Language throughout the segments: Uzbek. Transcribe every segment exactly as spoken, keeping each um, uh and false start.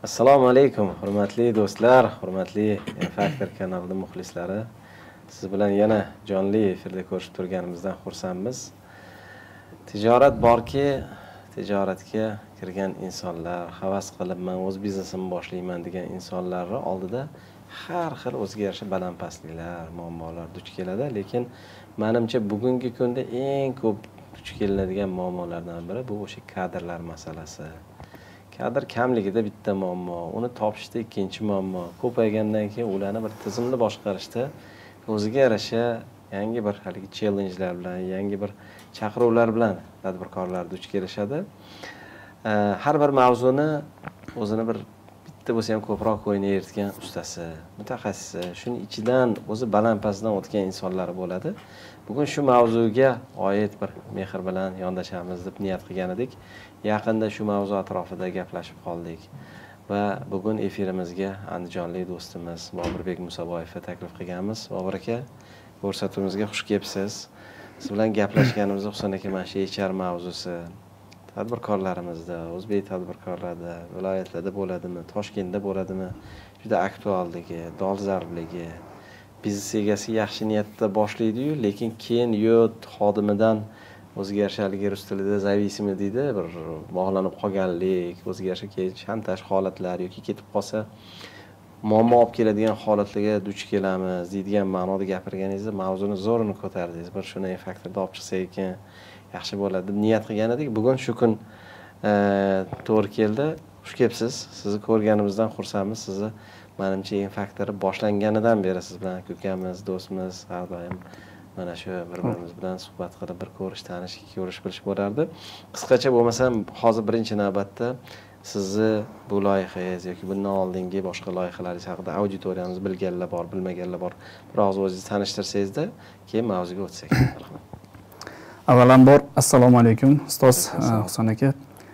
Assalomu alaykum, hurmatli do'stlar, hurmatli Faktor kanali muxlislari. Siz bilan yana jonli efirda ko'rishib turganimizdan xursandmiz. Tijorat borki, tijoratga kirgan insonlar, havas qilib men o'z biznesimni boshlayman degan insonlarning oldida har xil o'ziga yarasha balandpastliklar, muammolar duch keladi, lekin menimcha bugungi kunda eng ko'p duch keladigan muammolardan biri bu o'sha kadrlar masalasi. Kadr kamligida bitta muammo, uni topishda ikkinchi muammo. Ko'paygandan keyin ularni bir tizimli boshqarishda o'ziga yarasha yangi bir haligi challenge'lar bilan, yangi bir chaqiruvlar bilan tadbirkorlar duch kelishadi. Har bir mavzuni o'zini bir bitta bo'lsa ham ko'proq o'ynayotgan ustasi, mutaxassisi, shuning ichidan o'zi balandpastdan o'tgan insonlar bo'ladi. Bugun shu mavzuga oid bir mehr bilan yondashamiz deb niyat qilgan edik. Yaqinda shu mavzu atrofida gaplashib qoldik va bugun efirimizga andijonlik do'stimiz Boburbek Musoboyevni taklif qilganmiz. Bobur aka, ko'rsatuvimizga xush kelibsiz. Siz bilan gaplashganimizda Husan aka mana shu H R mavzusi tadbirkorlarimizda, o'zbek tadbirkorlarda, viloyatlarda bo'ladimi, Toshkentda bo'ladimi, juda aktualligi, dolzarbligi, biznes egasi yaxshi niyatda boshlaydi-yu, lekin keyin yo xodimidan o'ziga yarashaligi rus tilida zavisimi deydi, bir bog'lanib qolganlik, o'ziga yarasha keyin shantaj holatlar yoki ketib qolsa muammo olib keladigan holatlarga duch kelamiz deydigan ma'noda gapirganingizda mavzuni zo'rini ko'tardingiz. Bir shuni faktorda olib chiqsak ekan yaxshi bo'ladi deb niyat qilgan edik. Bugun shu kun to'g'ri keldi. Xush kelibsiz. Sizni ko'rganimizdan xursandmiz. Sizni menimcha eng faktori boshlanganidan beri siz bilan ko'kamiz, do'stimiz, har doim mana shu bir-birimiz bilan suhbat qilib, bir ko'rish, tanish, ko'rish bilish bo'lardi. Qisqacha bo'lmasam, hozir birinchi navbatda sizni bu loyihangiz yoki bundan oldingi boshqa loyihalaringiz haqida auditoriyamiz bilganlar bor, bilmaganlar bor. Biroz o'zingizni tanishtirsangizda, keyin mavzuga o'tsak. Rahmat. Avvalambor assalomu alaykum ustoz Husan aka.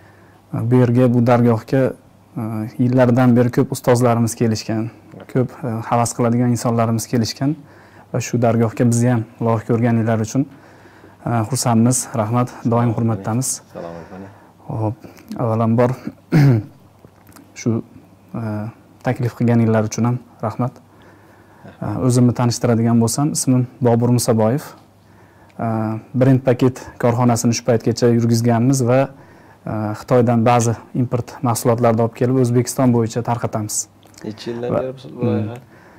Bu yerga, bu dargohga yillardan beri ko'p ustozlarimiz kelishgan, ko'p havas qiladigan insonlarimiz kelishgan va shu dargohga bizni ham loyiq ko'rganinglar uchun xursandmiz. Rahmat, doim hurmatdamiz. Salom alaykum. Xo'p, avvalambor shu taklif qilganinglar uchun ham rahmat. O'zimni tanishtiradigan bo'lsam, ismim Bobur Musoboyev. Brend paket korxonasini shu paytgacha yurgizganmiz va Xitoydan ba'zi import mahsulotlarni olib kelib O'zbekiston bo'yicha tarqatamiz. Necha yildan beri bu loyiha?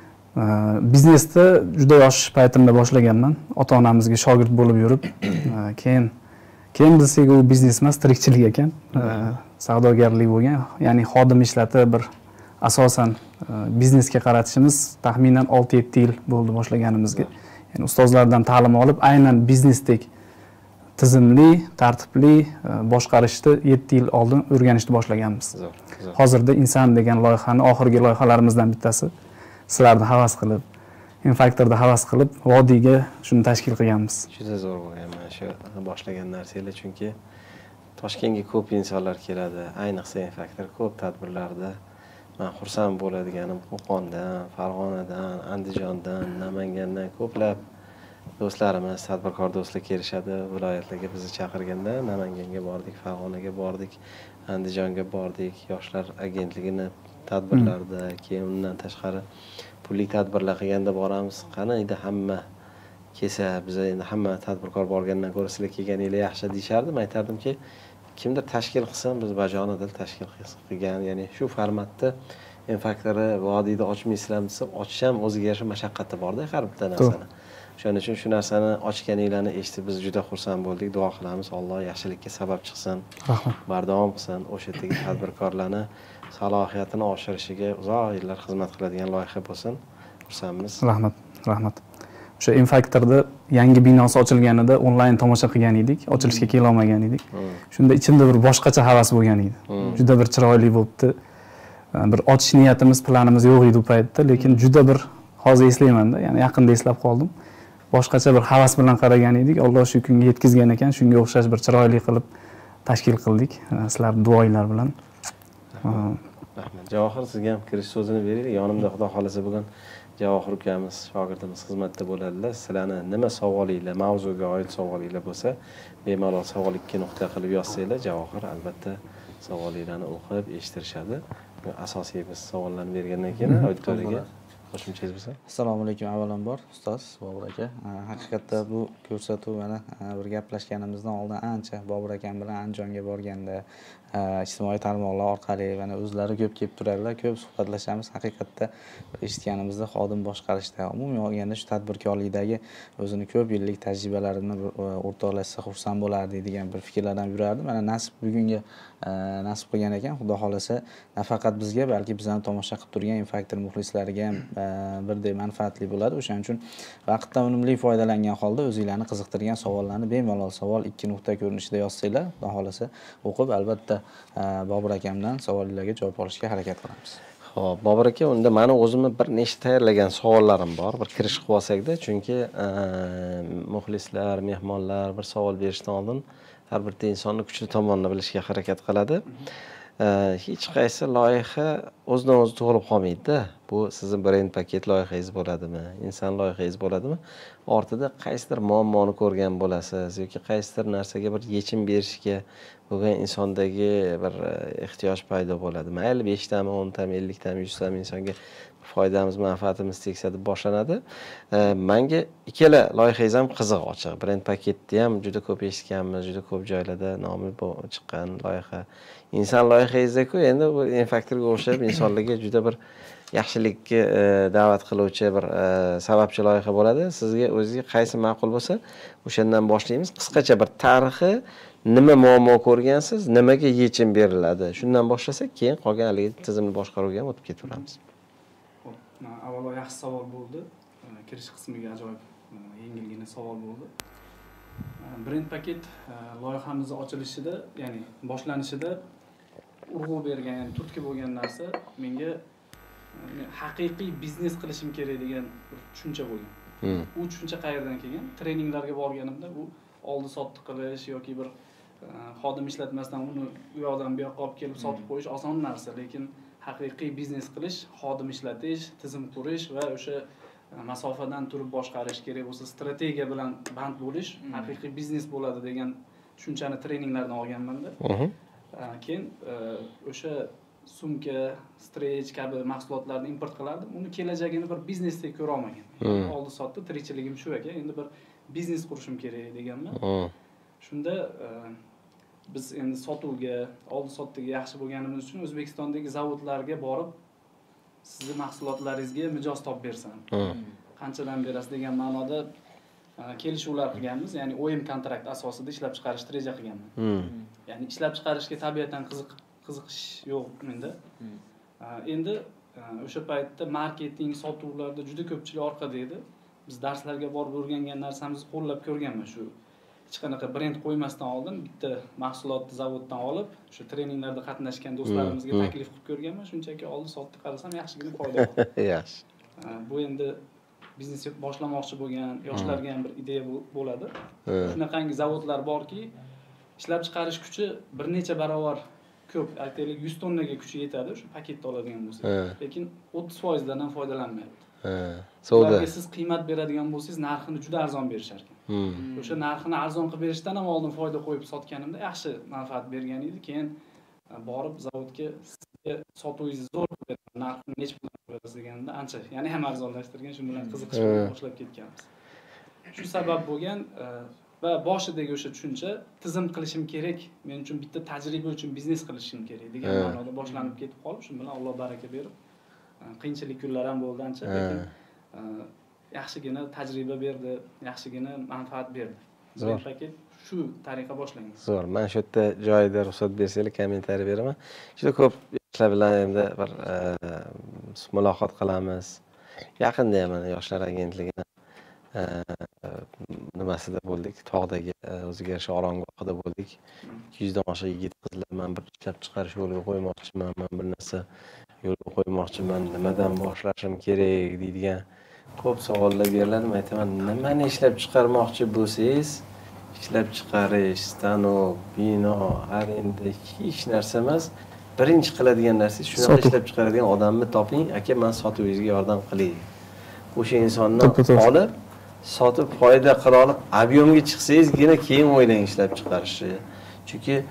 Biznesda juda yosh paytimda boshlaganman. Ota-onamizga shogird bo'lib yurib, keyin keyin bilsak u biznes emas, tirikchilik ekan. Savdogarlik bo'lgan, ya'ni xodim ishlatib bir asosan biznesga qaratishimiz taxminan olti yetti yil bo'ldi boshlaganimizga. Ya'ni ustozlardan ta'lim olib, aynan biznesdek tizimli, tartibli boshqarishni yetti yil oldin o'rganishni boshlaganmiz. Hozirda inson degan loyihani oxirgi loyihalarimizdan bittasi sizlarni havas qilib, Infaktorda havas qilib, vodiyga shuni tashkil qilganmiz. Juda zo'r bo'lgan mana shu boshlagan narsalar, chunki Toshkentga ko'p insonlar keladi, ayniqsa Infaktor ko'p tadbirlarda. Men xursand bo'ladiganim Qo'qondan, Farg'onadan, Andijondan, Namangandan ko'plab do'stlarimiz, tadbirkor do'stlar kelishadi, viloyatlarga bizni chaqirganda Namanganga bordik, Farg'onaga bordik, Andijonga bordik, yoshlar agentligini tadbirlarda, keyin undan tashqari pulli tadbirlar qilganda boramiz. Qaniydi hamma kelsa, biz endi hamma tadbirkor borgandan ko'ra sizlar kelganinglar yaxshi deyishardi. Men aytardimki, kimdir tashkil qilsa, biz bajonidil tashkil qilgan, ya'ni shu formatda Infaktorni vodiyda ochmaysizlarmi desa, ochsam o'ziga yarasha mashaqqati bor-da har bitta narsani. Shuning uchun shu narsani ochganinglarni eshitib biz juda xursand bo'ldik. Duo qilamiz, Alloh yaxshilikka sabab chiqsin. Rahmat. Bardavom qilsin. O'sha yerdagi tadbirkorlarni salohiyatini oshirishiga uzoq yillar xizmat qiladigan loyiha bo'lsin. Xursandmiz. Rahmat, rahmat. O'sha Infaktorda yangi binosi ochilganida onlayn tomosha qilgan edik, ochilishga kela olmagan edik. Shunda ichimda bir boshqacha havas bo'lgan edi. Juda bir chiroyli bo'libdi. Bir ochish niyatimiz, planimiz yo'q edi u paytda, lekin juda bir hozir eslayman-da, ya'ni yaqinda eslab qoldim. Boshqacha bir havas bilan qaragan edik. Alloh shu kunga yetkazgan ekan, shunga o'xshash bir chiroyli qilib tashkil qildik. Sizlar duoinglar bilan. Rahmat. Javohir, sizga ham kirish so'zini beraylik. Yonimda Xudo xolasa bugun Javohir ukamiz, shogirdimiz xizmatda bo'ladilar. Sizlarni nima savolinglar, mavzuga oid savolinglar bo'lsa, bemalol savol ikki nuqta qilib yozsanglar, Javohir albatta savolinglarni o'qib eshittirishadi. asosiy biz savollarni bergandan keyin auditoriyaga qo'shimchangiz bo'lsa. Assalomu alaykum avvalambor ustoz Bobur aka. Haqiqatda bu ko'rsatuv mana bir gaplashganimizdan oldin ancha Bobur akam bilan Andijonga borganda ijtimoiy tarmoqlar orqali mana o'zlari ko'p kelib turadilar, ko'p suhbatlashamiz. Haqiqatda eshitganimizda xodim boshqarishda, umumiy olganda shu tadbirkorlikdagi o'zini ko'p yillik tajribalarini o'rtoqlashsa xursand bo'lardik degan bir fikrlardan yurardi. Mana nasib bugunga nasib qilgan ekan, xudo xolasa nafaqat bizga, balki bizani tomosha qilib turgan Infactor muxlislariga ham birdek manfaatli bo'ladi. O'shaning uchun vaqtdan unumli foydalangan holda o'zingizlarni qiziqtirgan savollarni bemalol savol ikki nuqta ko'rinishida yozsanglar, xudo xolasa o'qib albatta Bobur akamdan savollarga javob olishga harakat qilamiz. Xo'p, Bobur aka, unda meni o'zimni bir nechta tayyorlagan savollarim bor. Bir kirish qilib olsak-da, chunki muxlislar, mehmonlar bir savol berishdan oldin har bir insonni kuchli tomonini bilishga harakat qiladi. Hech qaysi loyiha o'zidan o'zi tug'ilib qolmaydi-da. Bu sizning brend paket loyihangiz bo'ladimi, inson loyihangiz bo'ladimi? Ortida qaysidir muammoni ko'rgan bo'lasiz yoki qaysidir narsaga bir yechim berishga bo'lgan insondagi bir ehtiyoj paydo bo'ladi. Mayli beshtami, o'ntami, elliktami, yuztami insonga foydamiz, manfaatimiz tegsa deb boshlanadi. Menga ikkala loyihangiz ham qiziq, ochiq. Brend paketni ham juda ko'p eshitganmiz, juda ko'p joylarda nomi chiqqan loyiha. Inson loyihangiz-ku endi bu Infactorga o'xshab insonlarga juda bir yaxshilikka da'vat qiluvchi bir sababchi loyiha bo'ladi. Sizga o'zingizga qaysi ma'qul bo'lsa, o'shandan boshlaymiz. Qisqacha bir tarixi, nima muammo ko'rgansiz, nimaga yechim beriladi? Shundan boshlasak, keyin qolgan haligi tizimni boshqaruvga ham o'tib ketaveramiz. Xo'p, avvalo yaxshi savol bo'ldi. Kirish qismiga ajoyib yengilgina savol bo'ldi. Brend paket loyihamiz ochilishida, ya'ni boshlanishida urg'u bergan, ya'ni turtki bo'lgan narsa menga haqiqiy biznes qilishim kerak degan bir tushuncha bo'lgan. U tushuncha qayerdan kelgan? Treninglarga borganimda bu oldi sotdi qilish yoki bir xodim ishlatmasdan uni u yoqdan bu yoqqa olib kelib sotib qo'yish oson narsa, lekin haqiqiy biznes qilish, xodim ishlatish, tizim qurish va o'sha masofadan turib boshqarish kerak bo'lsa, strategiya bilan band bo'lish haqiqiy biznes bo'ladi degan tushunchani treninglardan olganman-da. Keyin o'sha sumka, stretch kabi mahsulotlarni import qilardim. Uni kelajagini bir biznesdek ko'ra olmagan. Oldi sotdi, tirikchiligim shu ekan. Endi bir biznes qurishim kerak deganman. Shunda biz endi sotuvga, oldi sotdiga yaxshi bo'lganimiz uchun O'zbekistondagi zavodlarga borib, sizning mahsulotlaringizga mijoz topib bersam, qanchadan berasiz degan ma'noda kelishuvlar qilganmiz. Ya'ni O E M kontrakt asosida ishlab chiqarishni reja qilganman. Ya'ni ishlab chiqarishga tabiatan qiziq qiziqish yo'q menda. Endi o'sha paytda marketing, sotuvlarda juda ko'pchilik orqada edi. Biz darslarga borib o'rgangan narsamizni qo'llab ko'rganman. Shu hech qanaqa brend qo'ymasdan oldin bitta mahsulotni zavoddan olib, o'sha treninglarda qatnashgan do'stlarimizga taklif qilib ko'rganman. Shunchaki oldi sotdi qarasam yaxshigina foyda bor. Yaxshi. Bu endi biznes boshlamoqchi bo'lgan yoshlarga ham bir ideya bo'ladi. Shunaqangi zavodlar borki, ishlab chiqarish kuchi bir necha barobar ko'p, aytaylik yuz tonnaga kuchi yetadi o'sha paketni oladigan bo'lsa. Lekin o'ttiz foiz dan ham foydalanmayapti. Savdo. Siz qiymat beradigan bo'lsangiz, narxini juda arzon berishar ekan. O'sha narxini arzon qilib berishdan ham oldin foyda qo'yib sotganimda yaxshi manfaat bergan edi. Keyin borib zavodga sizga sotuvingiz zo'r qilib narxini nechta bilan berasiz deganda ancha, ya'ni ham arzonlashtirgan, shu bilan qiziqish bilan boshlab ketganmiz. Shu sabab bo'lgan va boshidagi o'sha tushuncha tizim qilishim kerak, men uchun bitta tajriba uchun biznes qilishim kerak degan ma'noda boshlanib ketib qolib, shu bilan Alloh baraka berib, qiyinchilik kunlar ham bo'ldi ancha, lekin yaxshigina tajriba berdi, yaxshigina manfaat berdi. Zo'r paket shu tariqa boshlangan. Zo'r. Men shu yerda joyida ruxsat bersanglar kommentariy beraman. Juda ko'p yoshlar bilan endi bir muloqot qilamiz. Yaqinda ham yoshlar agentligini nimasida bo'ldik, tog'dagi o'ziga yarasha oromgohida bo'ldik. ikki yuz dan oshiq yigit qizlar men bir ishlab chiqarish yo'liga qo'ymoqchiman, men bir narsa yo'lga qo'ymoqchiman, nimadan boshlashim kerak deydigan ko'p savollar beriladi. Men aytaman, nimani ishlab chiqarmoqchi bo'lsangiz, ishlab chiqarish, stanok, bino, arenda hech narsa emas. Birinchi qiladigan narsangiz shunaqa ishlab chiqaradigan odamni toping, aka men sotuvingizga yordam qilay. O'sha insonni olib, sotib foyda qila olib, ob'yomga chiqsangizgina keyin o'ylang ishlab chiqarishni. Chunki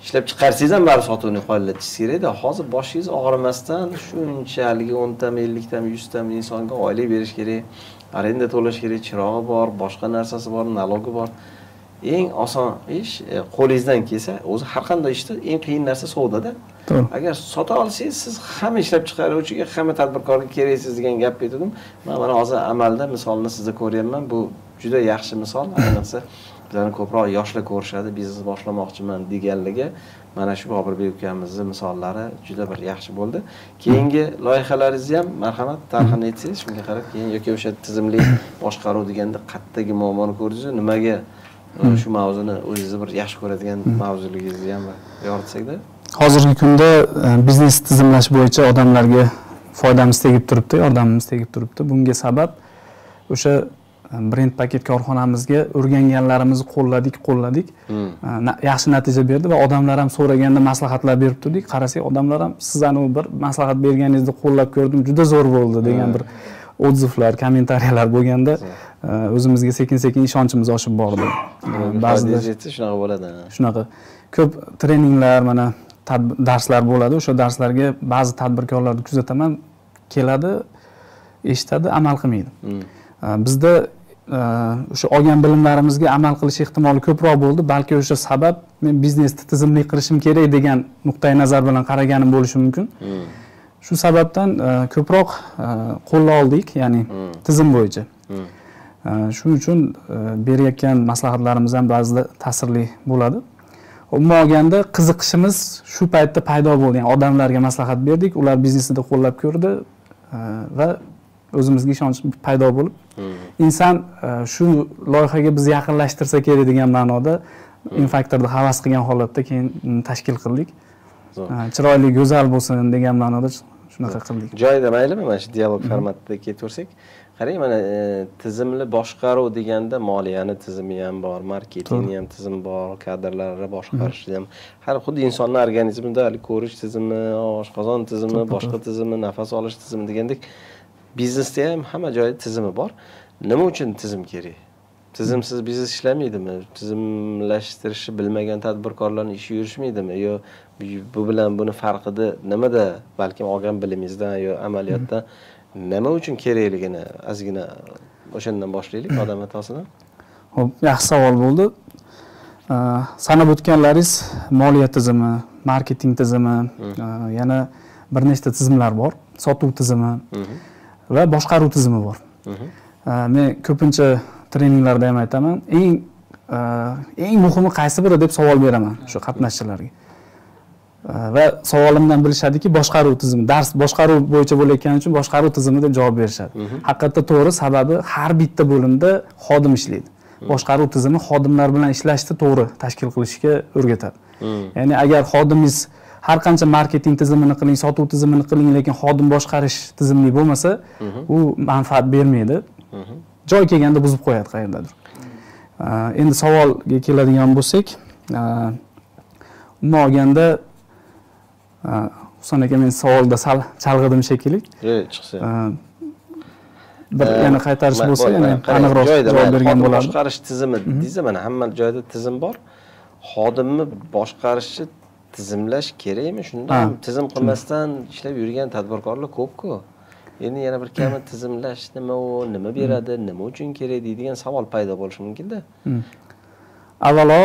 ishlab chiqarsangiz ham baribir sotuvni qoyillashingiz kerak-da. Hozir boshingiz og'rimasdan shunchalik o'ntami, elliktami, yuztami insonga oylik berish kerak, arenda to'lash kerak, chirog'i bor, boshqa narsasi bor, nalogi bor. Eng oson ish qo'lingizdan kelsa, o'zi har qanday ishda eng qiyin narsa savdoda. Agar sota olsangiz, siz hamma ishlab chiqaruvchiga, hamma tadbirkorga keraksiz degan gap aytdim. Men mana hozir amalda misolni sizda ko'ryapman. Bu juda yaxshi misol. Ayniqsa bizlarni ko'proq yoshlar ko'rishadi, biznes boshlamoqchiman deganligi. Mana shu Boburbek ukamizning misollari juda bir yaxshi bo'ldi. Keyingi loyihalaringizni ham marhamat tarixini aytsangiz, shunga qarab keyin yoki o'sha tizimli boshqaruv deganda qayerdagi muammoni ko'rdingiz, nimaga shu mavzuni o'zingizni bir yaxshi ko'radigan mavzuligingizni ham yoritsak-da. Hozirgi kunda biznes tizimlash bo'yicha odamlarga foydamiz tegib turibdi, yordamimiz tegib turibdi. Bunga sabab o'sha brend paket korxonamizga o'rganganlarimizni qo'lladik, qo'lladik. Yaxshi natija berdi va odamlar ham so'raganda maslahatlar berib turdik. Qarasak, odamlar ham sizlarni bir maslahat berganingizni qo'llab ko'rdim, juda zo'r bo'ldi degan bir odzivlar, kommentariyalar bo'lganda o'zimizga sekin-sekin ishonchimiz oshib bordi. Ba'zida shunaqa bo'ladi. Shunaqa ko'p treninglar, mana darslar bo'ladi. O'sha darslarga ba'zi tadbirkorlarni kuzataman, keladi, eshitadi, amal qilmaydi. Bizda o'sha olgan bilimlarimizga amal qilish ehtimoli ko'proq bo'ldi. Balki o'sha sabab men biznesni tizimli qilishim kerak degan nuqtai nazar bilan qaraganim bo'lishi mumkin. Shu sababdan ko'proq qo'lga oldik, ya'ni tizim bo'yicha. Shuning uchun berayotgan maslahatlarimiz ham ba'zida ta'sirli bo'ladi. Umuman olganda qiziqishimiz shu paytda paydo bo'ldi. Ya'ni odamlarga maslahat berdik, ular biznesida qo'llab ko'rdi va o'zimizga ishonch paydo bo'lib, inson shu loyihaga biz yaqinlashtirsa kerak degan ma'noda infaktorda havas qilgan holatda keyin tashkil qildik. Chiroyli, go'zal bo'lsin degan ma'noda shunaqa qildik. Joyida maylimi, mana shu dialog formatida ketaversak. Qarang, mana tizimli boshqaruv deganda moliyani tizimi ham bor, marketingni ham tizimi bor, kadrlarni boshqarishni ham, har xuddi insonning organizmida hali ko'rish tizimi, oshqozon tizimi, boshqa tizimi, nafas olish tizimi degandek biznesda ham hamma joyda tizimi bor. Nima uchun tizim kerak? Tizimsiz biznes ishlamaydimi? Tizimlashtirishni bilmagan tadbirkorlarning ishi yurishmaydimi? Yo bu bilan buni farqida nimada? Balki olgan bilimingizdan yo amaliyotdan nima uchun kerakligini ozgina o'shandan boshlaylik, odam atosidan. Xo'p, yaxshi savol bo'ldi. Sanab o'tganlaringiz moliya tizimi, marketing tizimi, yana bir nechta tizimlar bor, sotuv tizimi va boshqaruv tizimi bor. Men ko'pincha treninglarda ham aytaman, eng eng muhimi qaysi biri deb savol beraman shu qatnashchilarga. Va savolimdan bilishadiki, boshqaruv tizimi, dars boshqaruv bo'yicha bo'layotgani uchun boshqaruv tizimi deb javob berishadi. Haqiqatda to'g'ri, sababi har bitta bo'limda xodim ishlaydi. Boshqaruv tizimi xodimlar bilan ishlashni to'g'ri tashkil qilishga o'rgatadi. Ya'ni agar xodimingiz har qancha marketing tizimini qiling, sotuv tizimini qiling, lekin xodim boshqarish tizimli bo'lmasa, u manfaat bermaydi. Joy kelganda buzib qo'yadi qayerdadir. Endi savolga keladigan bo'lsak, umuman olganda Husan aka, men savolda sal chalg'idim shekilli. Yo'q, chiqsa. Bir yana qaytarish bo'lsa, yana aniqroq javob bergan bo'lardim. Boshqarish tizimi deysiz, mana hamma joyda tizim bor. Xodimni boshqarishni tizimlash kerakmi? Shunda tizim qilmasdan ishlab yurgan tadbirkorlar ko'p-ku. Endi yana bir kami tizimlash nima u, nima beradi, nima uchun kerak deydigan savol paydo bo'lishi mumkin-da. Avvalo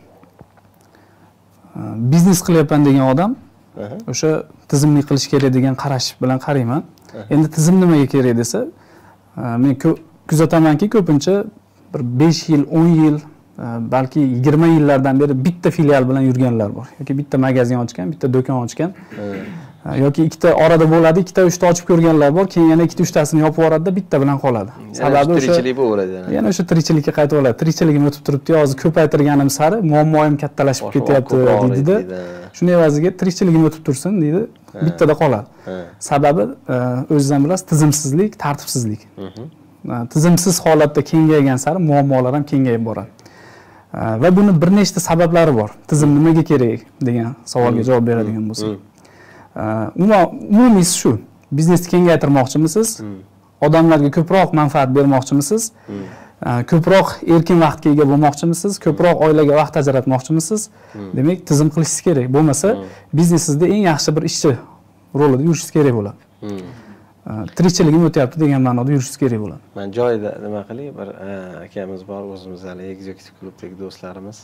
biznes qilyapman degan odam o'sha tizimli qilish kerak degan qarash bilan qarayman. Endi tizim nimaga kerak desa, men kuzatamanki, ko'pincha bir besh yil, o'n yil, balki yigirma yillardan beri bitta filial bilan yurganlar bor. Yoki bitta magazin ochgan, bitta do'kon ochgan. Yoki ikkita orada bo'ladi, ikkita uchta ochib ko'rganlar bor, keyin yana ikkita uchtasini yopib yuboradi-da, bitta bilan qoladi. Sababi o'sha tirikchilik bo'laveradi. Yana o'sha tirikchilikka qaytib oladi. Tirikchiligim o'tib turibdi, hozir ko'paytirganim sari muammoim kattalashib ketyapti deydi-da. Shuning evaziga tirikchiligim o'tib tursin deydi, bittada qoladi. Sababi o'zingizdan bilasiz, tizimsizlik, tartibsizlik. Tizimsiz holatda kengaygan sari muammolar ham kengayib boradi. Va buni bir nechta sabablari bor. Tizim nimaga kerak degan savolga javob beradigan bo'lsak. Umumiy shu. Biznesni kengaytirmoqchimisiz? Odamlarga ko'proq manfaat bermoqchimisiz? ko'proq erkin vaqtga ega bo'lmoqchimisiz, ko'proq oilaga vaqt ajratmoqchimisiz? Demak, tizim qilishingiz kerak. Bo'lmasa, biznesingizda eng yaxshi bir ishchi rolida yurishingiz kerak bo'ladi. Tirikchiligim o'tyapti degan ma'noda yurishingiz kerak bo'ladi. Men joyida nima qilay, bir akamiz bor, o'zimiz hali ekzekutiv klubdagi do'stlarimiz.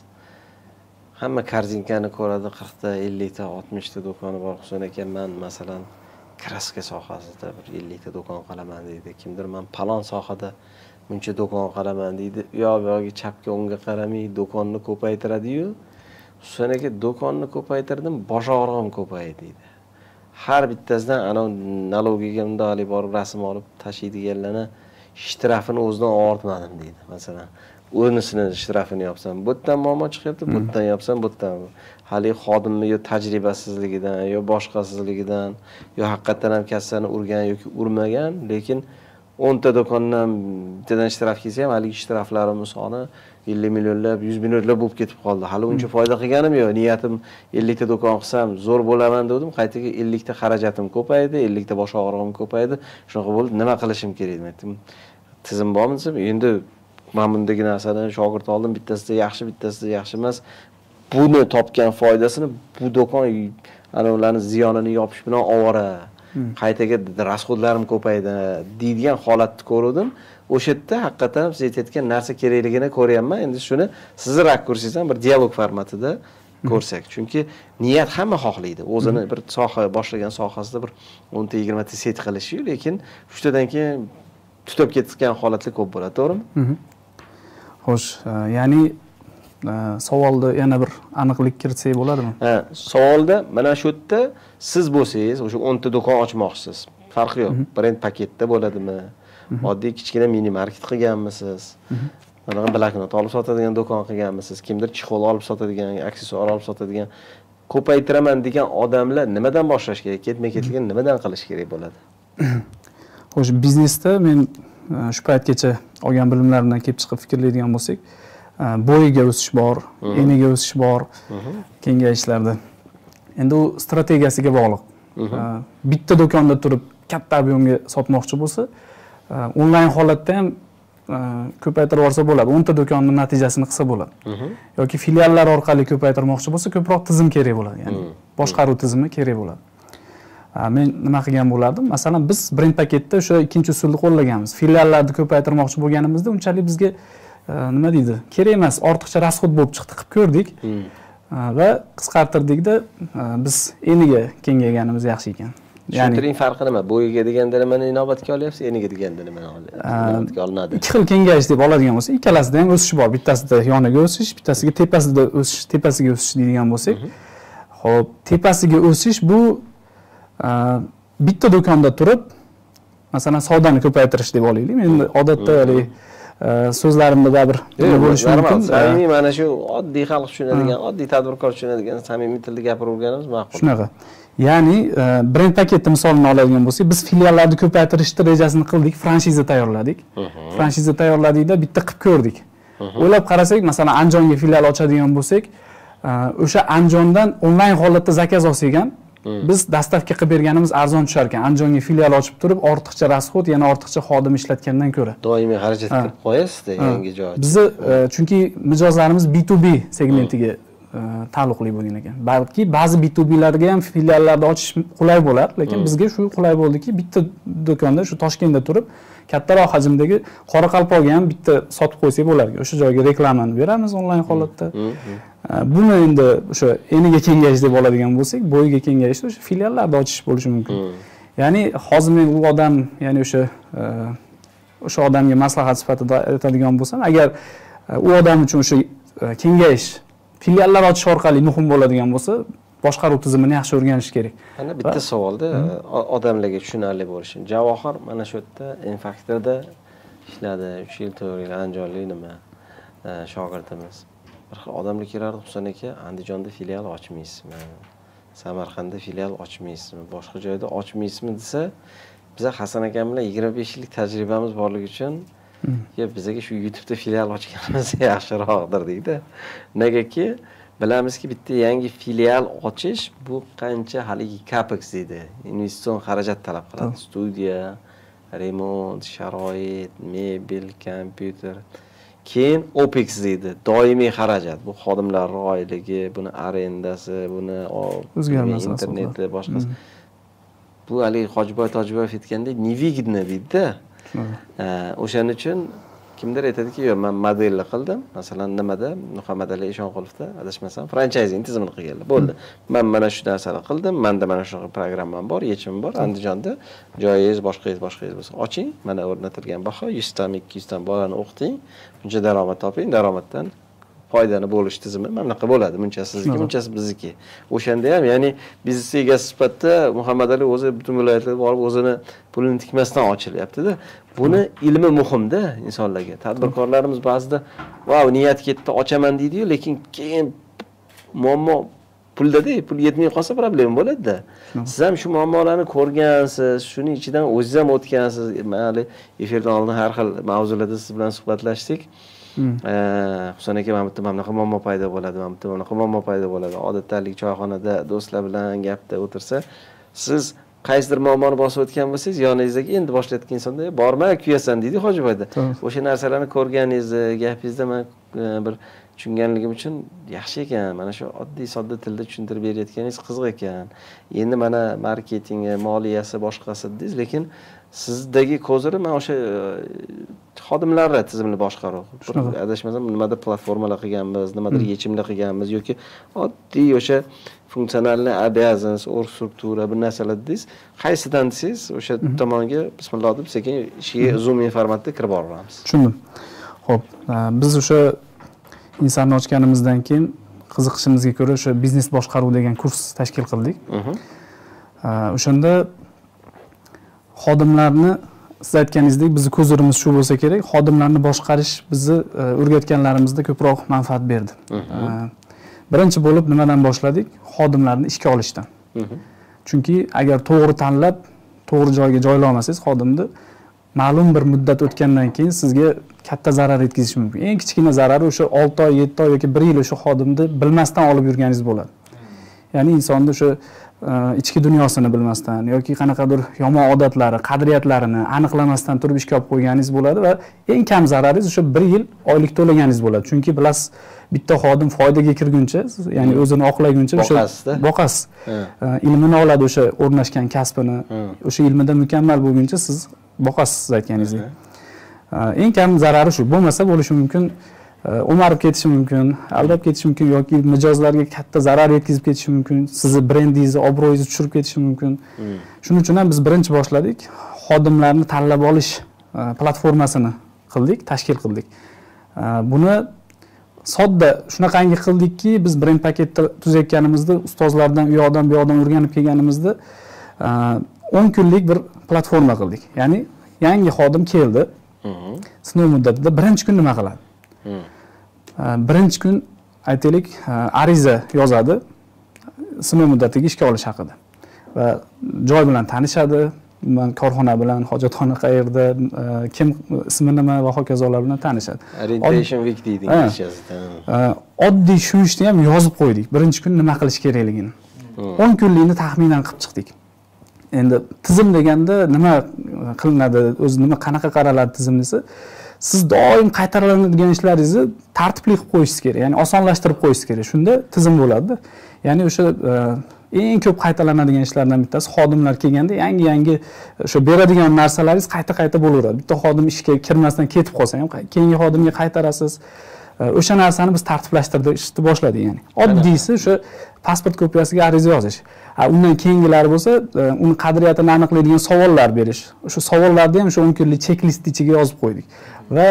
Hamma korzinkani ko'radi, qirqta, ellikta, oltmishta do'koni bor. Husayn aka, men masalan kraska sohasida bir ellikta do'kon qilaman deydi. Kimdir men palon sohada buncha do'kon qilaman deydi. U yoq bu yoqqa chapga o'ngga qaramay do'konni ko'paytiradi-yu. Husayn aka, do'konni ko'paytirdim, bosh og'rig'im ko'paydi deydi. Har bittasidan ana nalogiga mundali borib rasm olib tashiydiganlarni shtrafini o'zidan ortmadim deydi. Masalan, o'rnisini shtrafini yopsam, bu yerdan muammo chiqyapti, bu yerdan yopsam, bu yerdan. Hali xodimni yo tajribasizligidan, yo boshqasizligidan, yo haqiqatan ham kassani urgan yoki urmagan, lekin o'nta do'kondan bittadan shtraf kelsa ham, hali shtraflarim soni ellik millionlab, yuz millionlab bo'lib ketib qoldi. Hali uncha foyda qilganim yo'q. Niyatim ellikta do'kon qilsam zo'r bo'laman dedim. Qaytaga ellikta xarajatim ko'paydi, ellikta bosh og'rig'im ko'paydi. Shunaqa bo'ldi, nima qilishim kerak dedim. Tizim bormi desam, endi men bundagi narsani shogird oldim, bittasida yaxshi, bittasida yaxshi emas. Buni topgan foydasini bu do'kon ana ularning ziyonini yopish bilan ovora. Qaytaga rasxodlarim ko'paydi deydigan holatni ko'rdim. O'sha yerda haqiqatan siz aytayotgan narsa kerakligini ko'ryapman. Endi shuni sizni rakursingizdan bir dialog formatida ko'rsak. Chunki niyat hamma xohlaydi. O'zini bir soha boshlagan sohasida bir o'nta yigirmata set qilishi, lekin uchtadan keyin tutib ketgan holatlar ko'p bo'ladi, to'g'rimi? Xo'sh, ya'ni savolda yana bir aniqlik kiritsak bo'ladimi? Ha, savolda mana shu yerda siz bo'lsangiz, o'sha o'nta do'kon ochmoqchisiz. Farqi yo'q. Brend paketda bo'ladimi? Oddiy kichkina mini market qilganmisiz? Mana bloknot olib sotadigan do'kon qilganmisiz? Kimdir chixol olib sotadigan, aksessuar olib sotadigan, ko'paytiraman degan odamlar nimadan boshlash kerak? Ketma-ketligini nimadan qilish kerak bo'ladi? Xo'sh, biznesda men shu paytgacha olgan bilimlarimdan kelib chiqib fikrlaydigan bo'lsak, bo'yiga o'sish bor, eniga o'sish bor, kengayishlarda. Endi u strategiyasiga bog'liq. Bitta do'konda turib katta ob'yemga sotmoqchi bo'lsa, onlayn holatda ham ko'paytirib olsa bo'ladi. o'nta do'konning natijasini qilsa bo'ladi. Yoki filiallar orqali ko'paytirmoqchi bo'lsa, ko'proq tizim kerak bo'ladi. Ya'ni boshqaruv tizimi kerak bo'ladi. Men nima qilgan bo'lardim? Masalan, biz brend paketda o'sha ikkinchi usulni qo'llaganmiz. Filiallarni ko'paytirmoqchi bo'lganimizda unchalik bizga nima deydi? Kerak emas, ortiqcha rasxod bo'lib chiqdi, qilib ko'rdik. Va qisqartirdikda biz eniga kengayganimiz yaxshi ekan. Tushuntiring, farqi nima? Bo'yiga deganda nimani inobatga olyapsiz, eniga deganda nimani inobatga olinadi? Ikki xil kengayish deb oladigan bo'lsak, ikkalasida ham o'sish bor. Bittasida yoniga o'sish, bittasiga tepasida o'sish, tepasiga o'sish deydigan bo'lsak, xo'p, tepasiga o'sish bu bitta do'konda turib, masalan, savdoni ko'paytirish deb olaylik. Men odatda hali so'zlarimda bir nima bo'lishi mumkin. Samimiy, mana shu oddiy xalq tushunadigan, oddiy tadbirkor tushunadigan samimiy tilda gapiraverganimiz ma'qul. Shunaqa. Ya'ni brend paketni misolini oladigan bo'lsak, biz filiallarni ko'paytirishni rejasini qildik, franshiza tayyorladik. Franshiza tayyorladikda bitta qilib ko'rdik. O'ylab qarasak, masalan, Andijonga filial ochadigan bo'lsak, o'sha Andijondan onlayn holatda zakaz olsak ham, biz dastavka qilib berganimiz arzon tushar ekan. Andijonga filial ochib turib, ortiqcha rasxod, yana ortiqcha xodim ishlatgandan ko'ra. Doimiy xarajat qilib qo'yasizda yangi joy. Bizni chunki mijozlarimiz B to B segmentiga taalluqli bo'lgan ekan. Balki ba'zi B to B'larga ham filiallarni ochish qulay bo'lar, lekin bizga shu qulay bo'ldiki, bitta do'konda shu Toshkentda turib, kattaroq hajmdagi Qoraqalpoqga ham bitta sotib qo'ysak bo'lardi. O'sha joyga reklamani beramiz onlayn holatda. Buni endi o'sha eniga kengayish deb oladigan bo'lsak, bo'yiga kengayishda o'sha filiallarni ochish bo'lishi mumkin. Ya'ni hozir men u odam, ya'ni o'sha o'sha odamga maslahat sifatida aytadigan bo'lsam, agar u odam uchun o'sha kengayish filiallar ochish orqali muhim bo'ladigan bo'lsa, boshqaruv tizimini yaxshi o'rganish kerak. Mana bitta savolda odamlarga tushunarli bo'lishi. Javohir mana shu yerda Infactorda ishladi, uch yil to'rt yil Andijonlik nima shogirdimiz. Bir xil odamlar kelardi, Husayn aka, Andijonda filial ochmaysizmi? Samarqandda filial ochmaysizmi? Boshqa joyda ochmaysizmi desa, biz Hasan akam bilan yigirma besh yillik tajribamiz borligi uchun ya bizga shu YouTube'da filial ochganimiz yaxshiroqdir deydi. Negaki, bilamizki bitta yangi filial ochish bu qancha haligi capex deydi. Investitsion xarajat talab qiladi. Studiya, remont, sharoit, mebel, kompyuter. Keyin OPEX deydi. Doimiy xarajat. Bu xodimlar oyligi, buni arendasi, buni o'zgarmas interneti, boshqasi. Bu Ali Hojiboy Tojiboyev aytgandek, невыгодно deydi-da. O'shaning uchun kimdir aytadiki, "Yo'q, men modelni qildim." Masalan, nimada? Muhammadali Eshonqulovda adashmasam, fransayzing tizimini qilganlar. Bo'ldi. Men mana shu narsani qildim. Menda mana shunaqa programmam bor, yechimim bor. Andijonda joyingiz, boshqangiz, boshqangiz bo'lsa, oching. Mana o'rnatilgan baho yuz dan ikki yuz dan bolani o'qiting. Buncha daromad toping, daromaddan foydani bo'lish tizimi mana bunaqa bo'ladi. Bunchasi sizniki, bunchasi bizniki. O'shanda ham, ya'ni biznes egasi sifatida Muhammadali o'zi butun viloyatlarga borib o'zini pulini tikmasdan ochilyapti-da. Buni ilmi muhimda insonlarga. Tadbirkorlarimiz ba'zida "Vau, niyat ketdi, ochaman" deydi-yu, lekin keyin muammo pulda-da, pul yetmay qolsa problem bo'ladi-da. Siz ham shu muammolarni ko'rgansiz, shuning ichidan o'zingiz ham o'tgansiz. Mana efirdan oldin har xil mavzularda siz bilan suhbatlashdik. Husan aka, mana bitta mana bunaqa muammo paydo bo'ladi, mana bitta mana bunaqa muammo paydo bo'ladi. Odatdalik choyxonada do'stlar bilan gapda o'tirsa, siz qaysidir muammoni bosib o'tgan bo'lsangiz, yoningizdagi endi boshlayotgan insonda "Borma, kuyasan" deydi Hojiboyda. O'sha narsalarni ko'rganingizni, gapingizda men bir tushunganligim uchun yaxshi ekan. Mana shu oddiy sodda tilda tushuntirib berayotganingiz qiziq ekan. Endi mana marketingi, moliyasi, boshqasi dedingiz, lekin sizdagi koziri men o'sha xodimlarni tizimini boshqaruv. Adashmasam nimadir platformalar qilganmiz, nimadir yechimlar qilganmiz yoki oddiy o'sha funksionalni обязанность, org struktura bir narsalar dedingiz. Qaysidan desangiz, o'sha tomonga bismillah deb sekin ishga zoom in formatda kirib boramiz. Tushundim. Xo'p, biz o'sha insonni ochganimizdan keyin qiziqishimizga ko'ra o'sha biznes boshqaruv degan kurs tashkil qildik. O'shanda xodimlarni, siz aytganingizdek, bizni ko'zirimiz shu bo'lsa kerak, xodimlarni boshqarish bizni o'rgatganlarimizda ko'proq manfaat berdi. Birinchi bo'lib nimadan boshladik? Xodimlarni ishga olishdan. Chunki agar to'g'ri tanlab, to'g'ri joyga joylay olmasangiz xodimni, ma'lum bir muddat o'tgandan keyin sizga katta zarar yetkazishi mumkin. Eng kichkina zarari o'sha olti oy, yetti oy yoki bir yil o'sha xodimni bilmasdan olib yurganingiz bo'ladi. Ya'ni insonni o'sha ichki dunyosini bilmasdan yoki qanaqadir yomon odatlari, qadriyatlarini aniqlamasdan turib ishga olib qo'yganingiz bo'ladi va eng kam zararingiz o'sha bir yil oylik to'laganingiz bo'ladi. Chunki bilasiz, bitta xodim foydaga kirguncha, ya'ni o'zini oqlaguncha o'sha boqasiz. Ilmini oladi, o'sha o'rnashgan kasbini, o'sha ilmida mukammal bo'lguncha siz boqasiz, siz aytganingizdek. Eng kam zarari shu. Bo'lmasa bo'lishi mumkin, o'marib ketishi mumkin, aldab ketishi mumkin yoki mijozlarga katta zarar yetkazib ketishi mumkin, sizni brendingizni, obro'yingizni tushirib ketishi mumkin. Shuning uchun ham biz birinchi boshladik, xodimlarni tanlab olish platformasini qildik, tashkil qildik. Buni sodda shunaqangi qildikki, biz brend paketni tuzayotganimizda ustozlardan, u yoqdan bu yoqdan o'rganib kelganimizda o'n kunlik bir platforma qildik. Ya'ni yangi xodim keldi. Sinov muddatida birinchi kun nima qiladi? Birinchi kun aytaylik, ariza yozadi sinov muddatiga ishga olish haqida va joy bilan tanishadi, korxona bilan, hojatxona qayerda, kim ismi nima va hokazolar bilan tanishadi. Orientation week deydi inglizchasida. Oddiy shu ishni ham yozib qo'ydik. Birinchi kun nima qilish kerakligini. o'n kunlikni taxminan qilib chiqdik. Endi tizim deganda nima qilinadi, o'zi nima qanaqa qaraladi tizim desa, siz doim qaytariladigan ishlaringizni tartibli qilib qo'yishingiz kerak, ya'ni osonlashtirib qo'yishingiz kerak. Shunda tizim bo'ladi. Ya'ni o'sha eng ko'p qaytalanadigan ishlardan bittasi xodimlar kelganda yangi-yangi o'sha beradigan narsalaringiz qayta-qayta bo'laveradi. Bitta xodim ishga kirmasdan ketib qolsa ham keyingi xodimga qaytarasiz. O'sha narsani biz tartiblashtirishni boshladik, ya'ni. Oddiysi o'sha pasport kopiyasiga ariza yozish. Undan keyingilari bo'lsa, uni qadriyatini aniqlaydigan savollar berish. O'sha savollarni ham o'sha o'n kunlik checklist ichiga yozib qo'ydik. Va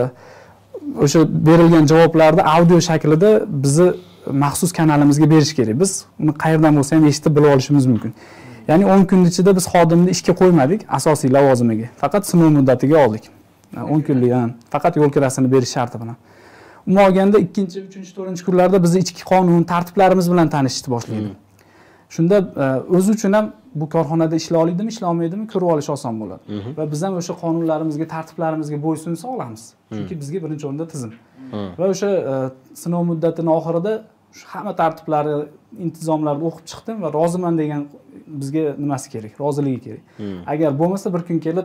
o'sha berilgan javoblarni audio shaklida bizni maxsus kanalimizga berish kerak. Biz uni qayerdan bo'lsa ham eshitib bilib olishimiz mumkin. Ya'ni o'n kun ichida biz xodimni ishga qo'ymadik, asosiy lavozimiga. Faqat sinov muddatiga oldik. o'n kunlik ham faqat yo'l kirasini berish sharti bilan. Umuman olganda ikkinchi, uchinchi, to'rtinchi kunlarda biz ichki qonun, tartiblarimiz bilan tanishishni boshlaydi. Shunda o'zi uchun ham bu korxonada ishlay oladimi, ishlay olmaydimi ko'rib olish oson bo'ladi. Va biz ham o'sha qonunlarimizga, tartiblarimizga bo'ysunsa olamiz. Chunki bizga birinchi o'rinda tizim. Va o'sha sinov muddatining oxirida hamma tartiblari, intizomlarni o'qib chiqdim va roziman degan bizga nimasi kerak, roziligi kerak. Agar bo'lmasa bir kun kelib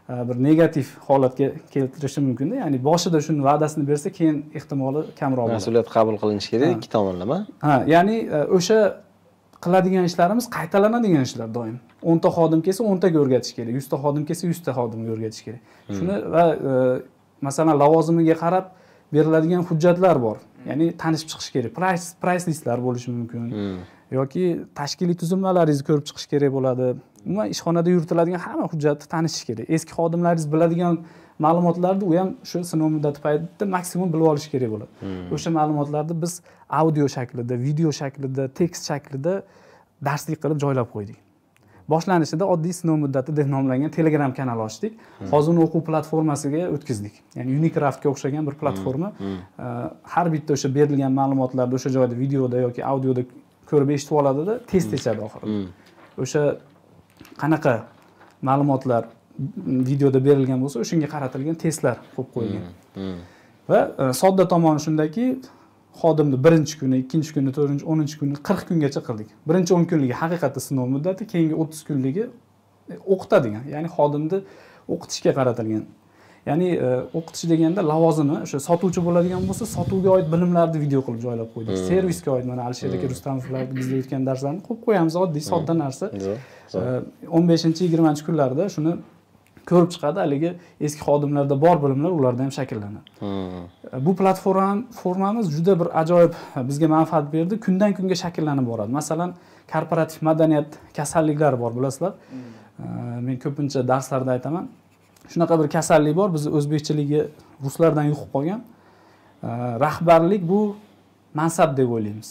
bir negativ holatga keltirishi mumkin-da. Ya'ni boshida shuni va'dasini bersa, keyin ehtimoli kamroq bo'ladi. Mas'uliyat qabul qilinishi kerak ikki tomonlama. Ha, ya'ni o'sha qiladigan ishlarimiz qaytalanadigan ishlar doim. o'n ta xodim kelsa o'n taga o'rgatish kerak, yuz ta xodim kelsa yuz ta xodimga o'rgatish kerak. Shuni va masalan lavozimiga qarab beriladigan hujjatlar bor. Ya'ni tanishib chiqish kerak. Price price listlar bo'lishi mumkin. Yoki tashkiliy tuzilmalaringizni ko'rib chiqish kerak bo'ladi. Umuman ishxonada yuritiladigan hamma hujjatni tanishish kerak. Eski xodimlaringiz biladigan ma'lumotlarni u ham shu sinov muddati paytida maksimum bilib olish kerak bo'ladi. O'sha ma'lumotlarni biz audio shaklida, video shaklida, tekst shaklida darslik qilib joylab qo'ydik. Boshlanishida oddiy sinov muddati deb nomlangan Telegram kanal ochdik. Hozir uni o'quv platformasiga o'tkazdik. Ya'ni Unicraftga o'xshagan bir platforma. Har bitta o'sha berilgan ma'lumotlarni o'sha joyda videoda yoki audioda ko'rib eshitib oladida, test echadi oxirida. O'sha qanaqa ma'lumotlar videoda berilgan bo'lsa, o'shanga qaratilgan testlar qo'yib qo'yilgan. Va sodda tomoni shundaki, xodimni birinchi kuni, ikkinchi kuni, to'rtinchi, o'ninchi kuni qirq kungacha qildik. Birinchi o'n kunligi haqiqatda sinov muddati, keyingi o'ttiz kunligi o'qitadigan, ya'ni xodimni o'qitishga qaratilgan. Ya'ni o'qitish deganda lavozimi o'sha sotuvchi bo'ladigan bo'lsa, sotuvga oid bilimlarni video qilib joylab qo'ydik. Servisga oid mana Alisher aka Rustamovlarning bizda o'tgan darslarni qo'yib qo'yamiz, oddiy sodda narsa. o'n beshinchi yigirmanchi kunlarda shuni ko'rib chiqadi, haligi eski xodimlarda bor bilimlar ularda ham shakllanadi. Bu platforma formamiz juda bir ajoyib bizga manfaat berdi, kundan kunga shakllanib boradi. Masalan, korporativ madaniyat kasalliklari bor, bilasizlar. Men ko'pincha darslarda aytaman. Shunaqa bir kasallik bor, biz o'zbekchiligi ruslardan yuqib qolgan. Rahbarlik bu mansab deb o'ylaymiz.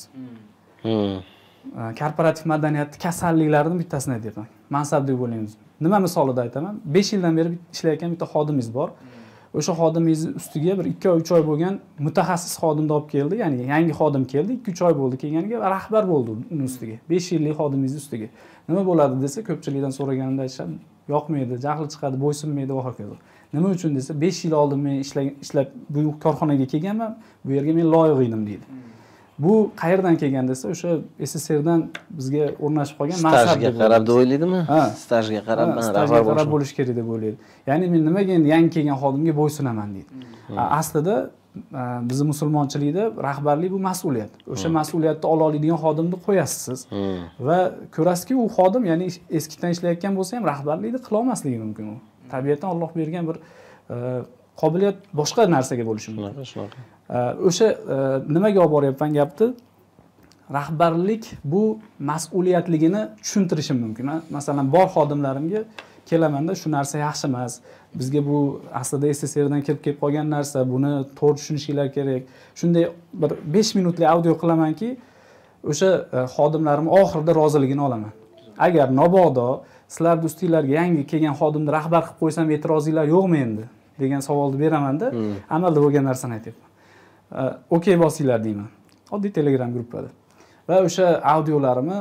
Korporativ madaniyat kasalliklarining bittasini aytaman. Mansab deb o'ylaymiz. Nima misolida aytaman? besh yildan beri ishlayotgan bitta xodimingiz bor. O'sha xodimingiz ustiga bir ikki oy, uch oy bo'lgan mutaxassis xodimni olib keldi. Ya'ni yangi xodim keldi, ikki uch oy bo'ldi kelganiga va rahbar bo'ldi uning ustiga. besh yillik xodimingiz ustiga. Nima bo'ladi desa, ko'pchilikdan so'raganimda aytishadi, yoqmaydi, jahli chiqadi, bo'ysunmaydi va hokazo. Nima uchun desa, besh yil oldin men ishlab bu korxonaga kelganman, bu yerga men loyiq edim deydi. Bu qayerdan kelgan desa, o'sha S S R dan bizga o'rnashib qolgan mansab stajga qarab deb o'ylaydimi? Stajga qarab men rahbar qarab bo'lish kerak deb o'ylaydi. Ya'ni men nimaga endi yangi kelgan xodimga bo'ysunaman deydi. Aslida bizning musulmonchilikda rahbarlik bu mas'uliyat. O'sha mas'uliyatni ola oladigan xodimni qo'yasiz siz. Va ko'rasizki, u xodim, ya'ni eskidan ishlayotgan bo'lsa ham rahbarlikni qila olmasligi mumkin u. Tabiatan Alloh bergan bir qobiliyat boshqa narsaga bo'lishi mumkin. Shunaqa. O'sha nimaga olib boryapman gapni? Rahbarlik bu mas'uliyatligini tushuntirishim mumkin. Masalan, bor xodimlarimga kelamanda shu narsa yaxshi emas. Bizga bu aslida S S R dan kelib kelib qolgan narsa, buni to'g'ri tushunishinglar kerak. Shunday bir besh minutli audio qilamanki, o'sha xodimlarim oxirida roziligini olaman. Agar mabodo sizlar ustinglarga yangi kelgan xodimni rahbar qilib qo'ysam, e'tirozinglar yo'qmi endi degan savolni beramanda, amalda bo'lgan narsani aytyapman. Okey bosinglar deyman. Oddiy Telegram gruppada. Va o'sha audiolarimni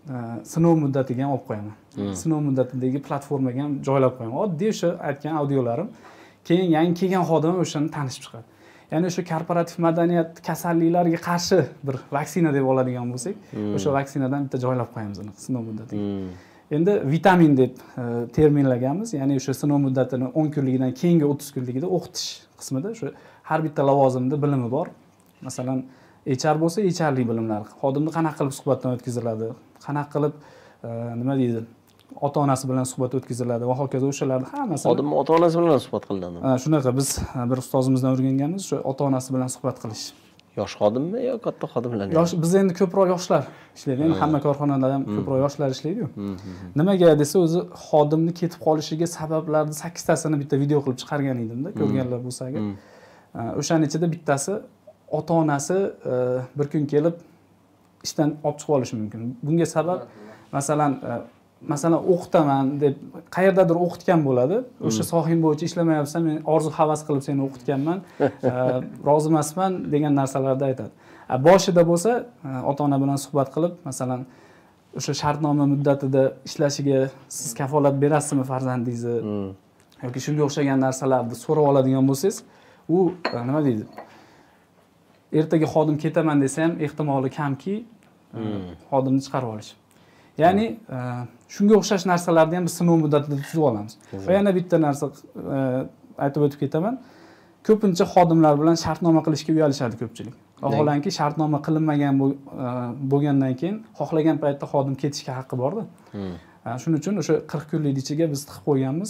sinov muddatiga ham olib qo'yaman. Sinov muddatidagi platformaga ham joylab qo'yaman. Oddiy o'sha aytgan audiolarim keyin yangi kelgan xodim o'shani tanishib chiqadi. Ya'ni o'sha korporativ madaniyat kasalliklariga qarshi bir vaksina deb oladigan bo'lsak, o'sha vaksinadan bitta joylab qo'yamiz uni sinov muddatiga. Endi vitamin deb terminlaganmiz, ya'ni o'sha sinov muddatini o'n kunligidan keyingi o'ttiz kunligida o'qitish qismida o'sha har bitta lavozimda bilimi bor. Masalan, H R bo'lsa, H R lik bilimlar, xodimni qanaqa qilib suhbatdan o'tkaziladi, qanaqa qilib nima deydi, ota-onasi bilan suhbat o'tkaziladi va hokazo o'shalarni hammasi. Xodimni ota-onasi bilan suhbat qilinadi. Ha, shunaqa biz bir ustozimizdan o'rganganmiz, o'sha ota-onasi bilan suhbat qilish. Yosh xodimmi yo katta xodimlar? Yosh, biz endi ko'proq yoshlar ishlaydi. Endi hamma korxonada ham ko'proq yoshlar ishlaydi-ku. Nimaga desa, o'zi xodimni ketib qolishiga sabablarni sakkiz tasini bitta video qilib chiqargan edimda, ko'rganlar bo'lsa agar. O'shaning ichida bittasi ota-onasi bir kun kelib ishdan olib chiqib olishi mumkin. Bunga sabab masalan masalan o'qitaman deb qayerdadir o'qitgan bo'ladi. O'sha sohim bo'yicha ishlamayapsan, men orzu havas qilib seni o'qitganman, rozi emasman degan narsalarni aytadi. Boshida bo'lsa ota-ona bilan suhbat qilib, masalan o'sha shartnoma muddatida ishlashiga siz kafolat berasizmi farzandingizni yoki shunga o'xshagan narsalarni so'rab oladigan bo'lsangiz, u nima deydi? Ertaga xodim ketaman desa ham ehtimoli kamki xodimni chiqarib olish. Ya'ni shunga o'xshash narsalarni ham biz sinov muddatida tuzib olamiz. Va yana bitta narsa aytib o'tib ketaman. Ko'pincha xodimlar bilan shartnoma qilishga uyalishadi ko'pchilik. Vaholanki shartnoma qilinmagan bo'lgandan keyin xohlagan paytda xodim ketishga haqqi bor-da. Shuning uchun o'sha qirq kunlik ichiga biz tiqib qo'yganmiz.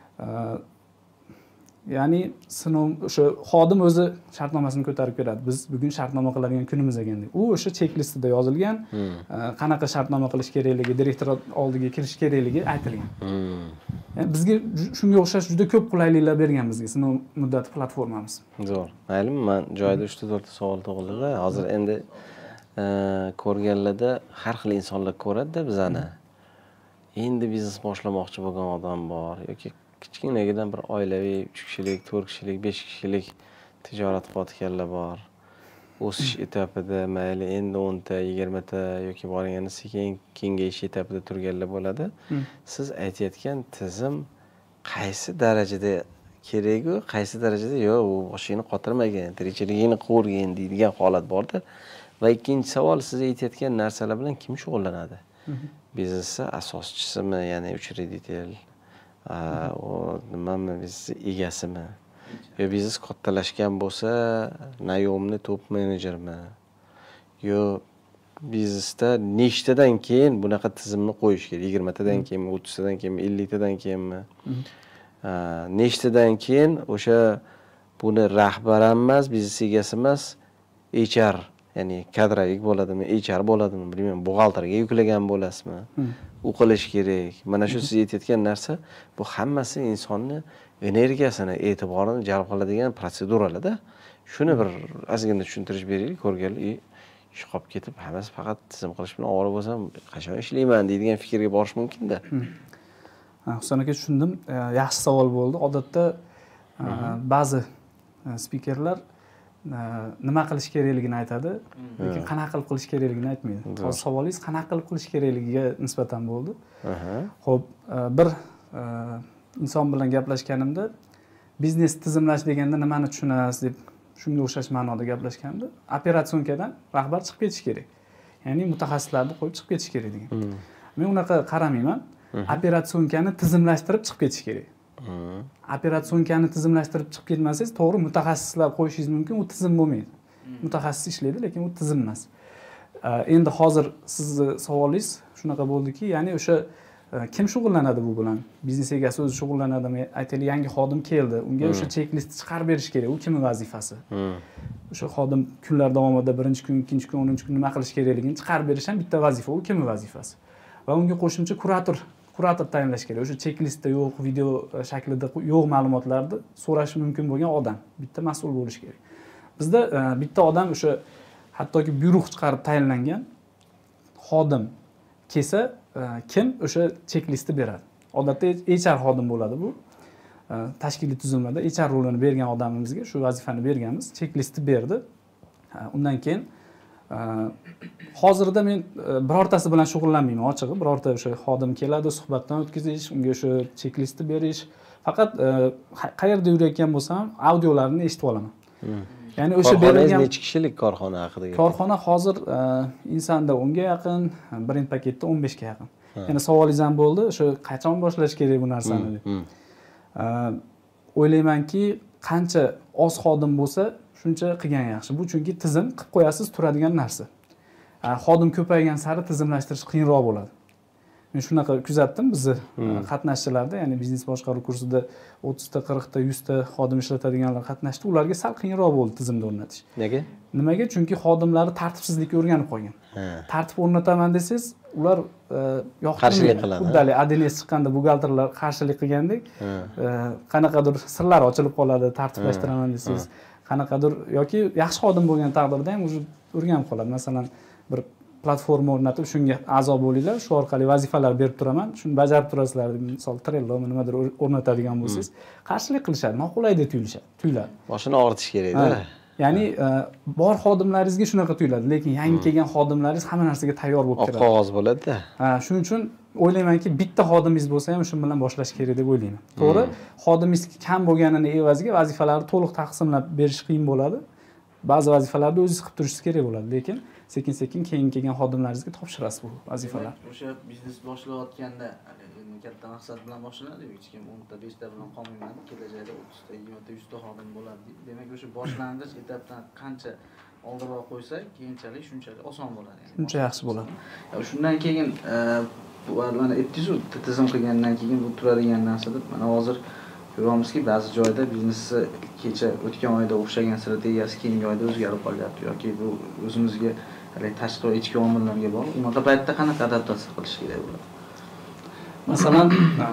Ya'ni sinov o'sha xodim o'zi shartnomasini ko'tarib keladi. Biz bugun shartnoma qiladigan kunimiz ekan deb. U o'sha chek-listida yozilgan, qanaqa shartnoma qilish kerakligi, direktor oldiga kirish kerakligi aytilgan. Yani bizga shunga o'xshash juda ko'p qulayliklar bergan bizga sinov muddati platformamiz. Zo'r. Maylimi, men joyida uch ta to'rt ta savol tug'ildi-da. Hozir endi ko'rganlarda har xil insonlar ko'radi-da bizani. Endi biznes boshlamoqchi bo'lgan odam bor yoki kichkinagidan bir oilaviy uch kishilik, to'rt kishilik, besh kishilik tijorat qilayotganlar bor. O'sish etapida mayli endi o'n ta, yigirma ta yoki borganda sekin kengayish etapida turganlar bo'ladi. Siz aytayotgan tizim qaysi darajada kerak-u, qaysi darajada yo'q, u boshingni qotirmagan, tirikchiligingni qo'rgin deydigan holat borda. Va ikkinchi savol, siz aytayotgan narsalar bilan kim shug'ullanadi? Biznesda asoschisimi, ya'ni uchreditelь, o nimami, biznes egasimi? Yo biznes kattalashgan bo'lsa, naymni top menejermi? Yo biznesda nechtadan keyin bunaqa tizimni qo'yish kerak? yigirma tadan keyinmi, o'ttiz tadan keyinmi, ellik tadan keyinmi? Nechtadan keyin o'sha buni rahbar emas, biznes egasi emas, H R, ya'ni kadrovik bo'ladimi, H R bo'ladimi, bilmayman, buxgalterga yuklagan bo'lasizmi? U qilish kerak. Mana shu siz aytayotgan narsa, bu hammasi insonni energiyasini, e'tiborini jalb qiladigan protseduralarda. Shuni bir ozgina tushuntirish beraylik, ko'rganlar ish qolib ketib, hammasi faqat tizim qilish bilan ovora bo'lsam, qachon ishlayman deydigan fikrga borish mumkin-da. Husan aka, tushundim. Yaxshi savol bo'ldi. Odatda ba'zi spikerlar nima qilish kerakligini aytadi, lekin qanaqa qilib qilish kerakligini aytmaydi. Hozir savolingiz qanaqa qilib qilish kerakligiga nisbatan bo'ldi. Xo'p, bir inson bilan gaplashganimda biznes tizimlash deganda nimani tushunasiz deb shunga o'xshash ma'noda gaplashganda, operatsionkadan rahbar chiqib ketish kerak. Ya'ni mutaxassislarni qo'yib chiqib ketish kerak degan. Men unaqa qaramayman. Operatsionkani tizimlashtirib chiqib ketish kerak. Operatsionkani tizimlashtirib chiqib ketmasangiz, to'g'ri mutaxassislar qo'yishingiz mumkin, u tizim bo'lmaydi. Mutaxassis ishlaydi, lekin u tizim emas. Endi hozir sizning savolingiz shunaqa bo'ldiki, ya'ni o'sha kim shug'ullanadi bu bilan? Biznes egasi o'zi shug'ullanadimi? Aytaylik, yangi xodim keldi, unga o'sha chek-list chiqarib berish kerak. U kimning vazifasi? O'sha xodim kunlar davomida birinchi kun, ikkinchi kun, o'ninchi kun nima qilish kerakligini chiqarib berish ham bitta vazifa, u kimning vazifasi? Va unga qo'shimcha kurator kurator tayinlash kerak. O'sha chek-listda yo'q, video shaklida yo'q ma'lumotlarni so'rash mumkin bo'lgan odam, bitta mas'ul bo'lish kerak. Bizda bitta odam o'sha hattoki buyruq chiqarib tayinlangan xodim kelsa, kim o'sha chek-listni beradi? Odatda H R xodim bo'ladi bu. Tashkiliy tuzilmada H R rolini bergan odamimizga shu vazifani berganmiz, chek-listni berdi. Undan keyin hozirda men birortasi bilan shug'ullanmayman, ochig'i. Birorta o'sha xodim keladi, suhbatdan o'tkazish, unga o'sha chek-listni berish. Faqat qayerda yurayotgan bo'lsam, audiolarini eshitib olaman. Ya'ni o'sha berilgan necha kishilik korxona haqida gap? Korxona hozir insonda o'n ga yaqin, birinchi paketda o'n besh ga yaqin. Yana savolingiz ham bo'ldi, o'sha qachon boshlash kerak bu narsani deb. O'ylaymanki, qancha oz xodim bo'lsa, shuncha qilgan yaxshi. Bu chunki tizim qilib qo'yasiz, turadigan narsa. Xodim ko'paygan sari tizimlashtirish qiyinroq bo'ladi. Men shunaqa kuzatdim bizni qatnashchilarda, ya'ni biznes boshqaruv kursida o'ttiz ta, qirq ta, yuz ta xodim ishlatadiganlar qatnashdi. Ularga sal qiyinroq bo'ldi tizimni o'rnatish. Nega? Nimaga? Chunki xodimlari tartibsizlikka o'rganib qolgan. Tartib o'rnataman desangiz, ular qarshilik qiladi. Uddali A D N S chiqqanda buxgalterlar qarshilik qilgandek, qanaqadir sirlar ochilib qoladi, tartiblashtiraman desangiz, qanaqadir yoki yaxshi xodim bo'lgan taqdirda ham o'rganib qoladi. Masalan, bir platforma o'rnatib, shunga a'zo bo'linglar, shu orqali vazifalar berib turaman, shuni bajarib turasizlar deb, misol Trello nimadir o'rnatadigan bo'lsangiz, qarshilik qilishadi, noqulay deb tuyulishadi, tuyuladi. Boshini og'ritish kerak-da. Ya'ni bor xodimlaringizga shunaqa tuyuladi, lekin yangi kelgan xodimlaringiz hamma narsaga tayyor bo'lib kiradi. Qog'oz bo'ladi-da. Ha, shuning uchun o'ylaymanki, bitta xodimingiz bo'lsa ham shu bilan boshlash kerak deb o'ylayman. To'g'ri, xodimingiz kam bo'lganini evaziga vazifalarni to'liq taqsimlab berish qiyin bo'ladi. ba'zi vazifalarni o'zingiz qilib turishingiz kerak bo'ladi, lekin sekin-sekin keyin kelgan xodimlaringizga topshirasiz bu vazifalar. O'sha biznes boshlayotganda katta maqsad bilan boshlanadi-ku, hech kim o'nta, beshta bilan qolmayman, kelajakda o'ttizta, yigirmata, yuzta xodim bo'ladi deydi. Demak, o'sha boshlang'ich etapdan qancha oldinroq qo'ysak, keyinchalik shunchalik oson bo'ladi. Shuncha yaxshi bo'ladi. Shundan keyin bu mana aytdingiz-ku, tizim qilgandan keyin bu turadigan narsa deb, mana hozir ko'ramizki, ba'zi joyda biznesni kecha o'tgan oyda o'xshagan strategiyasi keyingi oyda o'zgarib qolyapti yoki bu o'zimizga hali tashqi va ichki omillarga bog'liq. Unaqa paytda qanaqa adaptatsiya qilish kerak bo'ladi? Masalan,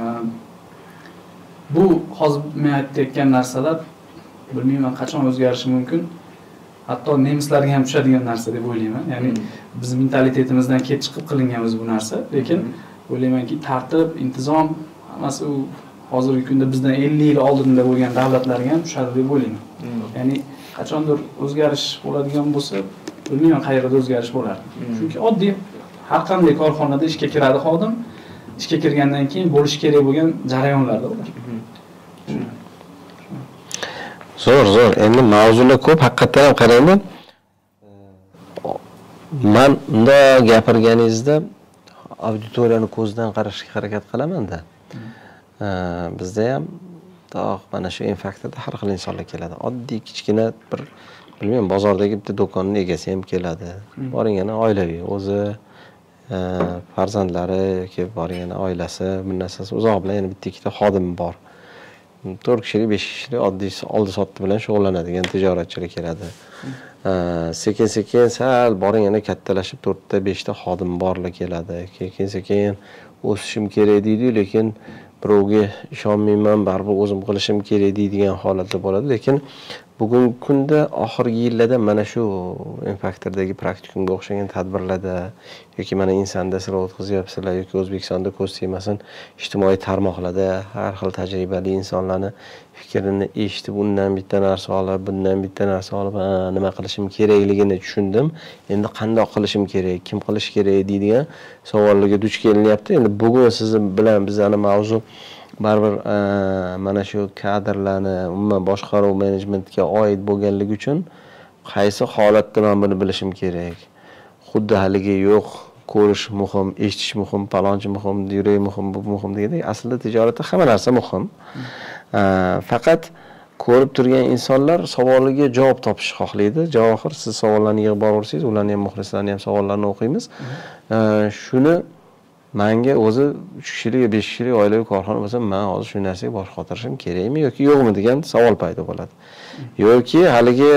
bu hozir men aytayotgan narsalar bilmayman qachon o'zgarishi mumkin. Hatto nemislarga ham tushadigan narsa deb o'ylayman. Ya'ni biz mentalitetimizdan kelib chiqib qilinganmiz bu narsa, lekin o'ylaymanki tartib, intizom hammasi u hozirgi kunda bizdan ellik yil oldinda bo'lgan davlatlarga ham tushadi deb o'ylayman. Ya'ni qachondir o'zgarish bo'ladigan bo'lsa, bilmayman qayerda o'zgarish bo'lar. Chunki oddiy har qanday korxonada ishga kiradi xodim, ishga kirgandan keyin bo'lish kerak bo'lgan jarayonlarda ular. Zo'r, zo'r. Endi mavzular ko'p, haqiqatan ham qaranglar. Men unda gapirganingizda auditoriyani ko'zdan qarashga harakat qilaman-da. Bizda ham tog' mana shu infaktorda har xil insonlar keladi. Oddiy kichkina bir bilmayman, bozordagi bitta do'konning egasi ham keladi. Boringani oilaviy, o'zi farzandlari yoki boringani oilasi, bir narsasi uzoq bilan yana bitta ikkita xodim bor. to'rt kishilik, besh kishilik oddiy oldi-sotdi bilan shug'ullanadigan tijoratchilar keladi. Sekin-sekin sal boringani kattalashib to'rtta, beshta xodim borlar keladi. Keyin-sekin o'sishim kerak deydi, lekin birovga ishonmayman, baribir o'zim qilishim kerak deydigan holatda bo'ladi. Lekin bugungi kunda oxirgi yillarda mana shu Infaktordagi praktikumga o'xshagan tadbirlarda yoki mana Insanda sizlar o'tkazyapsizlar yoki O'zbekistonda ko'z tegmasin ijtimoiy tarmoqlarda har xil tajribali insonlarni fikrini eshitib, undan bitta narsa olib, bundan bitta narsa olib, nima qilishim kerakligini tushundim. Endi qanday qilishim kerak, kim qilish kerak deydigan savollarga duch kelinyapti. Endi bugun siz bilan bizning mavzu baribir mana shu kadrlarni, umuman boshqaruv menejmentga oid bo'lganligi uchun qaysi holatda men buni bilishim kerak? Xuddi haligi yo'q, ko'rish muhim, eshitish muhim, palonchi muhim, yurak muhim, bu muhim degandek, aslida tijoratda hamma narsa muhim. Faqat ko'rib turgan insonlar savoliga javob topish xohlaydi. Javohir, siz savollarni yig'ib boraversangiz, ularni ham muxlislarni ham savollarini o'qiymiz. Shuni menga o'zi uch kishilik, besh kishilik oilaviy korxona bo'lsa, men hozir shu narsaga bosh qotirishim kerakmi yoki yo'qmi degan savol paydo bo'ladi. Yoki haligi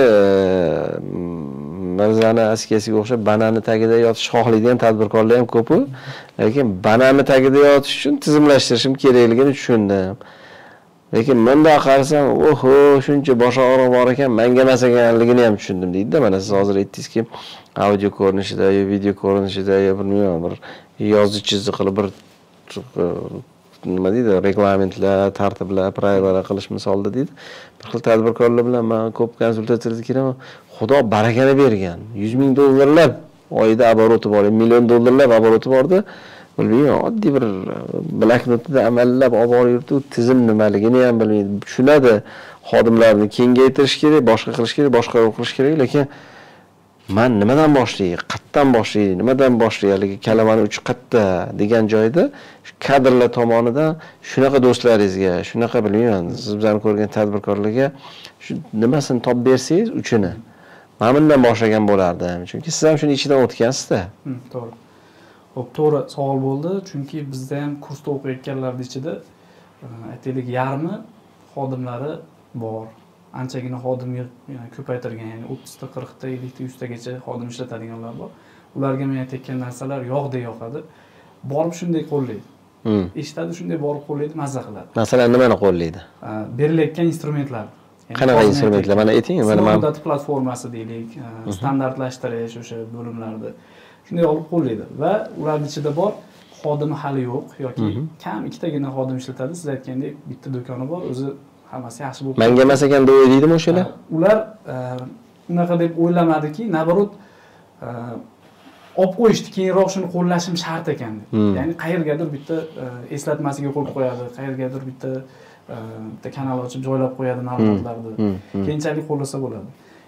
Mirzani askasiga o'xshab banani tagida yotish xohlaydigan tadbirkorlar ham ko'p, lekin banani tagida yotish uchun tizimlashtirishim kerakligini tushundim. Lekin menda qarasam, oho, shuncha bosh og'rig'i bor ekan, menga emas ekanligini ham tushundim deydi-da. Mana siz hozir aytdingizki, audio ko'rinishida, yo video ko'rinishida, yo bilmayman, bir yoziq chiziq qilib bir nima deydi, reglamentlar, tartiblar, pravolalar qilish misolida deydi. Bir xil tadbirkorlar bilan men ko'p konsultatsiyalarga kiraman. Xudo barakani bergan. yuz ming dollarlab oyda oboroti bor, million dollarlab oboroti borda, bilmayman, oddiy bir bloknotda amallab olib borib, tizim nimaligini ham bilmaydi. Tushunadi, xodimlarni kengaytirish kerak, boshqa qilish kerak, boshqaruv qilish kerak, lekin men nimadan boshlayay, qayerdan boshlayay, nimadan boshlayaligi kalamani uchi qayerda degan joyda kadrlar tomonidan shunaqa do'stlaringizga, shunaqa bilmayman, siz bizani ko'rgan tadbirkorlarga shu nimasini topib bersangiz uchini men bundan boshlagan bo'lardim. Chunki siz ham shuni ichidan o'tgansiz-da. To'g'ri. Xo'p, to'g'ri savol bo'ldi, chunki bizda ham kursda o'qiyotganlarning ichida aytaylik yarmi xodimlari bor. Anchagina xodim ko'paytirgan, ya'ni o'ttizta, qirqta, ellikta, yuztagacha xodim ishlatadiganlar bor. Ularga men aytayotgan narsalar yo'qdek yoqadi. Borib shunday qo'llaydi. Eshitadi, shunday borib qo'llaydi, mazza qiladi. Masalan, nimani qo'llaydi? Berilayotgan instrumentlar. Qanaqa instrumentlar? Mana ayting, mana men data platformasi deylik, standartlashtirish o'sha bo'limlarda. Shunday olib qo'llaydi va ularning ichida bor xodimi hali yo'q yoki kam ikkitagina xodim ishlatadi. Siz aytgandek, bitta do'koni bor, o'zi hammasi yaxshi bo'lib. Menga emas ekan deb o'ylaydimi o'shalar? Ular unaqa deb o'ylamadiki, nabarot olib qo'yishdi, keyinroq shuni qo'llashim shart ekan deb. Ya'ni qayergadir bitta eslatmasiga qo'yib qo'yadi, qayergadir bitta bitta kanal ochib joylab qo'yadi ma'lumotlarni. Keyinchalik qo'llasa bo'ladi.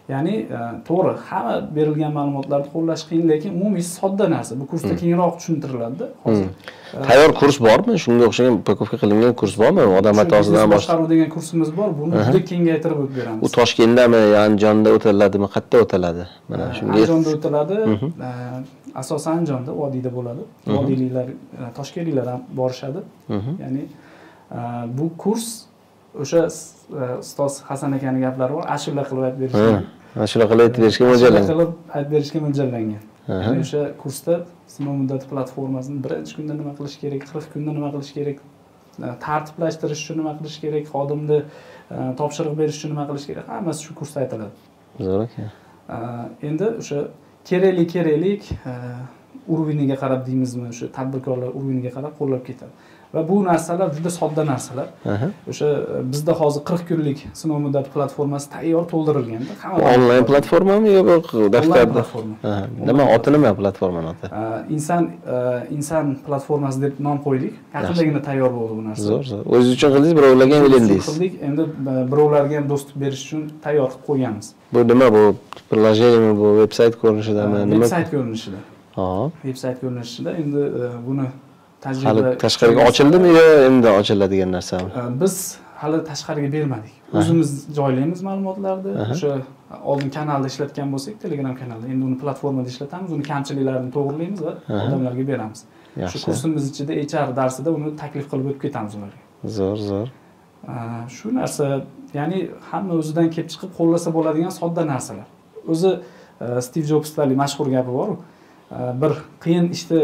Ya'ni to'g'ri, hamma berilgan ma'lumotlarni qo'llash qiyin, lekin umumiy sodda narsa. Bu kursda kengroq tushuntiriladi hozir. Tayyor kurs bormi? Shunga o'xshagan upakovka qilingan kurs bormi? Odam xatosidan boshqaruv degan kursimiz bor. Buni juda kengaytirib o'tib beramiz. U Toshkentdami, Andijonda o'tiladimi, qayerda o'tiladi? Mana shunga Andijonda o'tiladi. Asosan Andijonda, Vodiyda bo'ladi. Vodiyliklar, Toshkentliklar ham borishadi. Ya'ni bu kurs o'sha ustoz Hasan akaning gaplari bor, ashula qilib aytib berishgan. Ashula qilib aytib berishga mo'ljallangan. Ashula qilib aytib berishga mo'ljallangan. Ya'ni o'sha kursda sinov muddati platformasini birinchi kunda nima qilish kerak, qirq kunda nima qilish kerak, tartiblashtirish uchun nima qilish kerak, xodimni topshiriq berish uchun nima qilish kerak, hammasi shu kursda aytiladi. Zo'r ekan. Endi o'sha keraklik keraklik urviniga qarab deymizmi, o'sha tadbirkorlar urviniga qarab qo'llab ketadi. Va bu narsalar juda sodda narsalar. O'sha bizda hozir qirq kunlik sinov muddati platformasi tayyor to'ldirilganda, onlayn platformami yo'q daftarda? Nima oti nima platformani oti? Inson inson platformasi deb nom qo'ydik. Yaqindagina tayyor bo'ldi bu narsa. Zo'r, zo'r. O'zingiz uchun qildingiz, birovlarga ham ilindingiz. Qildik, endi birovlarga ham dostуп berish uchun tayyor qilib qo'yganmiz. Bu nima bu? Приложениеmi bu, veb-sayt ko'rinishidami? Nima? Veb-sayt ko'rinishida. Ha. Veb-sayt ko'rinishida endi buni hali tashqariga ochildimi yo endi ochiladigan narsami? Biz hali tashqariga bermadik. O'zimiz joylaymiz ma'lumotlarni. O'sha oldin kanalda ishlatgan bo'lsak, Telegram kanalida, endi uni platformada ishlatamiz, uni kamchiliklarini to'g'rilaymiz va odamlarga beramiz. Shu kursimiz ichida H R darsida uni taklif qilib o'tib ketamiz ularga. Zo'r, zo'r. Shu narsa, ya'ni hamma o'zidan kelib chiqib qo'llasa bo'ladigan sodda narsalar. O'zi Steve Jobs'talik mashhur gapi bor-ku. Bir qiyin ishni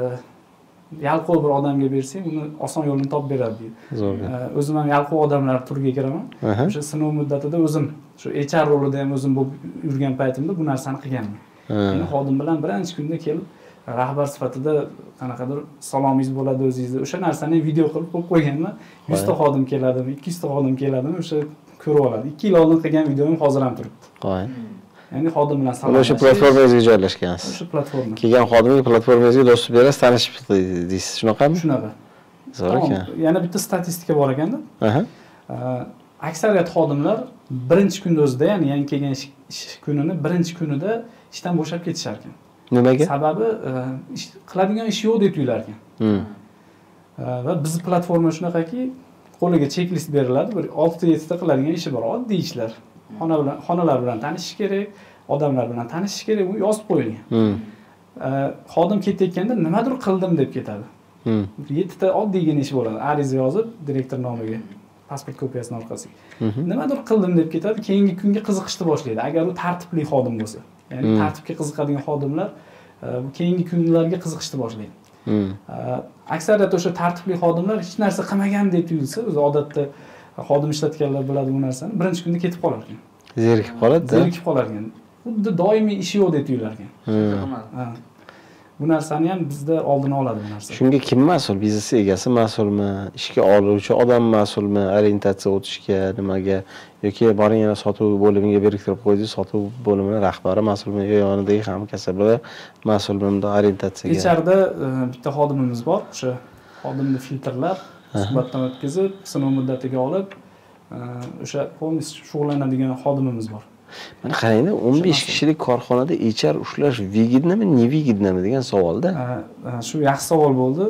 yalqov bir odamga bersang, uni oson yo'lini topib beradi deydi. Zo'r. O'zim ham yalqov odamlar turiga kiraman. O'sha sinov muddatida o'zim shu H R rolida ham o'zim bo'lib yurgan paytimda bu narsani qilganman. Ya'ni xodim bilan birinchi kunda kelib rahbar sifatida qanaqadir salomingiz bo'ladi o'zingizga. O'sha narsani video qilib qo'yib qo'yganman. yuz ta xodim keladimi, ikki yuz ta xodim keladimi, o'sha ko'rib oladi. ikki yil oldin qilgan videom hozir ham turibdi. Qo'y. Ya'ni xodim bilan salomlashish. O'sha platformangizga joylashgansiz. O'sha platforma. Kelgan xodimga platformangizga dostуп berasiz, tanishib deysiz, shunaqami? Shunaqa. Zo'r ekan. Yana bitta statistika bor ekanda. Aha. Aksariyat xodimlar birinchi kun o'zida, ya'ni yangi kelgan ish kunini birinchi kunida ishdan bo'shab ketishar ekan. Nimaga? Sababi qiladigan ish yo'q deb tuyular ekan. Va bizning platforma shunaqaki, qo'liga checklist beriladi, bir olti ta yetti ta qiladigan ishi bor, oddiy ishlar. Xona bilan, xonalar bilan tanishish kerak, odamlar bilan tanishish kerak, u yozib qo'yilgan. Xodim ketayotganda nimadir qildim deb ketadi. yetti ta oddiygina ish bo'ladi. Ariza yozib, direktor nomiga, pasport kopiyasini orqasiga. Nimadir qildim deb ketadi, keyingi kunga qiziqishni boshlaydi. Agar u tartibli xodim bo'lsa. Ya'ni tartibga qiziqadigan xodimlar bu keyingi kunlarga qiziqishni boshlaydi. Aksariyat o'sha tartibli xodimlar hech narsa qilmagan deb tuyulsa, o'zi odatda xodim ishlatganlar biladi bu narsani. Birinchi kunda ketib qolar ekan. Zerikib qoladi-da. Zerikib qolar ekan. Xuddi doimiy ishi yo'q deb tuyular ekan. Bu narsani ham bizda oldini oladi bu narsa. Shunga kim mas'ul? Biznes egasi mas'ulmi? Ishga oluvchi odam mas'ulmi? Orientatsiya o'tishga, nimaga yoki boring yana sotuv bo'limiga berkitib qo'ydi, sotuv bo'limining rahbari mas'ulmi yo yonidagi hamkasblar mas'ulmi unda orientatsiyaga? Ichkarida bitta xodimimiz bor. O'sha xodimni filtrlab, suhbatdan o'tkazib, sinov muddatiga olib, o'sha полностью shug'ullanadigan xodimimiz bor. Mana qarangda, o'n besh kishilik korxonada H R ushlash vigidnami, nevigidnami degan savolda. Shu yaxshi savol bo'ldi.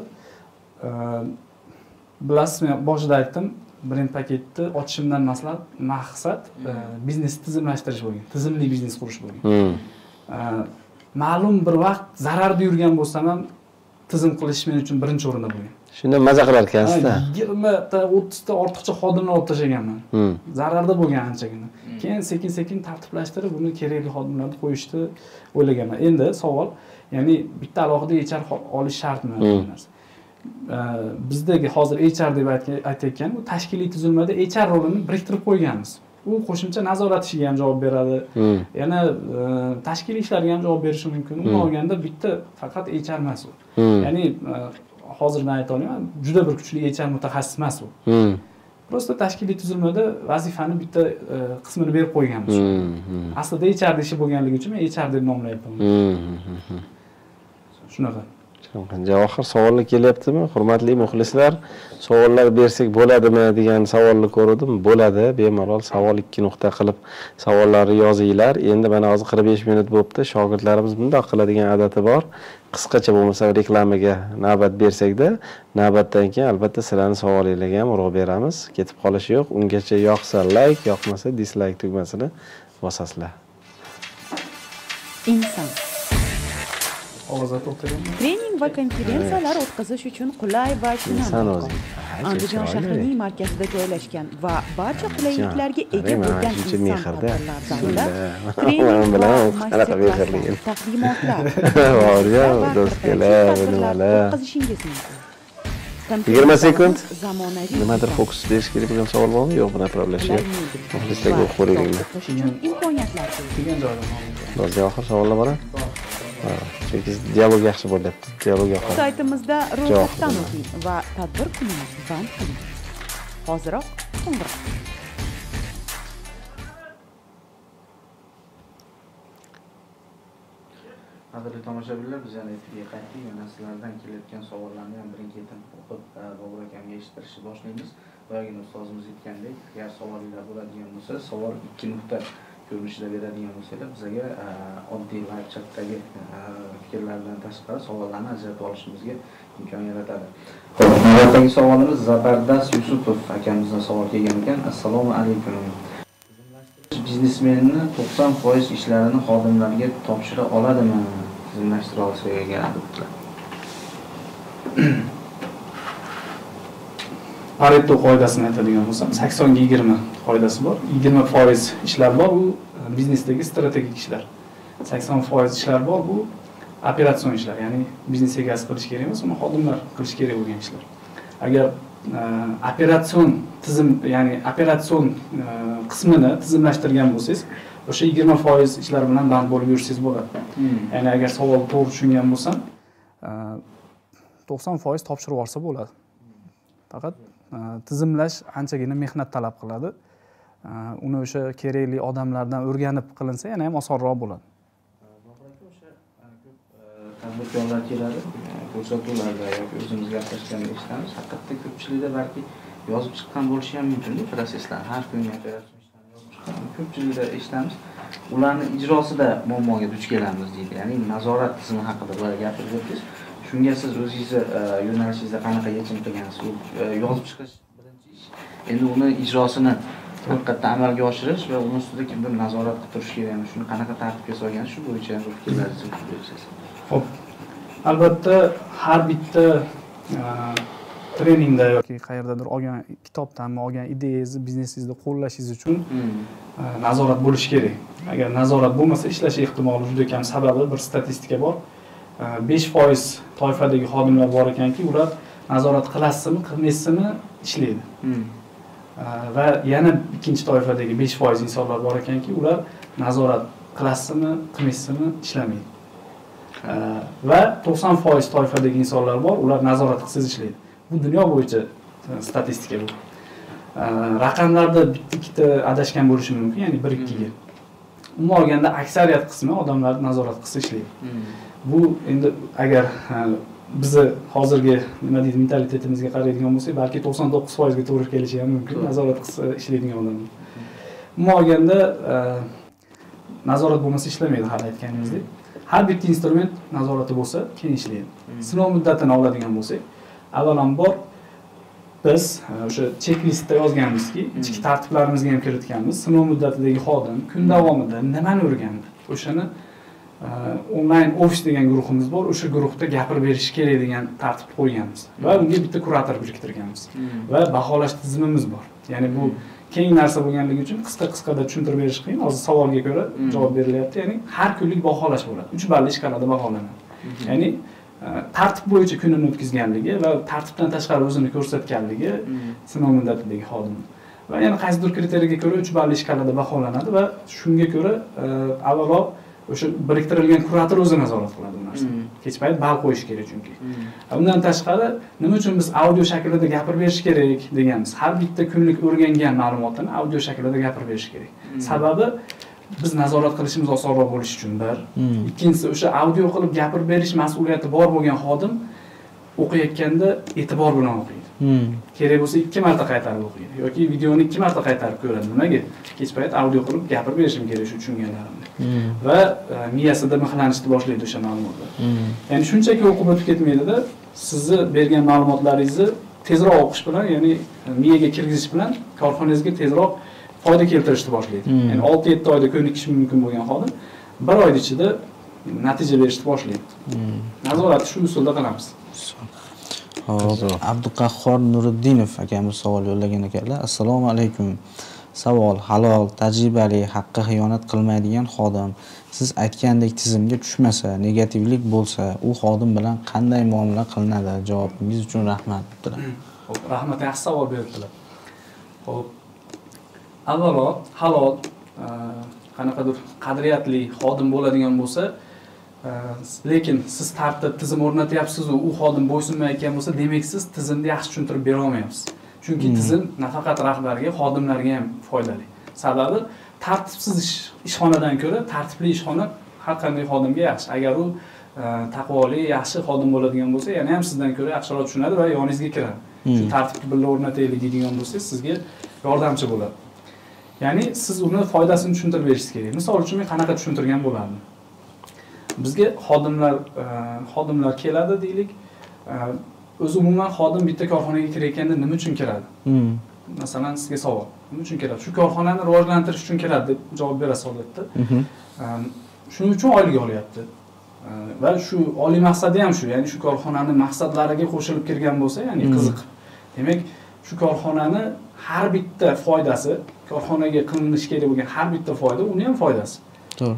Bilasiz, men boshida aytdim, brend paketni ochishimdan maslahat, maqsad biznesni tizimlashtirish bo'lgan, tizimli biznes qurish bo'lgan. Ma'lum bir vaqt zararda yurgan bo'lsam ham tizim qilish men uchun birinchi o'rinda bo'lgan. Shunda maza qilar ekansiz-da. yigirma ta, o'ttiz ta ortiqcha xodimni olib tashlaganman. Zararda bo'lgan anchagina. Keyin sekin-sekin tartiblashtirib, buni kerakli xodimlarni qo'yishni o'ylaganman. Endi savol, ya'ni bitta alohida H R olish shartmi degan narsa. Bizdagi hozir H R deb aytayotgan, bu tashkiliy tuzilmada H R rolini biriktirib qo'yganmiz. U qo'shimcha nazorat ishiga ham javob beradi. Yana tashkiliy ishlarga ham javob berishi mumkin. Umuman olganda bitta faqat H R emas u. Ya'ni hozirdan ayta olaman, juda bir kuchli H R mutaxassis emas u. Prosta tashkiliy tuzilmada vazifani bitta qismini berib qo'yganmiz. Aslida H R ishi bo'lganligi uchun men H R deb nomlayapman. Shunaqa. Javohir savollar kelyaptimi? Hurmatli muxlislar, savollar bersak bo'ladimi degan savolni ko'rdim. Bo'ladi, bemalol savol ikki nuqta qilib savollarni yozinglar. Endi mana hozir qirq besh minut bo'libdi. Shogirdlarimiz bundoq qiladigan odati bor. Qisqacha bo'lmasa reklamaga navbat bersakda, navbatdan keyin albatta sizlarning savolinglarga ham urg'u beramiz. Ketib qolish yo'q. Ungacha yoqsa like, yoqmasa dislike tugmasini bosasizlar. Inson trening va konferensiyalar o'tkazish uchun qulay va shinam Andijon shahrining markazida joylashgan va barcha qulayliklarga ega bo'lgan inson tadbirlaridan trening va master-klasslar, taqdimotlar va do'stlar o'tkazishingiz mumkin. yigirma sekund. Nimadir fokus berish kerak bo'lgan savol bormi? Yo'q, buni problemlashib. Muxlislarga o'qib ko'ringlar. Imkoniyatlar kelgan joyda. Hozir oxir savollar bormi? Chunki dialog yaxshi bo'lyapti. Dialog yo'q. Saytimizda ro'yxatdan o'ting va tadbir kunini band qiling. Hoziroq qo'ng'iroq. Qadrli tomoshabinlar, biz yana efirga qaytdik. Yana sizlardan kelayotgan savollarni ham birin-ketin o'qib, Bobur akamga eshittirishni boshlaymiz. Boyagina ustozimiz aytgandek, agar savollar bo'ladigan bo'lsa, savol ikki nuqta ko'rinishida beradigan bo'lsalar, bizga oddiy live chatdagi fikrlardan tashqari savollarni ajratib olishimizga imkon yaratadi. Navbatdagi savolimiz Zabardast Yusupov akamizdan savol kelgan ekan. Assalomu alaykum. Biznesmenni to'qson foiz ishlarini xodimlarga topshira oladimi? Tizimlashtira olsa ekan debdilar. Pareto qoidasini aytadigan bo'lsam, sakson ga yigirma qoidasi bor. yigirma foiz ishlar bor, bu biznesdagi strategik ishlar. sakson foiz ishlar bor, bu operatsion ishlar, ya'ni biznes egasi qilish kerak emas, uni xodimlar qilish kerak bo'lgan ishlar. Agar operatsion tizim, ya'ni operatsion qismini tizimlashtirgan bo'lsangiz, o'sha yigirma foiz ishlar bilan band bo'lib yursangiz bo'ladi. Ya'ni agar savol to'g'ri tushungan bo'lsam, to'qson foiz topshirib olsa bo'ladi. Faqat tizimlash anchagina mehnat talab qiladi. Uni o'sha kerakli odamlardan o'rganib qilinsa, yana ham osonroq bo'ladi. O'sha ko'p tadbirkorlar keladi, ko'rsatuvlarda yoki o'zimiz gaplashganda eshitamiz. Haqiqatda ko'pchilikda balki yozib chiqqan bo'lishi ham mumkin, proseslar, har kungi operatsiya ishlarni yozib chiqqan. Ko'pchilikda eshitamiz. Ularni ijrosida muammoga duch kelamiz deydi. Ya'ni nazorat tizimi haqida bir gapirib o'tdingiz. Shunga siz o'zingizni yo'nalishingizda qanaqa yechim qilgansiz? U yozib chiqish birinchi ish. Endi uni ijrosini haqiqatdan amalga oshirish va uni ustida kimdir nazorat qilib turish kerak. Yani shuni qanaqa tartibga solgan, shu bo'yicha ham fikrlaringizni bildirsangiz. Xo'p. Albatta har bitta treningda yoki qayerdadir olgan kitobdanmi olgan ideyangizni biznesingizni qo'llashingiz uchun nazorat bo'lishi kerak. Agar nazorat bo'lmasa ishlash ehtimoli juda kam. Sababi bir statistika bor. besh foiz toifadagi xodimlar bor ekanki, ular nazorat qilasizmi, qilmaysizmi ishlaydi. Va yana ikkinchi toifadagi besh foiz insonlar bor ekanki, ular nazorat qilasizmi, qilmaysizmi ishlamaydi. Va to'qson foiz toifadagi insonlar bor, ular nazorat qilsangiz ishlaydi. Bu dunyo bo'yicha statistika bu. Raqamlarda bitta-ikkita adashgan bo'lishi mumkin, ya'ni bir ikkiga. Umuman olganda aksariyat qismi odamlar nazorat qilsa ishlaydi. Bu endi agar bizni hozirgi nima deydi mentalitetimizga qaraydigan bo'lsak, balki to'qson to'qqiz foiz ga to'g'ri kelishi ham mumkin, nazorat qilsa ishlaydigan odamlar. Umuman olganda nazorat bo'lmasa ishlamaydi, hali aytganingizdek. Har bitta instrument nazorati bo'lsa, keyin ishlaydi. Sinov muddatini oladigan bo'lsak, avvalambor biz o'sha checklistda yozganmizki, ichki tartiblarimizga ham kiritganmiz. Sinov muddatidagi xodim kun davomida nimani o'rgandi? O'shani onlayn ofis degan guruhimiz bor. O'sha guruhda gapirib berish kerak degan tartibni qo'yganmiz va unga bitta kurator biriktirganmiz. Va baholash tizimimiz bor. Ya'ni bu keng narsa bo'lganligi uchun qisqa-qisqada tushuntirib berish qiyin. Hozir savolga ko'ra javob berilyapti. Ya'ni har kunlik baholash bo'ladi. uch balli shkalada baholanadi. Ya'ni tartib bo'yicha kunini o'tkazganligi va tartibdan tashqari o'zini ko'rsatganligi sinov muddatidagi xodim. Va yana qaysidir kriteriyaga ko'ra uch balli shkalada baholanadi va shunga ko'ra avvalo o'sha biriktirilgan kurator o'zi nazorat qiladi bu narsani. Kech payt ball qo'yish kerak chunki. Undan tashqari nima uchun biz audio shaklida gapirib berish kerak deganmiz. Har bitta kunlik o'rgangan ma'lumotni audio shaklida gapirib berish kerak. Sababi biz nazorat qilishimiz osonroq bo'lishi uchun bir. Ikkinchisi o'sha audio qilib gapirib berish mas'uliyati bor bo'lgan xodim o'qiyotganda e'tibor bilan o'qiydi. Kerak bo'lsa ikki marta qaytarib o'qiydi yoki videoni ikki marta qaytarib ko'radi. Nimaga? Kech payt audio qilib gapirib berishim kerak shu tushunganlarimni. Va miyasida mixlanishni boshlaydi o'sha ma'lumotlar. Ya'ni shunchaki o'qib o'tib ketmaydida, sizni bergan ma'lumotlaringizni tezroq o'qish bilan, ya'ni miyaga kirgizish bilan korxonangizga tezroq foyda keltirishni boshlaydi. Ya'ni olti yetti oyda ko'nikish mumkin bo'lgan xodim bir oy ichida natija berishni boshlaydi. Nazoratni shu usulda qilamiz. Hop, Abduqahhor Nuriddinov akamiz savol yo'llagan ekanlar. Assalomu alaykum. Savol: halol, tajribali, haqqa xiyonat qilmaydigan xodim siz aytgandek tizimga tushmasa, negativlik bo'lsa, u xodim bilan qanday muomala qilinadi? Javobingiz uchun rahmat debdilar. Xo'p, rahmat, yaxshi savol beribdilar. Xo'p, avvalo halol, qanaqadir qadriyatli xodim bo'ladigan bo'lsa, lekin siz tartib tizim o'rnatyapsiz u xodim bo'ysunmayotgan bo'lsa, demak siz tizimni yaxshi tushuntirib bera olmayapsiz. Chunki tizim nafaqat rahbarga, xodimlarga ham foydali. Sababi tartibsiz ish, ishxonadan ko'ra tartibli ishxona har qanday xodimga yaxshi. Agar u taqvoli, yaxshi xodim bo'ladigan bo'lsa, yana ham sizdan ko'ra yaxshiroq tushunadi va yoningizga kiradi. Shu tartibni birga o'rnataylik deydigan bo'lsangiz, sizga yordamchi bo'ladi. Ya'ni siz uni foydasini tushuntirib berishingiz kerak. Misol uchun men qanaqa tushuntirgan bo'lardim? Bizga xodimlar xodimlar keladi deylik. O'zi umuman xodim bitta korxonaga kirayotganda nima uchun kiradi? Masalan, sizga savol. Nima uchun kiradi? Shu korxonani rivojlantirish uchun kiradi deb javob berasiz odatda. Shuning uchun oylik olyapti. Va shu oliy maqsadi ham shu, ya'ni shu korxonani maqsadlariga qo'shilib kirgan bo'lsa, ya'ni qiziq. Demak, shu korxonani har bitta foydasi, korxonaga qilinishi kerak bo'lgan har bitta foyda uni ham foydasi. To'g'ri.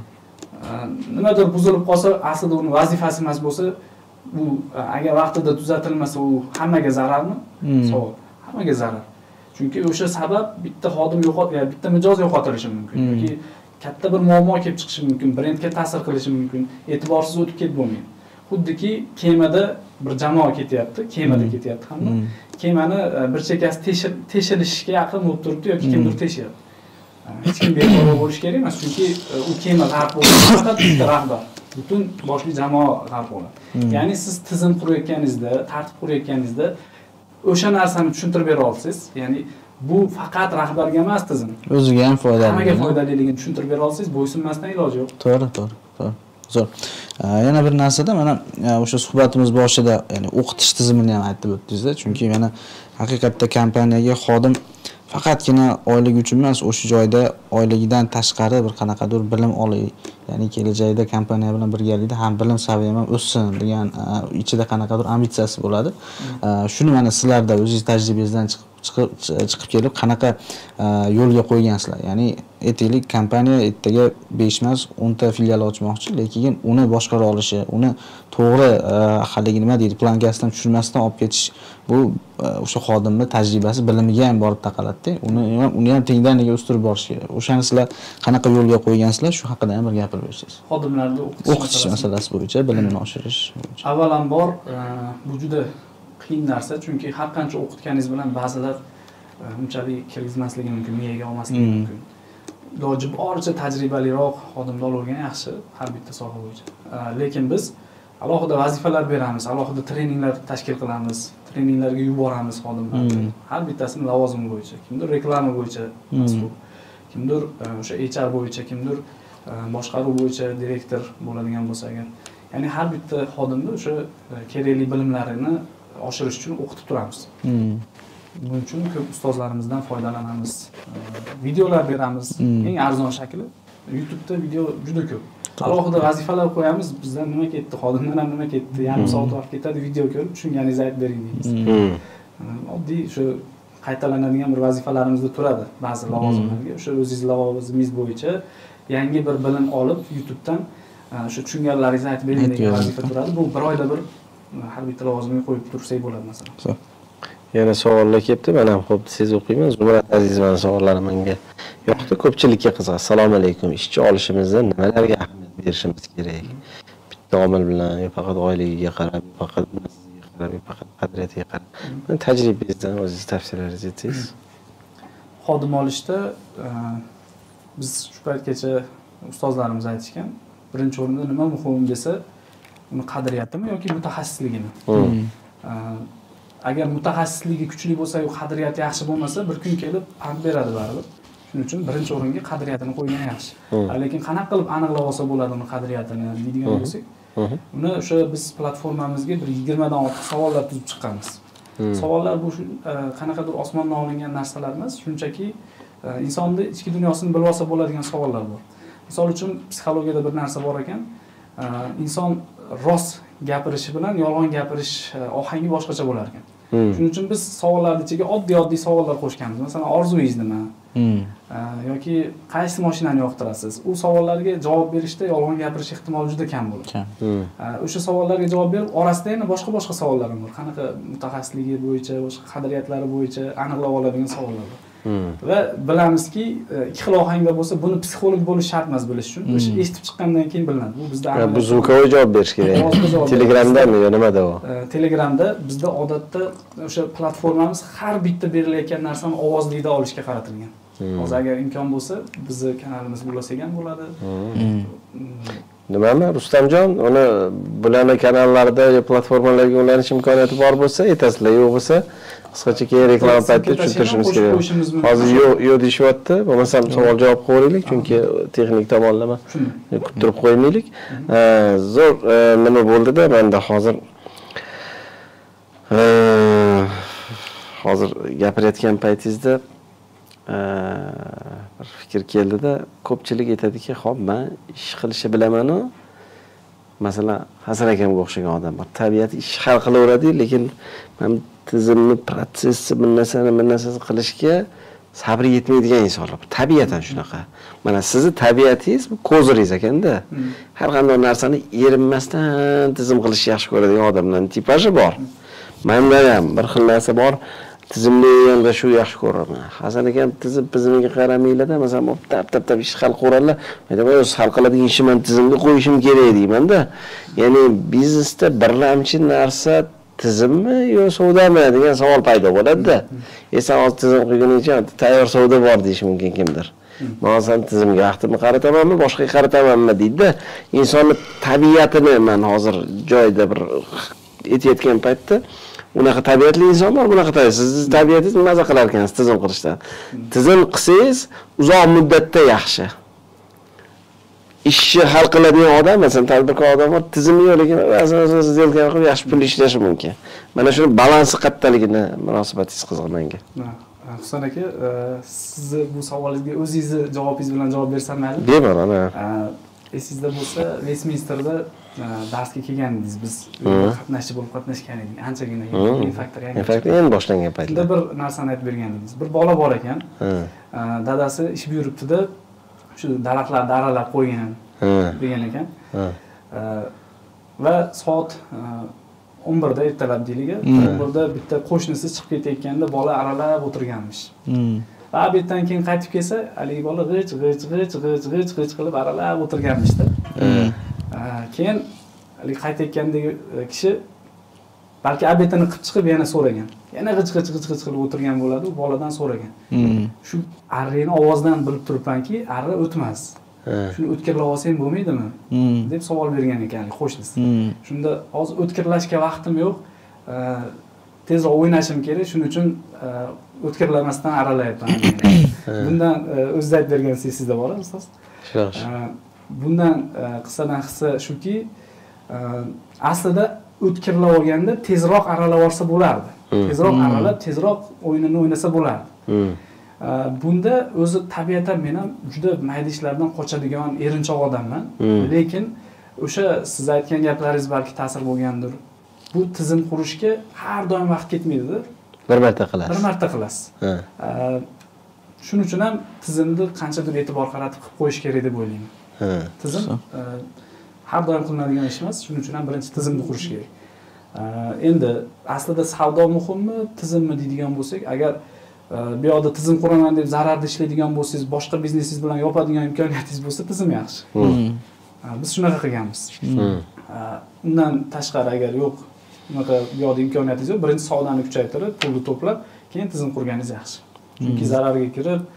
Nimadir buzilib qolsa, aslida uni vazifasi emas bo'lsa, bu agar vaqtida tuzatilmasa, u hammaga zararmi? Savol. Hammaga zarar. Chunki o'sha sabab bitta xodim yo'qot, yoki bitta mijoz yo'qotilishi mumkin yoki katta bir muammo kelib chiqishi mumkin, brendga ta'sir qilishi mumkin, e'tiborsiz o'tib ketib bo'lmaydi. Xuddiki kemada bir jamoa ketyapti, kemada ketyapti hamma. Kemani bir chekkasi teshilishga yaqin bo'lib turibdi yoki kimdir teshyapti. Hech kim beparvo bo'lish kerak emas, chunki u kema g'arq bo'lsa, faqat bitta rahbar, butun boshli jamoa g'arq bo'ladi. Ya'ni siz tizim qurayotganingizda, tartib qurayotganingizda o'sha narsani tushuntirib bera olsangiz, ya'ni bu faqat rahbarga emas tizim. O'ziga ham foydali. Hammaga foydaliligini tushuntirib bera olsangiz, bo'ysunmasdan iloji yo'q. To'g'ri, to'g'ri, to'g'ri. Zo'r. Yana bir narsada mana o'sha suhbatimiz boshida, ya'ni o'qitish tizimini ham aytib o'tdingiz-da, chunki mana haqiqatda kompaniyaga xodim faqatgina oylik uchun emas, o'sha joyda oyligidan tashqari bir qanaqadir bilim olay, ya'ni kelajakda kompaniya bilan birgalikda ham bilim saviyam ham o'ssin degan ichida qanaqadir ambitsiyasi bo'ladi. Shuni mana sizlarda o'zingiz tajribangizdan chiqib chiqib kelib qanaqa yo'lga qo'ygansizlar? Ya'ni aytaylik, kompaniya ertaga besh emas, o'n ta filial ochmoqchi, lekin uni boshqara olishi, uni to'g'ri haligi nima deydi, plankasidan tushirmasdan olib ketish, bu o'sha xodimning tajribasi, bilimiga ham borib taqaladi-da. Uni uni ham tengdaniga o'stirib borish kerak. O'shani sizlar qanaqa yo'lga qo'ygansizlar? Shu haqida ham bir gapirib bersangiz. Xodimlarni o'qitish masalasi bo'yicha, bilimini oshirish bo'yicha. Avvalambor bu juda qiyin narsa, chunki har qancha o'qitganingiz bilan ba'zilar unchalik kirgizmasligi mumkin, miyaga olmasligi mumkin. Iloji boricha tajribaliroq xodimlar olgan yaxshi har bitta soha bo'yicha. Lekin biz alohida vazifalar beramiz, alohida treninglar tashkil qilamiz, treninglarga yuboramiz xodimlarni. Har bittasini lavozimi bo'yicha, kimdir reklama bo'yicha mas'ul, kimdir o'sha H R bo'yicha, kimdir boshqaruv bo'yicha direktor bo'ladigan bo'lsa agar. Ya'ni har bitta xodimni o'sha kerakli bilimlarini oshirish uchun o'qitib turamiz. Buning uchun ko'p ustozlarimizdan foydalanamiz. Videolar beramiz. Eng arzon shakli YouTube'da video juda ko'p. Alohida vazifalar qo'yamiz. Bizdan nima ketdi, xodimdan ham nima ketdi, yarim soat vaqt ketadi, video ko'rib tushunganingizni aytib bering deymiz. Oddiy shu qaytalanadigan bir vazifalarimiz turadi ba'zi lavozimlarga. O'sha o'zingiz lavozimingiz bo'yicha yangi bir bilim olib YouTube'dan o'sha tushunganlaringizni aytib bering degan vazifa turadi. Bu bir oyda bir har bitta lavozimga qo'yib tursak bo'ladi masalan. Yana savollar kelibdi. Men ham xo'p siz o'qiyman. Zumrat Azizovaning savollari menga yoqdi, ko'pchilikka qiziq. Assalomu alaykum. Ishchi olishimizda nimalarga ahamiyat berishimiz kerak? Bitta omil bilan, yo faqat oyligiga qarab, faqat narsaga qarab, faqat qadriyatiga qarab. Men tajribangizdan o'zingiz tavsiyalaringizni aytsangiz. Xodim olishda biz shu paytgacha ustozlarimiz aytishgan, birinchi o'rinda nima muhim desa, uni qadriyatimi yoki mutaxassisligimi. Agar mutaxassisligi kuchli bo'lsa, u qadriyati yaxshi bo'lmasa, bir kun kelib pand beradi baribir. Shuning uchun birinchi o'ringa qadriyatini qo'ygan yaxshi. Lekin qanaqa qilib aniqlab olsa bo'ladi uni qadriyatini deydigan bo'lsak, uni o'sha biz platformamizga bir yigirma dan ortiq savollar tuzib chiqqanmiz. Savollar bu qanaqadir osmondan olingan narsalar emas, shunchaki insonni ichki dunyosini bilib olsa bo'ladigan savollar bor. Misol uchun psixologiyada bir narsa bor ekan, inson rost gapirishi bilan yolg'on gapirish ohangi boshqacha bo'lar ekan. Shuning uchun biz savollarning ichiga oddiy-oddiy savollar qo'shganmiz. Masalan, orzungiz nima? yoki qaysi mashinani yoqtirasiz? U savollarga javob berishda yolg'on gapirish ehtimoli juda kam bo'ladi. O'sha savollarga javob berib, orasida yana boshqa-boshqa savollar ham bor. Qanaqa mutaxassisligi bo'yicha, boshqa qadriyatlari bo'yicha aniqlab oladigan savollar bor. Va bilamizki, ikki xil ohangda bo'lsa, buni psixolog bo'lish shart emas bilish uchun. O'sha eshitib chiqqandan keyin bilinadi. Bu bizda bu zvukovoy javob berish kerak. Telegramdami yo nimada u? Telegramda bizda odatda o'sha platformamiz har bitta berilayotgan narsani ovozlikda olishga qaratilgan. Hozir agar imkon bo'lsa, bizni kanalimiz bo'lasak ham bo'ladi. Nimami Rustamjon, uni bularni kanallarda yo platformalarga ulanish imkoniyati bor bo'lsa, aytasizlar, yo'q bo'lsa, qisqacha keyin reklama paytida tushuntirishimiz kerak. Hozir yo'q, yo'q deyishyapti. Bo'lmasam savol javob qo'yaylik, chunki texnik tomonlama kuttirib qo'ymaylik. Zo'r nima bo'ldi-da, menda hozir hozir gapirayotgan paytingizda bir fikr keldida, ko'pchilik aytadiki, "Xo'p, men ish qilishni bilaman-ku. Masalan, Hasan akamga o'xshagan odam bor. Tabiati ish hal qilaveradi, lekin men tizimni, protsessni, bir narsani, bir narsani qilishga sabri yetmaydigan insonlar. Tabiatan shunaqa. Mana sizni tabiatingiz bu ko'ziringiz ekanda. Har qanday narsani erinmasdan tizim qilishni yaxshi ko'radigan odamlarning tipaji bor. Menda ham bir xil narsa bor. Tizimli yonda shu yaxshi ko'raman. Hasan akam tizim tizimiga qaramaylar-da, masalan, tap-tap-tap ish hal qiladilar. Aytaman, "O'z hal qiladigan ishni men tizimga qo'yishim kerak" deyman-da. Ya'ni biznesda birlamchi narsa tizimmi yo savdami degan savol paydo bo'ladi-da. Esa hozir tizim qo'yguningcha tayyor savdo bor deyish mumkin kimdir. Men ham tizimga vaqtimni qaratamanmi, boshqaga qaratamanmi deydi-da. Insonning tabiatini men hozir joyida bir aytayotgan paytda unaqa tabiatli inson bor, bunaqa tabiat. Siz tabiatingiz maza qilar ekansiz tizim qilishdan. Tizim qilsangiz uzoq muddatda yaxshi. Ishni hal qiladigan odam, masalan, tadbirkor odam bor, tizimi yo'q, lekin asosan zelka qilib yaxshi pul ishlashi mumkin. Mana shuni balansi qattaligini munosabatingiz qiziq menga. Husan aka, siz bu savolingizga o'zingizni javobingiz bilan javob bersam mayli? Bemalol. Esingizda bo'lsa, Westminsterda darsga kelgandingiz, biz qatnashchi bo'lib qatnashgan edik. Anchagina faktor yangi. Faktor endi boshlangan paytda. Shunda bir narsani aytib bergandingiz. Bir bola bor ekan. Dadasi ish buyuribdi-da, shu daraxtlarni aralab qo'ygan degan ekan. Va soat o'n birda ertalab deylik, o'n birda bitta qo'shnisi chiqib ketayotganda bola aralab o'tirganmish. Va abetdan keyin qaytib kelsa, haligi bola g'ich g'ich g'ich g'ich g'ich g'ich qilib aralab o'tirganmishda. Keyin haligi qaytayotgandagi kishi balki abetini qilib chiqib yana so'ragan. Yana g'ich g'ich g'ich g'ich qilib o'tirgan bo'ladi, u boladan so'ragan. Shu arrini ovozdan bilib turibmanki, arra o'tmas. Shuni o'tkirlab olsang bo'lmaydimi? deb savol bergan ekan qo'shnisi. Shunda hozir o'tkirlashga vaqtim yo'q. Tezroq o'ynashim kerak, shuning uchun o'tkirlamasdan aralayapman. Bundan o'zingiz aytib bergansiz sizda bor, ustoz? Yaxshi. Bundan qissadan hissa shuki, aslida o'tkirlab olganda tezroq aralab olsa bo'lardi. Tezroq aralab, tezroq o'yinini o'ynasa bo'lardi. Bunda o'zi tabiatan men ham juda mayda ishlardan qochadigan erinchoq odamman. Lekin o'sha siz aytgan gaplaringiz balki ta'sir bo'lgandir. Bu tizim qurishga har doim vaqt ketmaydi-da. Bir marta qilasiz. Bir marta qilasiz. Shuning uchun ham tizimni qanchadir e'tibor qaratib qilib qo'yish kerak deb o'ylayman. Tizim har doim qilinadigan ish emas, shuning uchun ham birinchi tizimni qurish kerak. Endi aslida savdo muhimmi, tizimmi deydigan bo'lsak, agar bu yoqda tizim quraman deb zararda ishlaydigan bo'lsangiz, boshqa biznesingiz bilan yopadigan imkoniyatingiz bo'lsa, tizim yaxshi. Biz shunaqa qilganmiz. Undan tashqari agar yo'q, unaqa bu yoqda imkoniyatingiz yo'q, birinchi savdoni kuchaytirib, pulni to'plab, keyin tizim qurganingiz yaxshi. Chunki zararga kirib,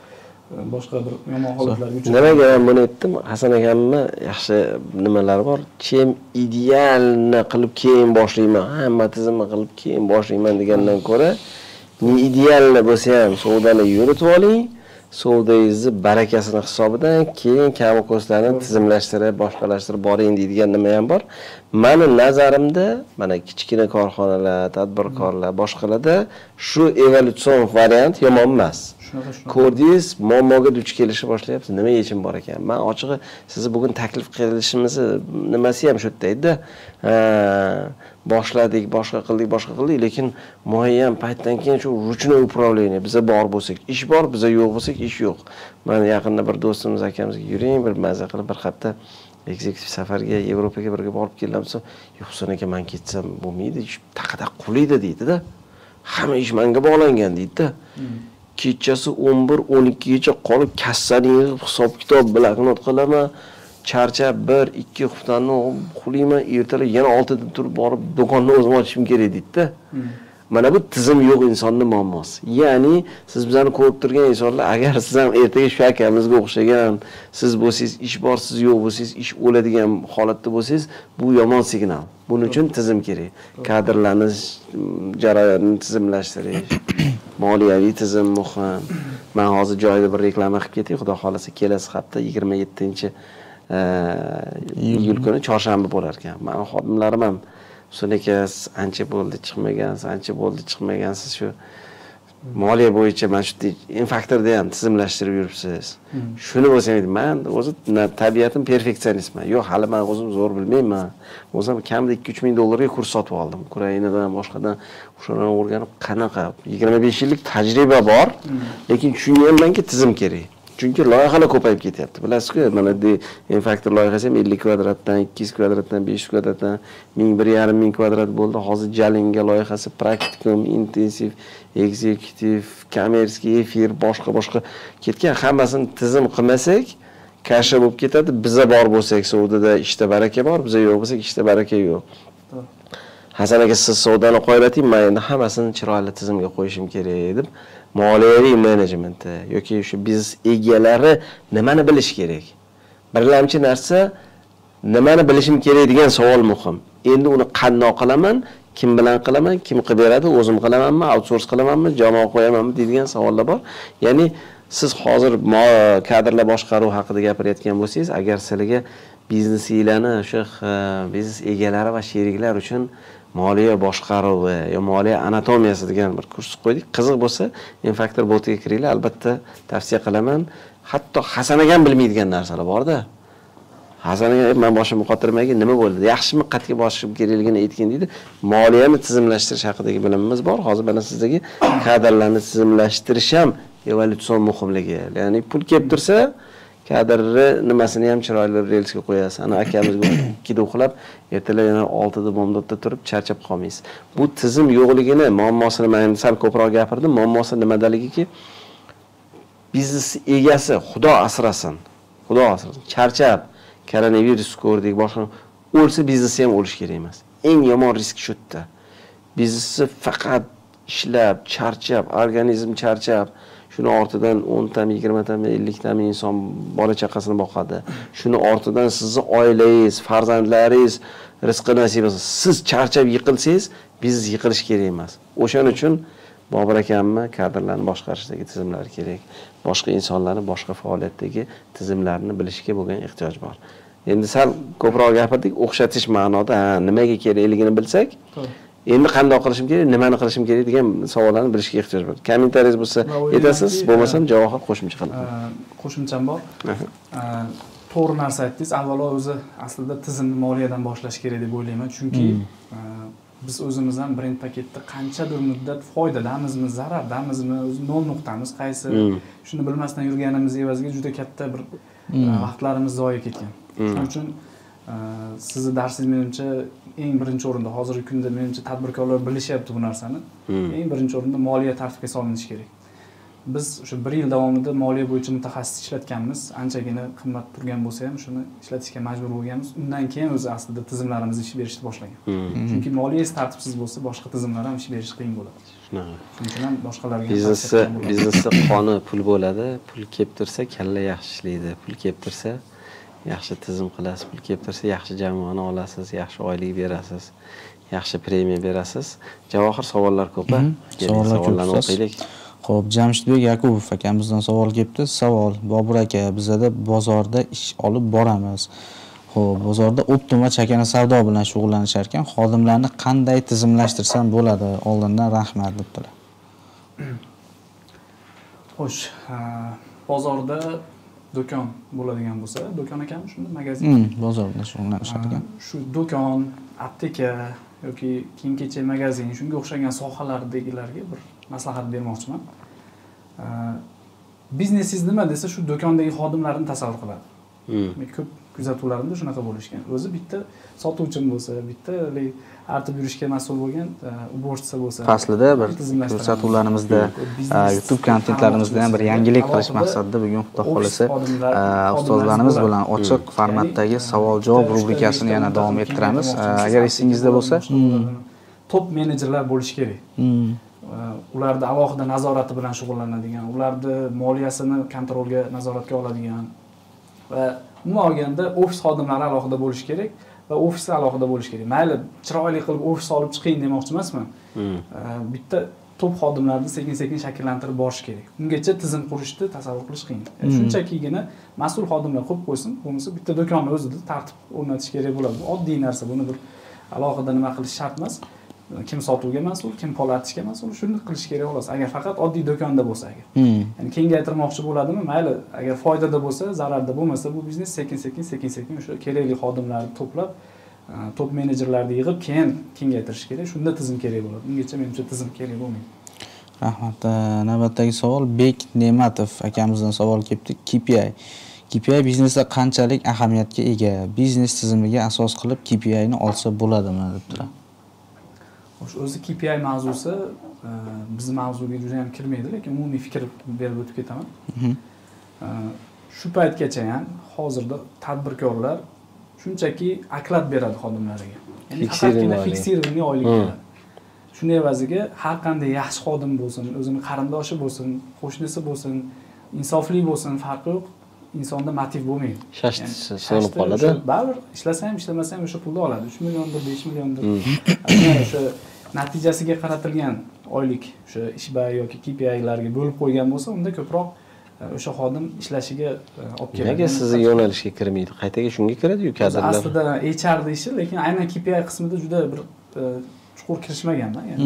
boshqa bir yomon holatlarga uchraydi. Nimaga men buni aytdim? Hasan akamni yaxshi nimalari bor. Chem idealni qilib keyin boshlayman, hamma tizimni qilib keyin boshlayman degandan ko'ra, idealni bo'lsa ham savdoni yuritib oling. Savdoyingizni barakasini hisobidan keyin kabi ko'rslarni tizimlashtirib, boshqalashtirib boring deydigan nima ham bor. Meni nazarimda, mana kichkina korxonalar, tadbirkorlar, boshqalarda shu evolyutsion variant yomon emas. Ko'rdingiz, muammoga duch kelishni boshlayapsiz. Nima yechim bor ekan? Men ochiqi sizni bugun taklif qilishimizni nimasi ham shu yerda. Ha, boshladik, boshqa qildik, boshqa qildik, lekin muayyan paytdan keyin shu ruchnoy управление biza bor bo'lsak, ish bor, biza yo'q bo'lsak, ish yo'q. Men yaqinda bir do'stimiz akamizga yuring, bir maza qilib bir hafta ekzekutiv safarga Yevropaga birga borib kelamiz. Yo'q, Husan aka men ketsam bo'lmaydi, taqada quliydi deydi-da. Hamma ish menga bog'langan deydi-da. Kechasi o'n bir o'n ikki gacha qolib kassaning hisob kitob bloknot qilaman. Charchab bir ikki haftadan xulayman, ertalab yana oltida turib borib do'konni o'zim ochishim kerak deydi-da. Mana bu tizim yo'q insonning muammosi. Ya'ni siz bizani ko'rib turgan insonlar, agar siz ham ertaga shu akamizga o'xshagan, siz bo'lsangiz ish bor, siz yo'q bo'lsangiz ish o'ladigan holatda bo'lsangiz, bu yomon signal. Buning uchun tizim kerak. Kadrlarni jarayonini tizimlashtirish, moliyaviy tizim muhim. Men hozir joyida bir reklama qilib ketay, xudo xolasa kelasi hafta yigirma yettinchi iyul kuni chorshanba bo'lar ekan. Men xodimlarim ham Sonaka ancha bo'ldi chiqmagansiz, ancha bo'ldi chiqmagansiz shu moliya bo'yicha mana shu infaktorda ham tizimlashtirib yuribsiz. Shuni bo'lsa edi, men o'zi tabiatim perfeksionistman. Yo'q, hali men o'zim zo'r bilmayman. O'zim kamida ikki uch ming dollarga kurs sotib oldim. Ukrainadan, boshqadan o'shani o'rganib qanaqa yigirma besh yillik tajriba bor, lekin tushunganmanki tizim kerak. Chunki loyihalar ko'payib ketyapti. Bilasizku, mana de infaktor loyihasi ham ellik kvadratdan, ikki yuz kvadratdan, besh yuz kvadratdan ming bir yarim ming kvadrat bo'ldi. Hozir Jalinga loyihasi praktikum, intensiv, ekzekutiv, kommersiy, efir, boshqa-boshqa ketgan. Hammasini tizim qilmasak, kasha bo'lib ketadi. Biza bor bo'lsak, savdoda ishda baraka bor, biza yo'q bo'lsak, ishda baraka yo'q. Hasan aka, siz savdoni qo'ylating, men endi hammasini chiroyli tizimga qo'yishim kerak deb moliyaviy menejmenti yoki shu biznes egalari nimani bilish kerak? Birlamchi narsa nimani bilishim kerak degan savol muhim. Endi uni qanday qilaman, kim bilan qilaman, kim qilib beradi, o'zim qilamanmi, outsource qilamanmi, jamoa qo'yamanmi degan savollar bor. Ya'ni siz hozir kadrlar boshqaruv haqida gapirayotgan bo'lsangiz, agar sizlarga biznesinglarni o'sha biznes egalari va sheriklar uchun moliya boshqaruvi yo moliya anatomiyasi degan bir kurs qo'ydik. Qiziq bo'lsa, Infaktor botiga kiringlar, albatta tavsiya qilaman. Hatto Hasan aka ham bilmaydigan narsalar bor-da. Hasan aka men boshimni qotirmagan, nima bo'ldi? Yaxshimi qat'iy boshim kerakligini aytgan deydi. Moliyani tizimlashtirish haqidagi bilimimiz bor. Hozir mana sizdagi kadrlarni tizimlashtirish ham evolyutsion muhimligi. Ya'ni pul kelib tursa, kadrni nimasini ham chiroyli relsga qo'yasiz. Ana akamizga ikkida uxlab, ertalab yana oltida bomdodda turib charchab qolmaysiz. Bu tizim yo'qligini, muammosini men sal ko'proq gapirdim. Muammosi nimadaligiki, biznes egasi Xudo asrasin. Xudo asrasin. Charchab, koronavirus ko'rdik, boshqa o'lsa biznesi ham o'lish kerak emas. Eng yomon risk shu yerda. Biznesi faqat ishlab, charchab, organizm charchab, shuni ortidan o'n tami, yigirma tami, ellik tami inson bola chaqasini boqadi. Shuni ortidan sizni oilangiz, farzandlaringiz rizqi nasib etsa, siz charchab yiqilsangiz, biznes yiqilish kerak emas. O'shaning uchun Bobur akamni kadrlarni boshqarishdagi tizimlar kerak. Boshqa insonlarning boshqa faoliyatdagi tizimlarini bilishga bo'lgan ehtiyoj bor. Endi sal ko'proq gapirdik, o'xshatish ma'noda, ha, nimaga kerakligini bilsak, endi qanday qilishim kerak, nimani qilishim kerak degan savollarni bilishga ehtiyoj bor. Kommentariyingiz bo'lsa aytasiz, bo'lmasam javob qo'shimcha qilaman. Qo'shimcham bor. To'g'ri narsa aytdingiz. Avvalo o'zi aslida tizimni moliyadan boshlash kerak deb o'ylayman, chunki biz o'zimiz ham brend paketda qanchadir muddat foydadamizmi, zarardamizmi, o'zi nol nuqtamiz qaysi, shuni bilmasdan yurganimiz evaziga juda katta bir vaqtlarimiz zoya ketgan. Shuning uchun sizni darsingiz menimcha eng birinchi o'rinda, hozirgi kunda menimcha tadbirkorlar bilishyapti bu narsani. Eng birinchi o'rinda moliya tartibga solinishi kerak. biz o'sha bir yil davomida moliya bo'yicha mutaxassis ishlatganmiz. Anchagina qimmat turgan bo'lsa ham shuni ishlatishga majbur bo'lganmiz. Undan keyin o'zi aslida tizimlarimiz ish berishni boshlagan. Chunki moliya tartibsiz bo'lsa, boshqa tizimlar ham ish berish qiyin bo'ladi. Shunaqa. Shuning uchun ham boshqalarga Biznesda biznesda qoni pul bo'ladi. Pul kelib tursa kalla yaxshi ishlaydi. Pul kelib tursa yaxshi tizim qilasiz. Pul kelib tursa yaxshi jamoani olasiz, yaxshi oylik berasiz, yaxshi premiya berasiz. Javohir savollar ko'p. Savollarni o'qiylik. Xo'p, Jamshidbek Yakubov akamizdan savol kelibdi. Savol: Bobur aka, bizada bozorda ish olib boramiz. Xo'p, bozorda optim va chakana savdo bilan shug'ullanishar ekan, xodimlarni qanday tizimlashtirsam bo'ladi? Oldindan rahmat debdilar. Xo'sh, bozorda do'kon bo'ladigan bo'lsa, do'kon ekanmi shunda magazin? Hmm, bozorda shug'ullanishar ekan. Shu do'kon, apteka yoki kiyim-kechak magazin, shunga o'xshagan sohalardagilarga bir maslahat bermoqchiman. Biznesingiz nima desa, shu do'kondagi xodimlarni tasavvur qiladi. Men ko'p kuzatuvlarimda shunaqa bo'lishgan. O'zi bitta sotuvchim bo'lsa, bitta artib yurishga mas'ul bo'lgan uborchisi bo'lsa, faslida bir ko'rsatuvlarimizda, YouTube kontentlarimizda ham bir yangilik qilish maqsadida bugun xudo xolasa ustozlarimiz bilan ochiq formatdagi savol-javob rubrikasini yana davom ettiramiz. Agar esingizda bo'lsa, top menejerlar bo'lish kerak. Ularni alohida nazorati bilan shug'ullanadigan, ularni moliyasini kontrolga, nazoratga oladigan va umuman olganda ofis xodimlari alohida bo'lish kerak va ofisda alohida bo'lish kerak. Mayli, chiroyli qilib ofis olib chiqing demoqchi emasman. Bitta top xodimlarni sekin-sekin shakllantirib borish kerak. Ungacha tizim qurishni tasavvur qilish qiyin. Shunchakigina mas'ul xodimlar qo'yib qo'ysin, bo'lmasa bitta do'konni o'zida tartib o'rnatish kerak bo'ladi. Bu oddiy narsa, buni bir alohida nima qilish shart emas. Kim sotuvga mas'ul, kim polatishga mas'ul, shuni qilish kerak xolos. Agar faqat oddiy do'konda bo'lsa agar. Ya'ni kengaytirmoqchi bo'ladimi? Mayli, agar foydada bo'lsa, zararda bo'lmasa, bu biznes sekin-sekin, sekin-sekin o'sha kerakli xodimlarni to'plab, top menejerlarni yig'ib, keyin kengaytirish kerak. Shunda tizim kerak bo'ladi. Ungacha menimcha tizim kerak bo'lmaydi. Rahmat. Navbatdagi savol Bek Ne'matov akamizdan savol kelibdi. K P I. K P I biznesda qanchalik ahamiyatga ega? Biznes tizimiga asos qilib K P I ni olsa bo'ladimi debdilar. O'zi K P I mavzusi bizning mavzuga juda ham kirmaydi, lekin umumiy fikr berib o'tib ketaman. Shu paytgacha ham hozirda tadbirkorlar shunchaki oklad beradi xodimlariga. Ya'ni faqatgina fiksirованный oylik beradi. Shuning evaziga har qanday yaxshi xodim bo'lsin, o'zining qarindoshi bo'lsin, qo'shnisi bo'lsin, insofli bo'lsin, farqi yo'q. Insonda motiv bo'lmaydi. Shashti so'nib qoladi. Baribir ishlasam ham, ishlamasa ham o'sha pulni oladi. uch milliondir, besh milliondir. O'sha natijasiga qaratilgan oylik o'sha ishba yoki K P I larga bo'lib qo'ygan bo'lsa, unda ko'proq o'sha xodim ishlashiga olib keladi. Nega sizni yo'nalishga kirmaydi? Qaytaga shunga kiradi-yu kadrlar. Aslida H R da ishi, lekin aynan K P I qismida juda bir chuqur kirishmaganman, ya'ni.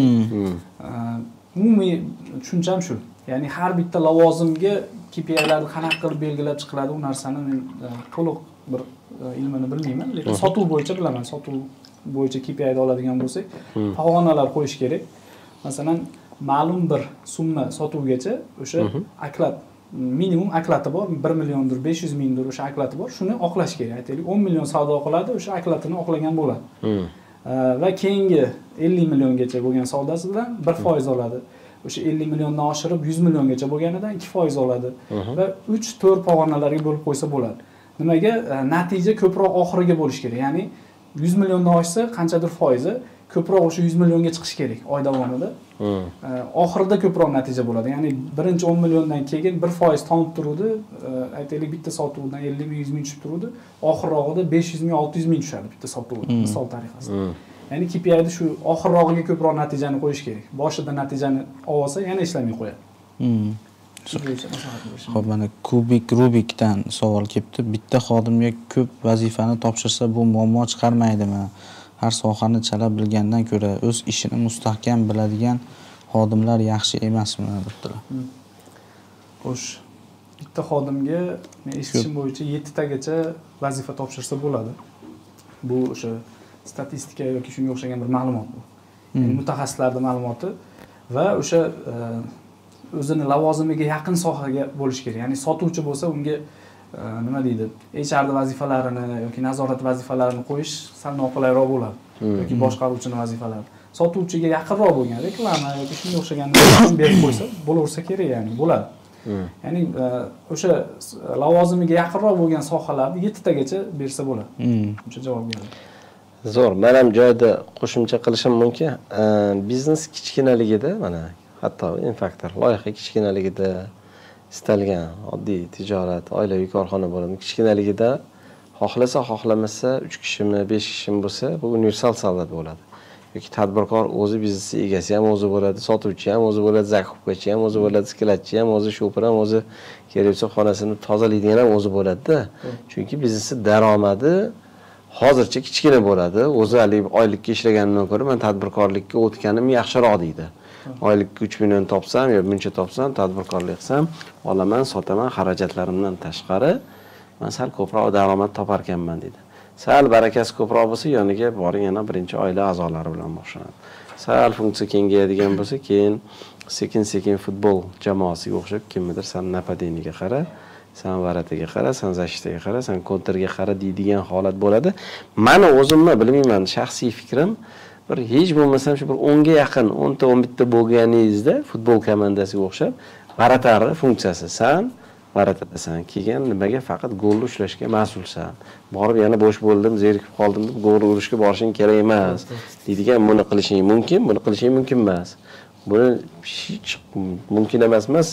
Umumiy tushuncham shu. Ya'ni har bitta lavozimga K P I larni qanaqa qilib belgilab chiqiladi, u narsani men to'liq bir ilmini bilmayman, lekin sotuv bo'yicha bilaman. Sotuv bo'yicha K P I da oladigan bo'lsak, pog'onalar qo'yish kerak. Masalan, ma'lum bir summa sotuvgacha o'sha oklad, minimum oklati bor, bir milliondir, besh yuz mingdir o'sha oklati bor. Shuni oqlash kerak. Aytaylik, o'n million savdo qiladi, o'sha oklatini oqlagan bo'ladi. Va keyingi ellik milliongacha bo'lgan savdosidan bir foiz oladi. O'sha ellik milliondan oshirib yuz milliongacha bo'lganidan ikki foiz oladi va uch to'rt pog'onalarga bo'lib qo'ysa bo'ladi. Nimaga? Natija ko'proq oxiriga bo'lish kerak. Ya'ni yuz milliondan oshsa qanchadir foizi ko'proq o'sha yuz millionga chiqish kerak oy davomida. Oxirida ko'proq natija bo'ladi. Ya'ni birinchi o'n milliondan keyin bir foiz tomib turadi. Aytaylik bitta sotuvdan ellik ming, yuz ming tushib turadi. Oxirrog'ida besh yuz ming, olti yuz ming tushadi bitta sotuvda, misol tariqasida. Ya'ni K P I da shu oxirrog'iga ko'proq natijani qo'yish kerak. Boshida natijani olsa, yana ishlamay qo'yadi. Xo'p, mana Kubik Rubikdan savol kelibdi. Bitta xodimga ko'p vazifani topshirsa, bu muammo chiqarmaydimi? Har sohani chala bilgandan ko'ra o'z ishini mustahkam biladigan xodimlar yaxshi emasmi debdilar. Xo'sh, bitta xodimga men eshitishim bo'yicha yetti tagacha vazifa topshirsa bo'ladi. Bu o'sha statistika yoki shunga o'xshagan bir ma'lumot bu. Ya'ni mutaxassislarning ma'lumoti va o'sha o'zini lavozimiga yaqin sohaga bo'lish kerak. Ya'ni sotuvchi bo'lsa, unga nima deydi? H R vazifalarini yoki nazorat vazifalarini qo'yish sal noqulayroq bo'ladi. yoki boshqaruvchini vazifalari. Sotuvchiga yaqinroq bo'lgan reklama yoki shunga o'xshagan berib qo'ysa bo'laversa kerak, ya'ni bo'ladi. Ya'ni o'sha lavozimiga yaqinroq bo'lgan sohalarni yetti tagacha bersa bo'ladi. Shuncha javob beradi. Zo'r. Men ham joyda qo'shimcha qilishim mumkin. Biznes kichkinaligida, mana hatto infaktor loyiha kichkinaligida istalgan oddiy tijorat, oilaviy korxona bo'ladi. Kichkinaligida xohlasa, xohlamasa uch kishimi, besh kishimi bo'lsa, bu universal savdo bo'ladi. Yoki tadbirkor o'zi biznesi egasi ham o'zi bo'ladi, sotuvchi ham o'zi bo'ladi, zakupkachi ham o'zi bo'ladi, sklatchi ham o'zi, shofir ham o'zi, keraksa xonasini tozalaydigan ham o'zi bo'ladi-da. Chunki biznesi daromadi hozircha kichkina bo'ladi. O'zi hali oylikka ishlaganimdan ko'ra men tadbirkorlikka o'tganim yaxshiroq deydi. Oylikka uch million topsam yo buncha topsam, tadbirkorlik qilsam, olaman, sotaman, xarajatlarimdan tashqari men sal ko'proq daromad topar ekanman deydi. Sal barakasi ko'proq bo'lsa, yoniga boring yana birinchi oila a'zolari bilan boshlanadi. Sal funksiya kengayadigan bo'lsa, keyin sekin-sekin futbol jamoasiga o'xshab kimnidir san napadeniga qara, san varatiga qara, san zashitaga qara, san kontrga qara deydigan holat bo'ladi. Meni o'zimni bilmayman, shaxsiy fikrim bir hech bo'lmasam shu bir o'n ga yaqin, o'n ta o'n bir ta bo'lganingizda futbol komandasiga o'xshab varatari funksiyasi san varatadasan. Keyin nimaga faqat golni ushlashga mas'ulsan. Borib yana bo'sh bo'ldim, zerikib qoldim deb gol urishga borishing kerak emas. deydigan buni qilishing mumkin, buni qilishing mumkin emas. Buni hech mumkin emas emas.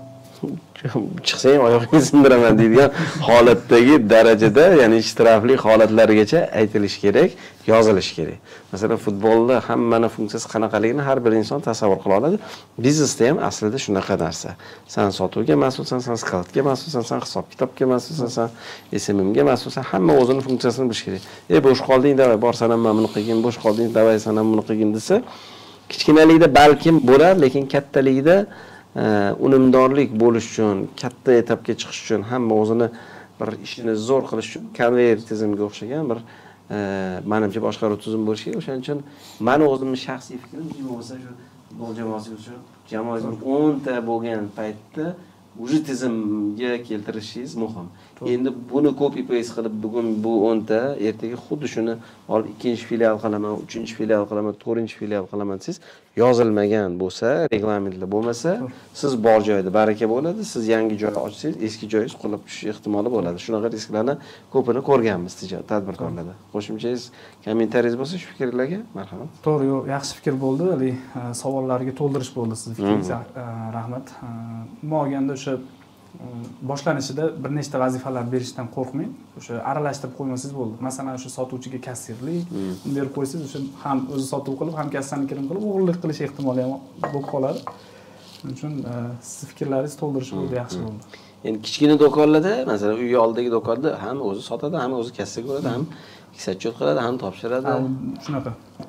Chiqsang oyog'ingni sindiraman deydigan holatdagi darajada, ya'ni ishtirafli holatlargacha aytilish kerak, yozilish kerak. Masalan, futbolda hammaning funksiyasi qanaqaligini har bir inson tasavvur qila oladi. Biznesda ham aslida shunaqa narsa. Sen sotuvga mas'ulsan, sen scoutga mas'ulsan, sen hisob-kitobga mas'ulsan, sen S M M'ga mas'ulsan. Hamma o'zining funksiyasini bilish kerak. Ey bo'sh qolding, davay, borsan ham buni qilgin, bo'sh qolding, davay, san ham buni qilgin desa, kichkinalikda balkim bo'lar, lekin kattalikda unumdorlik bo'lish uchun, katta etapga chiqish uchun, hamma o'zini bir ishini zo'r qilish uchun konveyer tizimiga o'xshagan bir menimcha boshqaruv tizimi bo'lishi kerak. O'shaning uchun meni o'zimning shaxsiy fikrim bo'lsa shu futbol jamoasiga o'xshab, jamoangiz o'n ta bo'lgan paytda уже tizimga keltirishingiz muhim. Endi buni copy paste qilib bugun bu o'n ta, ertaga xuddi shuni olib ikkinchi filial qilaman, uchinchi filial qilaman, to'rtinchi filial qilaman siz yozilmagan bo'lsa, reglamentlar bo'lmasa, siz bor joyda baraka bo'ladi, siz yangi joy ochsangiz, eski joyingiz qulab tushish ehtimoli bo'ladi. Shunaqa risklarni ko'pini ko'rganmiz tijorat tadbirkorlarda. Qo'shimchangiz, kommentariyingiz bo'lsa shu fikrlarga marhamat. To'g'ri, yo'q, yaxshi fikr bo'ldi. Hali savollarga to'ldirish bo'ldi sizning fikringiz. Rahmat. Nima olganda o'sha boshlanishida bir nechta vazifalar berishdan qo'rqmang. O'sha aralashtirib qo'ymasangiz bo'ldi. Masalan, o'sha sotuvchiga kassirlik berib qo'ysangiz, o'sha ham o'zi sotuv qilib, ham kassani kirim qilib, o'g'irlik qilish ehtimoli ham bo'lib qoladi. Shuning uchun siz fikrlaringizni to'ldirish bo'ldi, yaxshi bo'ldi. Endi kichkina do'konlarda, masalan, uy oldidagi do'konda ham o'zi sotadi, ham o'zi kassaga qo'yadi, ham hisobot qiladi, ham topshiradi. Shunaqa.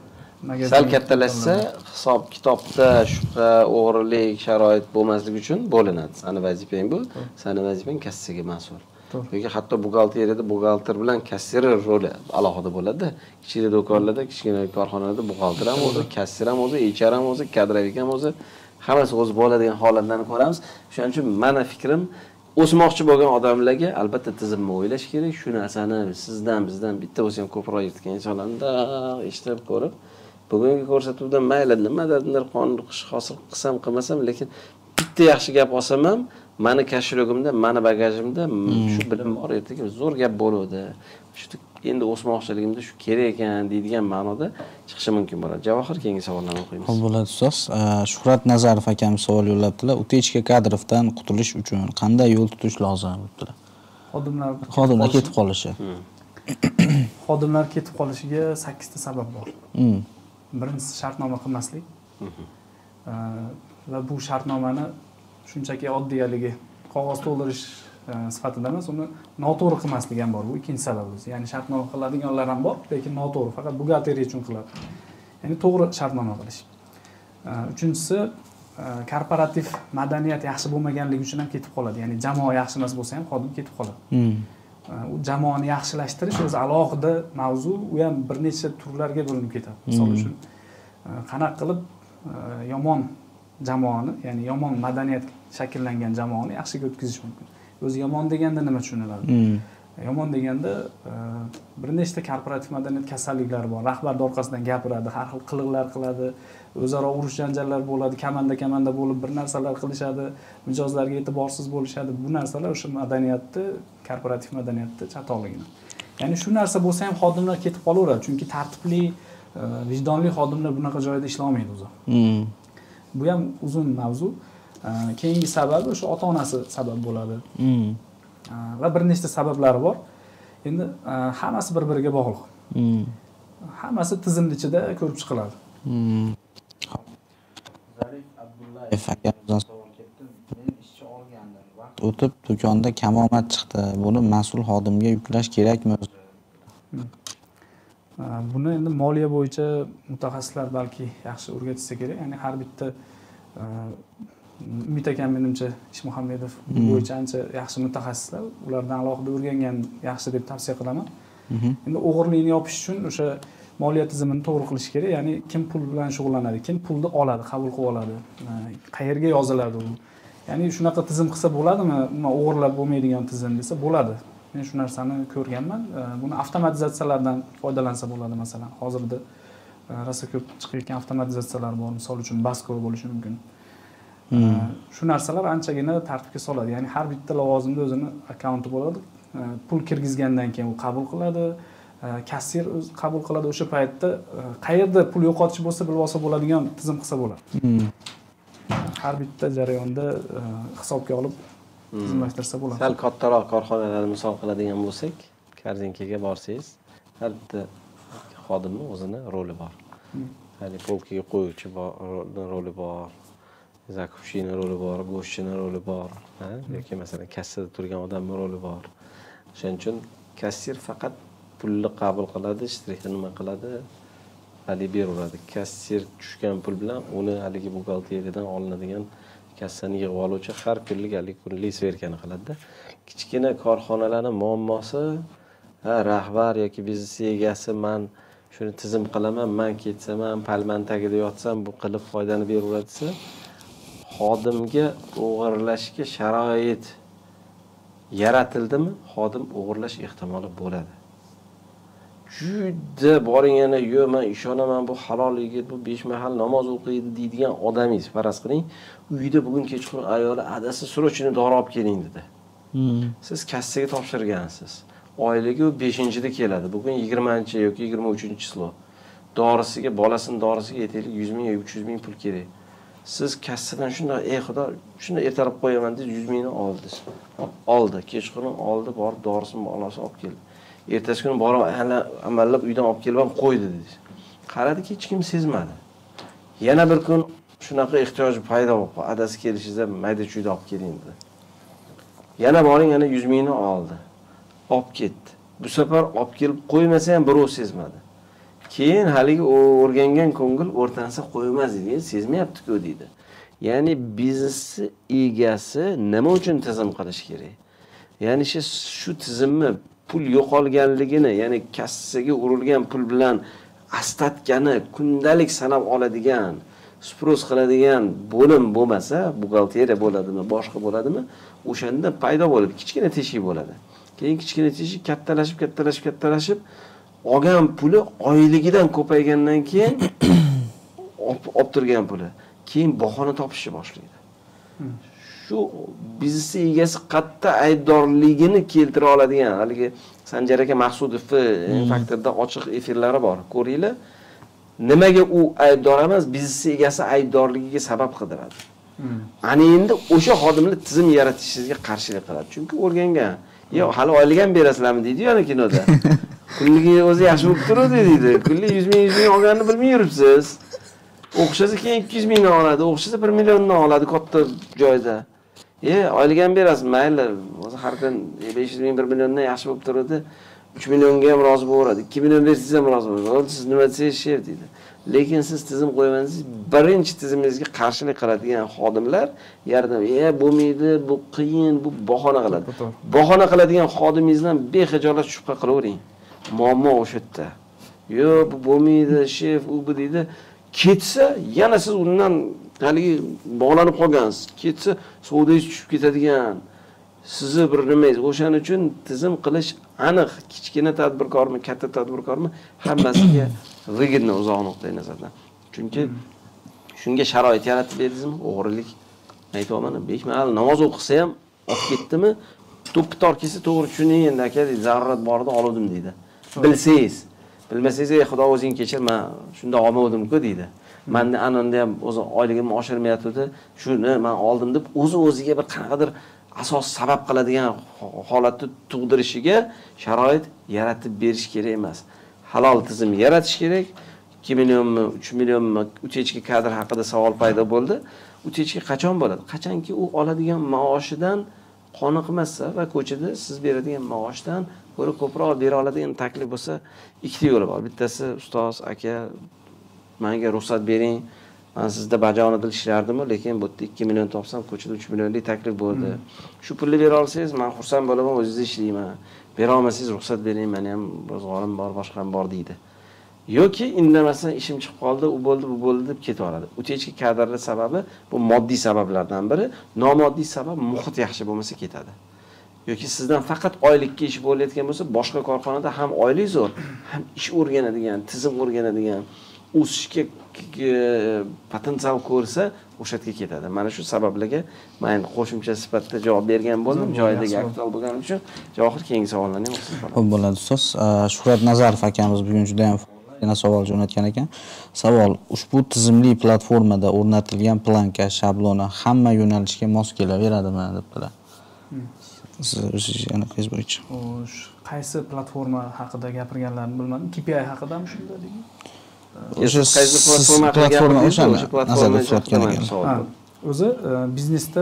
Sal kattalashsa, hisob kitobda shubha, o'g'rilik sharoit bo'lmasligi uchun bo'linadi. Sani vazifang bu, sani vazifang kassaga mas'ul. Yoki hatto buxgalteriyada buxgalter bilan kassir roli alohida bo'ladi. Kichkina do'konlarda, kichkina korxonalarda buxgalter ham o'zi, kassir ham o'zi, H R ham o'zi, kadrovik ham o'zi, hammasi o'zi bo'ladigan holatlarni ko'ramiz. Shuning uchun meni fikrim, o'smoqchi bo'lgan odamlarga albatta tizimni o'ylash kerak. Shu narsani sizdan, bizdan bitta bo'lsa ham ko'proq yetgan insonlarda eshitib ko'rib, bugungi ko'rsatuvdan mayli nimadir qonun hosil qilsam qilmasam, lekin bitta yaxshi gap olsam ham meni kashrogimda, meni bagajimda shu bilim bor, ertaga zo'r gap bo'ladi. Shu endi o'smoqchiligimda shu kerak ekan deydigan ma'noda chiqishi mumkin bo'ladi. Javohir, keyingi savollarni o'qiymiz. Xo'p, bo'ladi ustoz. Shuhrat Nazarov akamiz savol yo'llabdilar. Utechka kadrovdan qutulish uchun qanday yo'l tutish lozim debdilar. Xodimlar xodimlar ketib qolishi. Xodimlar ketib qolishiga sakkiz ta sabab bor. Birinchisi shartnoma qilmaslik. Va bu shartnomani shunchaki oddiy haligi qog'oz to'ldirish sifatida emas, uni noto'g'ri qilmaslik ham bor. Bu ikkinchi sababi. Ya'ni shartnoma qiladiganlar ham bor, lekin noto'g'ri, faqat buxgalteriya uchun qiladi. Ya'ni to'g'ri shartnoma qilish. Uchinchisi korporativ madaniyat yaxshi bo'lmaganligi uchun ham ketib qoladi. Ya'ni jamoa yaxshi emas bo'lsa ham xodim ketib qoladi. U jamoani yaxshilashtirish o'zi alohida mavzu, u ham bir necha turlarga bo'linib ketadi. Misol uchun qanaqa qilib yomon jamoani, ya'ni yomon madaniyat shakllangan jamoani yaxshiga o'tkazish mumkin. O'zi yomon deganda nima tushuniladi? Yomon deganda bir nechta korporativ madaniyat kasalliklari bor. Rahbarning orqasidan gapiradi, har xil qiliqlar qiladi, o'zaro urush janjallar bo'ladi, kamanda-kamanda bo'lib bir narsalar qilishadi, mijozlarga e'tiborsiz bo'lishadi. Bu narsalar o'sha madaniyatni, korporativ madaniyatni chatoqligini. Ya'ni shu narsa bo'lsa ham xodimlar ketib qolaveradi, chunki tartibli, vijdonli xodimlar bunaqa joyda ishlamaydi o'zi. Bu ham uzun mavzu. Keyingi sababi o'sha ota-onasi sabab bo'ladi. Va bir nechta sabablari bor. Endi hammasi bir-biriga bog'liq. Hammasi tizimning ichida ko'rib chiqiladi. Zarif Abdullayev akamizdan savol keldi. Men ishchi olgandim. Vaqt o'tib do'konda kamomad chiqdi. Buni mas'ul xodimga yuklash kerakmi o'zi? Buni endi moliya bo'yicha mutaxassislar balki yaxshi o'rgatsa kerak. Ya'ni har bitta Umid akam menimcha Ishmuhammedov bo'yicha ancha yaxshi mutaxassislar, ulardan alohida o'rgangan yaxshi deb tavsiya qilaman. Endi o'g'irlikni yopish uchun o'sha moliya tizimini to'g'ri qilish kerak. Ya'ni kim pul bilan shug'ullanadi, kim pulni oladi, qabul qilib oladi, qayerga yoziladi u. Ya'ni shunaqa tizim qilsa bo'ladimi? Umuman o'g'irlab bo'lmaydigan tizim desa bo'ladi. Men shu narsani ko'rganman. Buni avtomatizatsiyalardan foydalansa bo'ladi masalan. Hozirda rosa ko'p chiqayotgan avtomatizatsiyalar bor. Misol uchun Basko bo'lishi mumkin. Shu narsalar anchagina tartibga soladi. Ya'ni har bitta lavozimda o'zini akkaunti bo'ladi. Pul kirgizgandan keyin u qabul qiladi. Kassir o'zi qabul qiladi. O'sha paytda qayerda pul yo'qotish bo'lsa bilib olsa bo'ladigan tizim qilsa bo'ladi. Har bitta jarayonda hisobga olib tizimlashtirsa bo'ladi. Sal kattaroq korxonalarni misol qiladigan bo'lsak, Korzinkaga borsangiz, har bitta xodimning o'zini roli bor. Ya'ni polkaga qo'yuvchi roli bor. Zakupchini roli bor, go'shtchini roli bor, ha, yoki masalan kassada turgan odamning roli bor. Shuning uchun kassir faqat pulni qabul qiladi, shtrixni nima qiladi, hali beraveradi. Kassir tushgan pul bilan uni haligi buxgalteriyadan olinadigan kassani yig'ib oluvchi har kunlik haligi kunlik sverkani qiladi. Kichkina korxonalarning muammosi, ha, rahbar yoki biznes egasi men shuni tizim qilaman, men ketsam ham palman tagida yotsam bu qilib foydani beraveradi desa, xodimga o'g'irlashga sharoit yaratildimi, xodim o'g'irlash ehtimoli bo'ladi. Juda boring yana, "Yo'q, men ishonaman, bu halol yigit, bu besh mahal namoz o'qiydi" deydigan odamingiz. Faraz qiling, uyda bugun kechqurun ayoli adasi srochini dori olib keling dedi. Siz kassaga topshirgansiz. Oyligi u beshinchida keladi. Bugun yigirmanchi yoki yigirma uchinchi chizlo. Dorisiga, bolasining dorisiga aytaylik yuz ming yoki uch yuz ming pul kerak. Siz kassadan shunday, "Ey xudo, shuni ertalab qo'yaman" deb yuz mingni oldi. Oldi, kechqurun oldi, borib dorisini bolasi olib keldi. Ertasi kuni borib amallab uydan olib kelib ham qo'ydi dedi. Qaradiki, hech kim sezmadi. Yana bir kun shunaqa ehtiyoj paydo bo'ldi. Adasi kelishida mayda chuyda olib keling dedi. Yana boring, yana yuz mingni oldi. Olib ketdi. Bu safar olib kelib qo'ymasa ham birov sezmadi. Keyin haligi o'rgangan ko'ngil o'rtansa qo'ymas deydi, sezmayapti-ku deydi. Ya'ni biznes egasi nima uchun tizim qilish kerak? Ya'ni shu shu tizimni pul yo'qolganligini, ya'ni kassaga urilgan pul bilan astatgani kundalik sanab oladigan, spros qiladigan bo'lim bo'lmasa, buxgalteriya bo'ladimi, boshqa bo'ladimi, o'shanda paydo bo'lib kichkina teshik bo'ladi. Keyin kichkina teshik kattalashib, kattalashib, kattalashib olgan puli oyligidan ko'paygandan keyin olib turgan puli keyin bahona topishni boshlaydi. Shu biznes egasi qatta aybdorligini keltira oladigan haligi Sanjar aka Maqsudovning faktorda ochiq efirlari bor. Ko'ringlar. Nimaga u aybdor emas, biznes egasi aybdorligiga sabab qidiradi. Ana endi o'sha xodimlar tizim yaratishingizga qarshilik qiladi. Chunki o'rgangan. Yo, hali oylik ham berasizlarmi deydi yana kinoda. Kunligi o'zi yaxshi bo'lib turadi deydi. Kunlik yuz ming yuz ming olganini bilmay yuribsiz. O'xshasa keyin ikki yuz mingdan oladi, o'xshasa bir milliondan oladi katta joyda. E, oylik ham berasiz, mayli. O'zi har kun besh yuz ming bir milliondan yaxshi bo'lib turadi. uch millionga ham rozi bo'lardi. ikki million bersangiz ham rozi bo'lasiz. Siz nima desangiz shef deydi. Lekin siz tizim qo'ymansiz, birinchi tizimingizga qarshilik qiladigan xodimlar yordam, "E, bo'lmaydi, bu qiyin", bu bahona qiladi. Bahona qiladigan xodimingizdan bexijolat shubha qilavering. Muammo o'sha yerda. "Yo'q, bu bo'lmaydi, shef, u bu" deydi. Ketsa, yana siz undan haligi bog'lanib qolgansiz. Ketsa, savdoyingiz tushib ketadigan, sizni bir nimangiz. O'shaning uchun tizim qilish aniq, kichkina tadbirkormi, katta tadbirkormi, hammasiga выгодно uzoq nuqtai nazardan. Chunki shunga sharoit yaratib berdingizmi? O'g'rilik aytayapman, bekmal namoz o'qisa ham olib ketdimi, to'pni torkisi to'g'ri tushuning, endi aka zarurat bor edi, oldim deydi. Bilsangiz, bilmasangiz, ey Xudo o'zing kechir, men shunda olmadim-ku deydi. Menda ananda ham o'zi oyligimni oshirmayapti, shuni men oldim deb o'zi o'ziga bir qanaqadir asos sabab qiladigan holatni tug'dirishiga sharoit yaratib berish kerak emas. Halol tizim yaratish kerak. ikki millionmi, uch millionmi utechki kadr haqida savol paydo bo'ldi. Utechki qachon bo'ladi? Qachonki u oladigan maoshidan qoniqmasa va ko'chada siz beradigan maoshdan ko'ra ko'proq bera oladigan taklif bo'lsa, ikkita yo'li bor. Bittasi ustoz aka, menga ruxsat bering. Men sizda bajonidil ishlardim, lekin bu yerda ikki million topsam, ko'chada uch millionlik taklif bo'ldi. Shu pulni bera olsangiz, men xursand bo'laman, o'zingiz ishlayman. Bera olmasangiz ruxsat bering, meni ham ro'zg'orim bor, boshqa ham bor deydi. Yoki indamasdan ishim chiqib qoldi, u bo'ldi, bu bo'ldi deb ketaveradi. Utechki kadrlar sababi bu moddiy sabablardan biri, nomoddiy sabab muhit yaxshi bo'lmasa ketadi. Yoki sizdan faqat oylikka ish bo'layotgan bo'lsa, boshqa korxonada ham oylik zo'r, ham ish o'rganadigan, tizim o'rganadigan, o'sishga potensial ko'rsa, o'sha yerga ketadi. Mana shu sabablarga men qo'shimcha sifatida javob bergan bo'ldim, joyidagi aktual bo'lgani uchun. Javohir, keyingi savollarni ham o'qib Xo'p bo'ladi ustoz. Shuhrat Nazarov akamiz bugun juda ham yana savol jo'natgan ekan. Savol: ushbu tizimli platformada o'rnatilgan planka, shabloni hamma yo'nalishga mos kelaveradimi debdilar. Siz o'zingiz aniqingiz bo'yicha. Xo'sh, qaysi platforma haqida gapirganlarini bilmadim. K P I haqidami shunda degan? O'sha qaysi platforma platforma o'sha platforma sotgan ekan. O'zi biznesda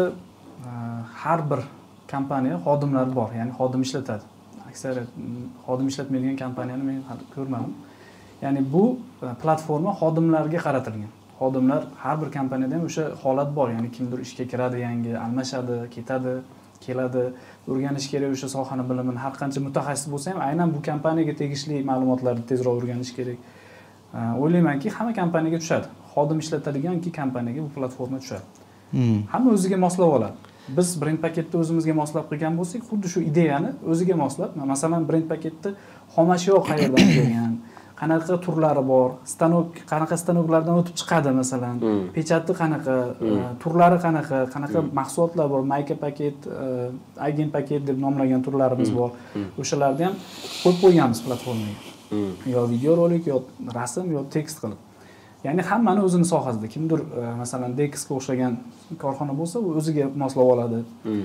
har bir kompaniya xodimlari bor, ya'ni xodim ishlatadi. Aksariyat xodim ishlatmaydigan kompaniyani men hali ko'rmadim. Ya'ni bu platforma xodimlarga qaratilgan. Xodimlar har bir kompaniyada ham o'sha holat bor, ya'ni kimdir ishga kiradi, yangi almashadi, ketadi, keladi, o'rganish kerak o'sha sohani bilimini. Har qancha mutaxassis bo'lsa ham, aynan bu kompaniyaga tegishli ma'lumotlarni tezroq o'rganish kerak. O'ylaymanki, hamma kompaniyaga tushadi. Xodim ishlatadigan ikki kompaniyaga bu platforma tushadi. Hamma o'ziga moslab oladi. Biz brend paketni o'zimizga moslab qilgan bo'lsak, xuddi shu ideyani o'ziga moslab, masalan, brend paketni xomashyo qayerdan kelgan, qanaqa turlari bor, stanok qanaqa stanoklardan o'tib chiqadi masalan, pechati qanaqa, turlari qanaqa, qanaqa mahsulotlar bor, mayka paket, agent paket deb nomlagan turlarimiz bor. O'shalarni ham qo'yib qo'yganmiz platformaga. Yo video rolik, yo rasm, yo tekst qilib. Ya'ni hammani o'zining sohasida. Kimdir masalan Dexga o'xshagan korxona bo'lsa, u o'ziga moslab oladi.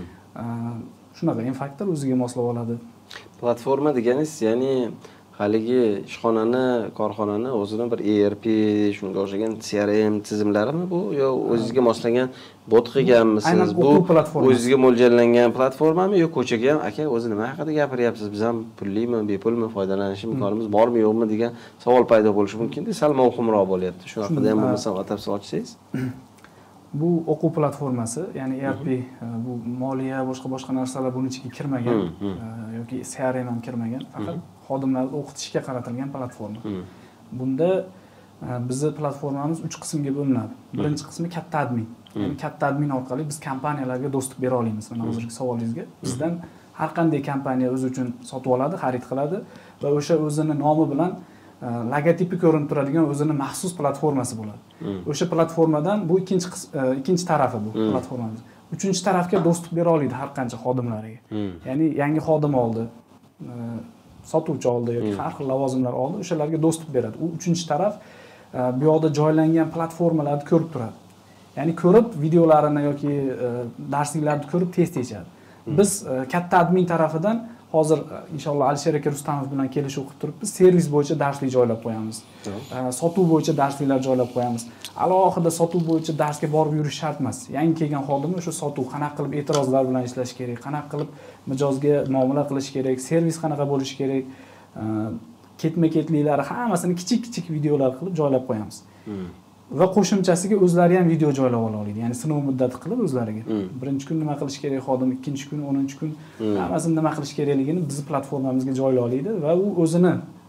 Shunaqa infaktor o'ziga moslab oladi. Platforma deganingiz, ya'ni haligi ishxonani, korxonani o'zini bir E R P, shunga o'xshagan C R M tizimlarimi bu yo o'zingizga moslangan bot qilganmisiz? Bu o'zingizga mo'ljallangan platformami yo ko'chaga ham aka o'zi nima haqida gapiryapsiz? Biz ham pullimi, bepulmi foydalanish imkonimiz bormi, yo'qmi degan savol paydo bo'lishi mumkin-da, sal muhimroq bo'lyapti. Shu haqida ham bo'lmasa batafsil ochsangiz. Bu o'quv platformasi, ya'ni E R P, bu moliya, boshqa boshqa narsalar buning ichiga kirmagan yoki C R M ham kirmagan, faqat xodimlarni o'qitishga qaratilgan platforma. Bunda bizning platformamiz uch qismga bo'linadi. Birinchi qismi katta admin. Ya'ni katta admin orqali biz kompaniyalarga dostуп bera olamiz. Mana hozirgi savolingizga bizdan har qanday kompaniya o'zi uchun sotib oladi, xarid qiladi va o'sha o'zini nomi bilan logotipi ko'rinib turadigan o'zini maxsus platformasi bo'ladi. O'sha platformadan bu ikkinchi ikkinchi tarafi bu platformamiz. Uchinchi tarafga dostуп bera oladi har qancha xodimlariga. Ya'ni yangi xodim oldi, sotuvchi oldi yoki har xil lavozimlar oldi, o'shalarga dostуп beradi. U uchinchi taraf bu yoqda joylangan platformalarni ko'rib turadi. Ya'ni ko'rib videolarini yoki darsliklarni ko'rib test yechadi. Biz katta admin tarafidan hozir inshaalloh Alisher aka Rustamov bilan kelishuv qilib turibmiz. Servis bo'yicha darslik joylab qo'yamiz. Sotuv bo'yicha darsliklar joylab qo'yamiz. Alohida sotuv bo'yicha darsga borib yurish shart emas. Yangi kelgan xodimni o'sha sotuv qanaqa qilib e'tirozlar bilan ishlash kerak, qanaqa qilib mijozga muomala qilish kerak, servis qanaqa bo'lishi kerak, ketma-ketliklari hammasini kichik-kichik videolar qilib joylab qo'yamiz. Va qo'shimchasiga o'zlari ham video joylab ola oladi. Ya'ni sinov muddati qilib o'zlariga. Birinchi kun nima qilish kerak xodim, ikkinchi kun, o'ninchi kun hammasini nima qilish kerakligini bizning platformamizga joylay oladi va u o'zini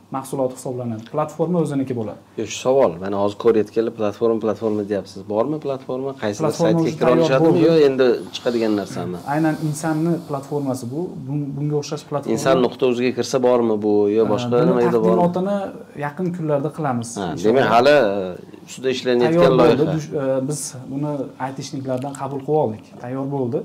mahsuloti hisoblanadi. Platforma o'ziniki bo'ladi. Yo, shu savol. Mana hozir ko'rayotganlar platforma platforma deyapsiz. Bormi platforma? Qaysi saytga kira olishadimi yo endi chiqadigan narsami? Aynan insonni platformasi bu. Bunga o'xshash platforma. Inson nuqta o'ziga kirsa bormi bu yo boshqa nimaga bormi? Taqdimotini yaqin kunlarda qilamiz. Demak, hali ustida ishlanayotgan loyiha. Biz buni aytishliklardan qabul qilib oldik. Tayyor bo'ldi.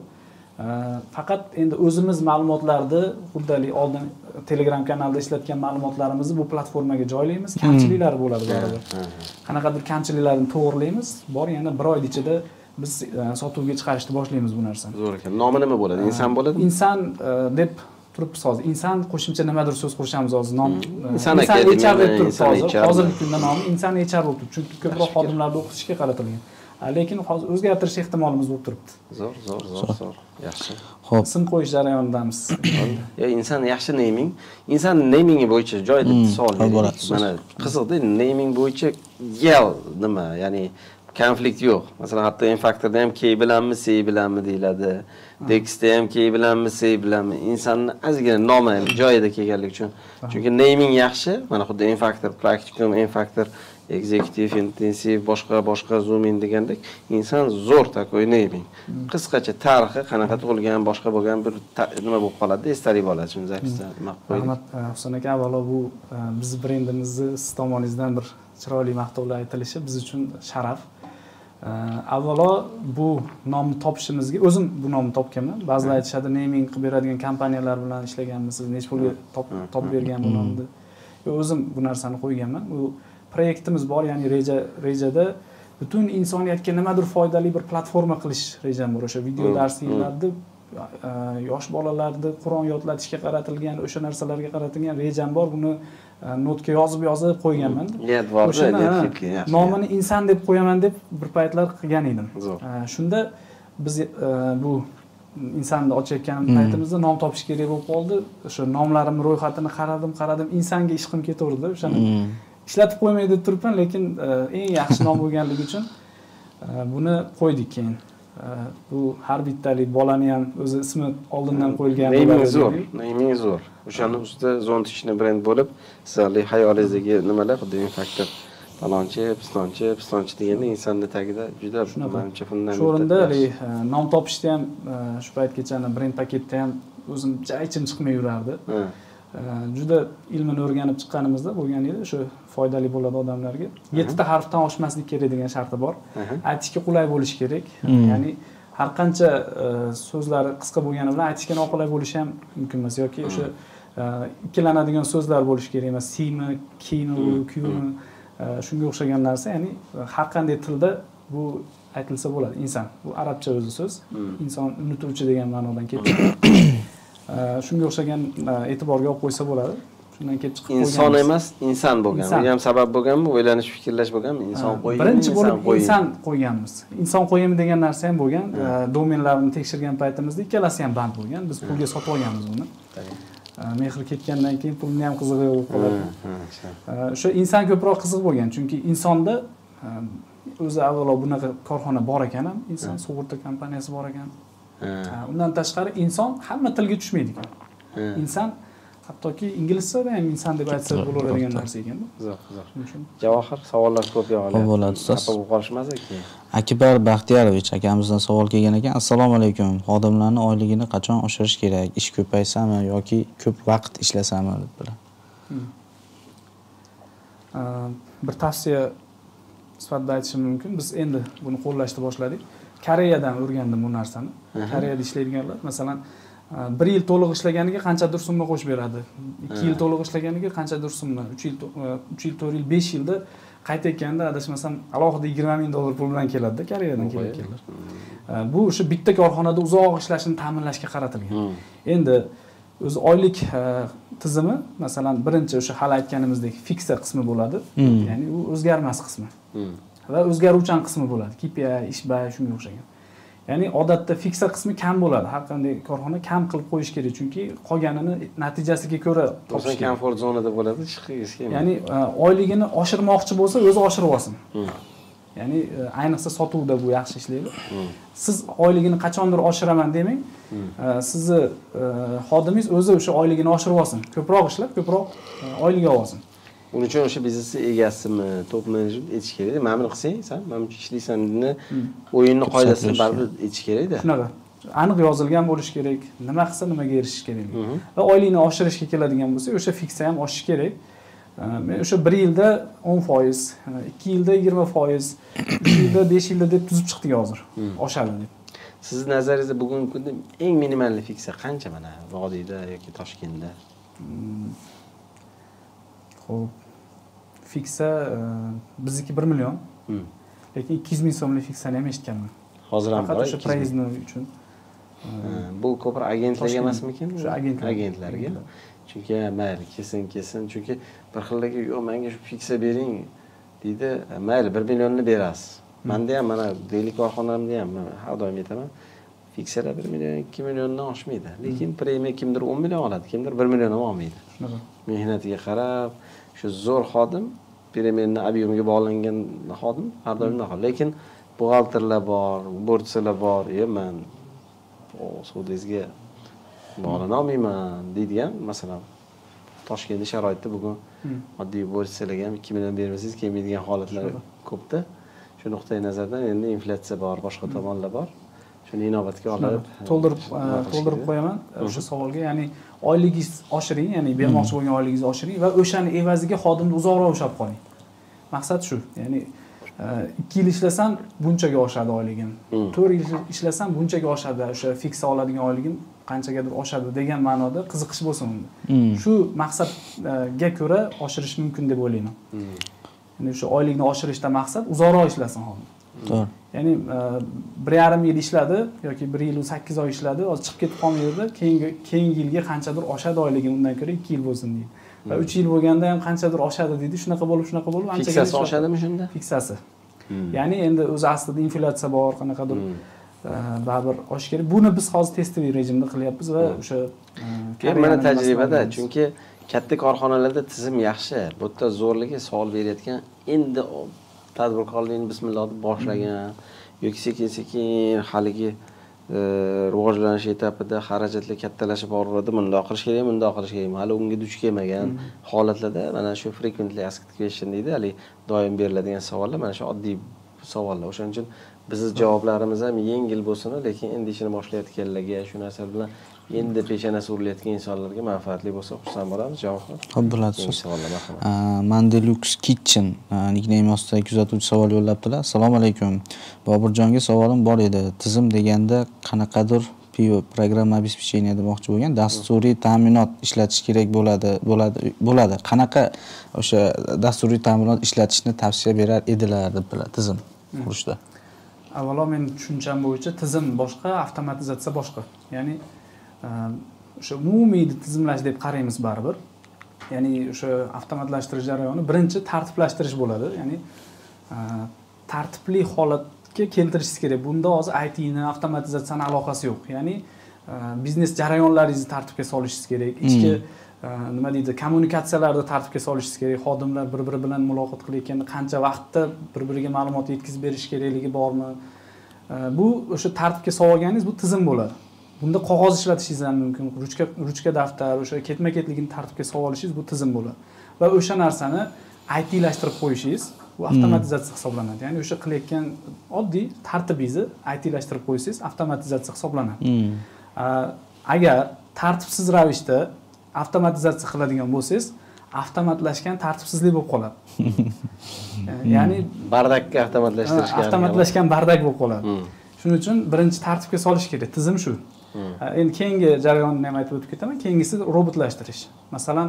Faqat endi o'zimiz ma'lumotlarni xuddalik oldin Telegram kanalda ishlatgan ma'lumotlarimizni bu platformaga joylaymiz. Kamchiliklari bo'ladi baribir. Qanaqadir kamchiliklarni to'g'rilaymiz. Bor, yana bir oy ichida biz sotuvga chiqarishni boshlaymiz bu narsani. Zo'r ekan. Nomi nima bo'ladi? Inson bo'ladimi? Inson deb turibmiz hozir. Inson qo'shimcha nimadir so'z qo'shamiz hozir. Nom Inson akademiya deb turibmiz hozir. Hozirgi kunda nomi Inson H R bo'lib turibdi. Chunki ko'proq xodimlarni o'qitishga qaratilgan. Lekin hozir o'zgartirish ehtimolimiz bo'lib turibdi. Zo'r, zo'r, zo'r, zo'r. Yaxshi. Xo'p, ism qo'yish jarayonidamiz. Ya inson yaxshi naming. Inson namingi bo'yicha joyida savol berdik. Mana qiziqda naming bo'yicha yel nima? Ya'ni konflikt yo'q. Masalan, hatto N-faktorda ham K bilanmi, C bilanmi deyiladi. Dexda ham K bilanmi, C bilanmi. Insonni ozgina nomi joyida kelganligi uchun. Chunki naming yaxshi. Mana xuddi N-faktor, praktikum, N-faktor, executive, intensiv, boshqa boshqa zoom in degandek inson zo'r takoy naming. Qisqacha tarixi qanaqa tug'ilgan, boshqa bo'lgan bir nima bo'lib qoladi, esdalik bo'ladi. Shuni zakisa maqbul. Rahmat Husan aka, avvalo bu biz brendimizni siz tomoningizdan bir chiroyli maqtovlar aytilishi biz uchun sharaf. Avvalo bu nomni topishimizga o'zim bu nomni topganman. Ba'zilar aytishadi, naming qilib beradigan kompaniyalar bilan ishlaganmisiz, necha pulga topib bergan bu nomni. O'zim bu narsani qo'yganman. Bu proyektimiz bor, ya'ni reja rejada butun insoniyatga nimadir foydali bir platforma qilish rejam bor. O'sha video darsliklarni yosh bolalarni Qur'on yodlatishga qaratilgan, o'sha narsalarga qaratilgan rejam bor. Buni notga yozib yozib qo'yganman. O'sha nomini inson deb qo'yaman deb bir paytlar qilgan edim. Shunda biz bu insonni ochayotgan paytimizda nom topish kerak bo'lib qoldi. O'sha nomlarimni ro'yxatini qaradim, qaradim, insonga ishqim ketaverdi. O'shani ishlatib qo'ymay deb turibman, lekin eng yaxshi nom bo'lganligi uchun buni qo'ydik keyin. Bu har bittalik bolani ham o'zi ismi oldindan qo'yilgan. Naming zo'r, naming zo'r. O'shaning ustida zontichni brend bo'lib, sizlarning hayolingizdagi nimalar, xuddi N-faktor, falonchi, pistonchi, pistonchi deganda insonni tagida juda menimcha fundament. Shu o'rinda nom topishda ham shu paytgacha brend paketda ham o'zim jaychim chiqmay yurardi. Juda ilmini o'rganib chiqqanimizda bo'lgan edi, shu foydali bo'ladi odamlarga. yettita harfdan oshmaslik kerak degan sharti bor. Aytishga qulay bo'lishi kerak. Ya'ni har qancha so'zlari qisqa bo'lgani bilan aytishga noqulay bo'lishi ham mumkin emas yoki o'sha ikkilanadigan so'zlar bo'lishi kerak emas. Simi, kiymi, kuymi, shunga o'xshagan narsa, ya'ni har qanday tilda bu aytilsa bo'ladi. Inson, bu arabcha o'zi so'z. Inson unutuvchi degan ma'nodan kelib chiqadi. Shunga o'xshagan e'tiborga olib qo'ysa bo'ladi. Shundan kelib chiqib qo'ygan. Inson emas, inson bo'lgan. Bu ham sabab bo'lganmi? O'ylanish, fikrlash bo'lganmi? Inson qo'ying. Birinchi bo'lib inson qo'yganmiz. Inson qo'yimi degan narsa ham bo'lgan. Domenlarni tekshirgan paytimizda ikkalasi ham band bo'lgan. Biz pulga sotib olganmiz uni. Mehr ketgandan keyin pulni ham qizig'i bo'lib qoladi. O'sha inson ko'proq qiziq bo'lgan, chunki insonda o'zi avvalo bunaqa korxona bor ekan ham, inson sug'urta kompaniyasi bor ekan. Undan tashqari inson hamma tilga tushmaydi ekan. Inson hattoki inglizchada ham inson deb aytsa bo'laveradigan narsa ekan. Zo'r, zo'r. Javohir, savollar ko'p yo'qoladi. Xo'p bo'ladi, ustoz. Xafa qolishmas ekan. Akbar Baxtiyorovich akamizdan savol kelgan ekan. Assalomu alaykum. Xodimlarning oyligini qachon oshirish kerak? Ish ko'paysami yoki ko'p vaqt ishlasami deb bilan. Bir tavsiya sifatida aytishim mumkin. Biz endi buni qo'llashni boshladik. Koreyadan o'rgandim bu narsani. Koreyada ishlaydiganlar, masalan, bir yil to'liq ishlaganiga qanchadir summa qo'shib beradi. ikki yil to'liq ishlaganiga qanchadir summa, uch yil, uch yil, to'rt yil, besh yilda qaytayotganda adashmasam alohida yigirma ming dollar pul bilan keladi-da, Koreyadan kelayotganlar. Bu o'sha bitta korxonada uzoq ishlashini ta'minlashga qaratilgan. Endi o'zi oylik tizimi, masalan, birinchi o'sha hali aytganimizdek fiksa qismi bo'ladi, ya'ni u o'zgarmas qismi. Va o'zgaruvchan qismi bo'ladi. K P I, ish bay, shunga o'xshagan. Ya'ni odatda fiksa qismi kam bo'ladi. Har qanday korxona kam qilib qo'yish kerak, chunki qolganini natijasiga ko'ra topish kerak. Komfort zonada bo'ladi, chiqish kerak. Ya'ni oyligini oshirmoqchi bo'lsa, o'zi oshirib olsin. Ya'ni ayniqsa sotuvda bu yaxshi ishlaydi. Siz oyligini qachondir oshiraman demang, sizni xodimingiz o'zi o'sha oyligini oshirib olsin. Ko'proq ishlab, ko'proq oylik olsin. Uning uchun o'sha biznesni egasimi, top menejment etish kerak. Mana buni qilsang, sen mana buncha ishlaysanni o'yinni qoidasini baribir etish kerak-da. Shunaqa. Aniq yozilgan bo'lishi kerak. Nima qilsa nimaga erishish kerak. Va oylikni oshirishga keladigan bo'lsa, o'sha fiksa ham oshishi kerak. Men o'sha bir yilda o'n foiz, ikki yilda yigirma foiz, uch yilda besh yilda deb tuzib chiqdik hozir. Oshadi deb. Siz nazaringizda bugungi kunda eng minimal fiksa qancha mana Vodiyda yoki Toshkentda? Xo'p. Fiksa bizniki bir million. Lekin ikki yuz ming so'mlik fiksani ham eshitganman. Hozir ham bor. O'sha proyezdni uchun. Bu ko'proq agentlarga emasmikan? O'sha agentlar. Agentlarga. Chunki mayli kesin kesin chunki bir xillarga yo'q menga shu fiksa bering deydi. Mayli bir millionni berasiz. Menda ham mana deylik korxonamda ham har doim aytaman. Fiksalar bir million, ikki milliondan oshmaydi. Lekin premiya kimdir o'n million oladi, kimdir bir million ham olmaydi. Shunaqa. Mehnatiga qarab, shu zo'r xodim, premiyaning ob'yemiga bog'langan xodim har doim naqol. Lekin buxgalterlar bor, borsalar bor, "Ey, men o sudizga bog'lana olmayman" deydigan, masalan, Toshkentda sharoitda bugun oddiy borsalarga ham ikki million bermasangiz kelmaydigan holatlar ko'pda. Shu nuqtai nazardan endi inflyatsiya bor, boshqa tomonlar bor. Shuni inobatga olib to'ldirib to'ldirib qo'yaman o'sha savolga, ya'ni oyligingiz oshiring, ya'ni bermoqchi bo'lgan oyligingizni oshiring va o'shani evaziga xodimni uzoqroq ushlab qoling. Maqsad shu. Ya'ni ikki yil ishlasam bunchaga oshadi oyligim. to'rt yil ishlasam bunchaga oshadi, o'sha fiksa oladigan oyligim qanchagadir oshadi degan ma'noda qiziqish bo'lsin unda. Shu maqsadga ko'ra oshirish mumkin deb o'ylayman. Ya'ni o'sha oylikni oshirishda maqsad uzoqroq ishlasin xodim. To'g'ri. Ya'ni bir yarim yil ishladi yoki bir yil sakkiz oy ishladi, hozir chiqib ketib qolmaydi, keyingi keyingi yilga qanchadir oshadi oyligi, undan ko'ra ikki yil bo'lsin deydi. Va uch yil bo'lganda ham qanchadir oshadi deydi, shunaqa bo'lib, shunaqa bo'lib anchaga fiksasi oshadimi shunda? Fiksasi. Ya'ni endi o'zi aslida inflyatsiya bor, qanaqadir baribir osh kerak. Buni biz hozir testoviy rejimda qilyapmiz va o'sha mana tajribada, chunki katta korxonalarda tizim yaxshi. Bu yerda zo'rligi savol berayotgan, endi tadbirkorlikni bismillah deb boshlagan yoki sekin-sekin haligi rivojlanish etapida xarajatlar kattalashib boraveradi, bundoq qilish kerak, bundoq qilish kerak. Hali unga duch kelmagan holatlarda mana shu frequently asked question deydi, hali doim beriladigan savollar, mana shu oddiy savollar. O'shaning uchun bizning javoblarimiz ham yengil bo'lsin, lekin endi ishini boshlayotganlarga, shu narsa bilan endi peshonasi urilayotgan insonlarga manfaatli bo'lsa, xursand bo'lamiz. Javob Xo'p, bo'ladi. Savollar marhamat. Mandelux Kitchen nickname ostida kuzatuvchi savol yo'llabdilar. Assalomu alaykum. Boburjonga savolim bor edi. Tizim deganda qanaqadir pivo programma обеспечения demoqchi bo'lgan, dasturiy ta'minot ishlatish kerak bo'ladi, bo'ladi, bo'ladi. Qanaqa o'sha dasturiy ta'minot ishlatishni tavsiya berar edilar debdilar tizim qurishda. Avvalo men tushuncham bo'yicha tizim boshqa, avtomatizatsiya boshqa. Ya'ni o'sha umumiy tizimlash deb qaraymiz baribir. Ya'ni o'sha avtomatlashtirish jarayoni birinchi tartiblashtirish bo'ladi. Ya'ni tartibli holatga keltirishingiz kerak. Bunda hozir I T ni, avtomatizatsiyani aloqasi yo'q. Ya'ni biznes jarayonlaringizni tartibga solishingiz kerak. Ichki nima deydi, kommunikatsiyalarni tartibga solishingiz kerak. Xodimlar bir-biri bilan muloqot qilayotganda qancha vaqtda bir-biriga ma'lumot yetkazib berish kerakligi bormi? Bu o'sha tartibga solganingiz bu tizim bo'ladi. Bunda qog'oz ishlatishingiz ham mumkin, ruchka ruchka daftar, o'sha ketma-ketligini tartibga solib olishingiz bu tizim bo'ladi. Va o'sha narsani I T lashtirib qo'yishingiz bu avtomatizatsiya hisoblanadi. Ya'ni o'sha qilayotgan oddiy tartibingizni I T lashtirib qo'ysangiz avtomatizatsiya hisoblanadi. Agar tartibsiz ravishda avtomatizatsiya qiladigan bo'lsangiz, avtomatlashgan tartibsizlik bo'lib qoladi. Ya'ni bardakka avtomatlashtirishgan. Avtomatlashgan bardak bo'lib qoladi. Shuning uchun birinchi tartibga solish kerak. Tizim shu. Endi keyingi jarayonni ham aytib o'tib ketaman. Keyingisi robotlashtirish. Masalan,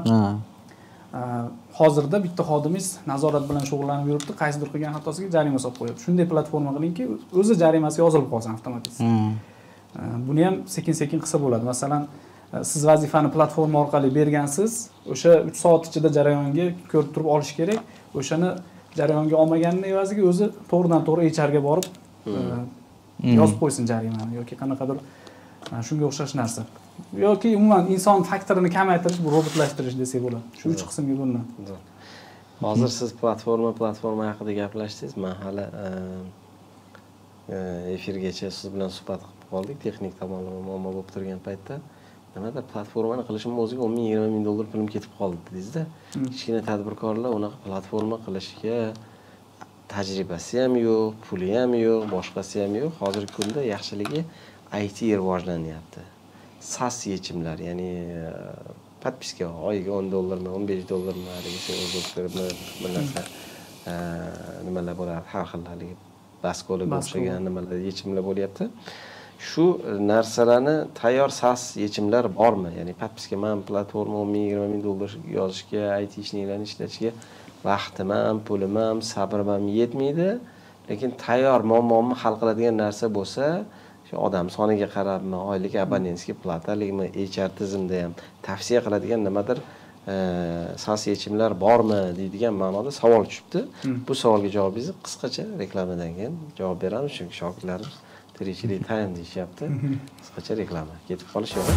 hozirda bitta xodimingiz nazorat bilan shug'ullanib yuribdi, qaysidir qilgan xatosiga jarima solib qo'yapti. Shunday platforma qilingki, o'zi jarimasi yozilib qolsin avtomatik. Buni ham sekin-sekin qilsa bo'ladi. Masalan, siz vazifani platforma orqali bergansiz, o'sha uch soat ichida jarayonga ko'rib turib olish kerak. O'shani jarayonga olmaganning evaziga o'zi to'g'ridan to'g'ri H R ga borib yozib qo'ysin jarimani yoki qanaqadir shunga o'xshash narsa. Yoki umuman inson faktorini kamaytirish, bu robotlashtirish desak bo'ladi. Shu uch qismga bo'linadi. Hozir siz platforma platforma haqida gaplashdingiz. Men hali efirgacha siz bilan suhbat qilib qoldik. Texnik tomonlama muammo bo'lib turgan paytda nimadir platformani qilishimni o'ziga o'n ming yigirma ming dollar pulim ketib qoldi dedingizda. Kichkina tadbirkorlar unaqa platforma qilishga tajribasi ham yo'q, puli ham yo'q, boshqasi ham yo'q. Hozirgi kunda yaxshiligi I T rivojlanyapti. SaaS yechimlar, ya'ni подписка oyiga o'n dollarmi, o'n besh dollarmi, haligi o'zbeklarmi bir narsa nimalar bo'ladi, har xil haligi basko'lib o'xshagan nimalar yechimlar bo'lyapti. Shu narsalarni tayyor SaaS yechimlar bormi? Ya'ni подписка men platforma o'n ming yigirma ming dollar yozishga, I T ishlarni ishlatishga vaqtim ham, pulim ham, sabrim ham yetmaydi. Lekin tayyor muammomni hal qiladigan narsa bo'lsa, shu odam soniga qarabmi, oylik abonentskiy plataligimi, H R tizimda ham tavsiya qiladigan nimadir SaaS yechimlar bormi deydigan ma'noda savol tushibdi. Bu savolga javobingizni qisqacha reklamadan keyin javob beramiz, chunki shogirdlarimiz tirikchilik time deyishyapti. Qisqacha reklama. Ketib qolish yo'q.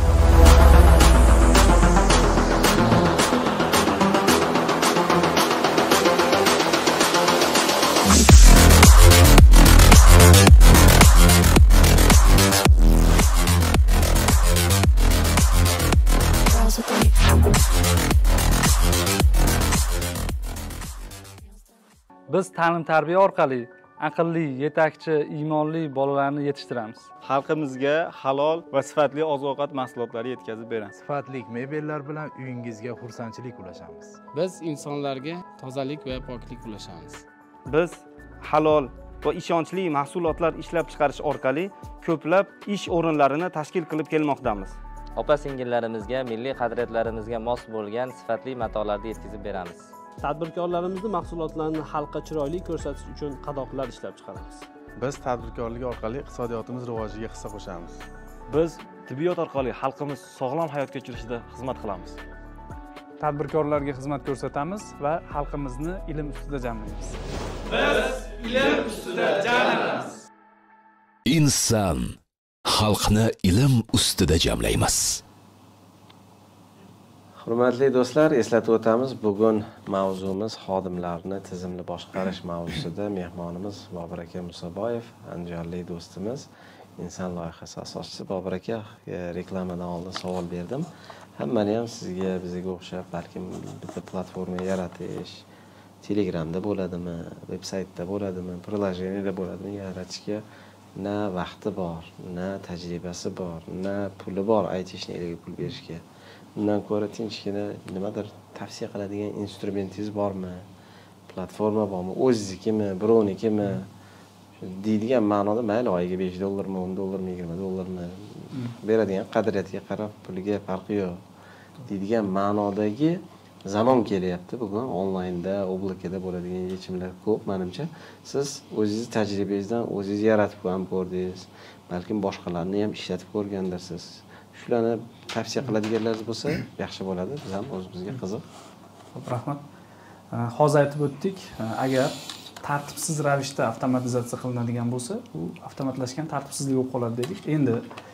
Biz ta'lim-tarbiya orqali aqlli, yetakchi, iymonli bolalarni yetishtiramiz. Xalqimizga halol va sifatli oziq-ovqat mahsulotlari yetkazib beramiz. Sifatli mebellar bilan uyingizga xursandchilik ulashamiz. Biz insonlarga tozalik va poklik ulashamiz. Biz halol va ishonchli mahsulotlar ishlab chiqarish orqali ko'plab ish o'rinlarini tashkil qilib kelmoqdamiz. Opa-singillarimizga, milliy qadriyatlarimizga mos bo'lgan sifatli matolarni yetkazib beramiz. Tadbirkorlarimizni mahsulotlarni xalqqa chiroyli ko'rsatish uchun qadoqlar ishlab chiqaramiz. Biz tadbirkorlik orqali iqtisodiyotimiz rivojiga hissa qo'shamiz. Biz tibbiyot orqali xalqimiz sog'lom hayot kechirishida xizmat qilamiz. Tadbirkorlarga xizmat ko'rsatamiz va xalqimizni ilm ustida jamlaymiz. Biz ilm ustida jamlaymiz. Inson xalqni ilm ustida jamlaymiz. Hurmatli do'stlar, eslatib o'tamiz, bugun mavzumiz xodimlarni tizimli boshqarish mavzusida. Mehmonimiz Bobur aka Musaboyev, andijonlik do'stimiz, inson loyihasi asoschisi. Bobur aka, reklamadan oldin savol berdim. Hammani ham sizga, bizga o'xshab, balkim bitta platforma yaratish, Telegramda bo'ladimi, veb-saytda bo'ladimi, prilojeniyada bo'ladimi yaratishga na vaqti bor, na tajribasi bor, na puli bor I T ishni eliga pul berishga. Undan ko'ra tinchgina nimadir tavsiya qiladigan instrumentingiz bormi? Platforma bormi? O'zingiznikimi, birovnikimi? Deydigan ma'noda mayli oyiga besh dollarmi, o'n dollarmi, yigirma dollarmi beradigan qadriyatiga qarab puliga farqi yo'q. Deydigan ma'nodagi zamon kelyapti bugun. Onlaynda, oblakada bo'ladigan yechimlar ko'p menimcha. Siz o'zingiz tajribangizdan o'zingiz yaratib ham ko'rdingiz. Balkim boshqalarni ham ishlatib ko'rgandirsiz. Shularni tavsiya qiladiganlaringiz bo'lsa, yaxshi bo'ladi. Biz ham o'zimizga qiziq. Xo'p, rahmat. Hozir aytib o'tdik, agar tartibsiz ravishda avtomatizatsiya qilinadigan bo'lsa, u avtomatlashgan tartibsizlik bo'lib qoladi dedik. Endi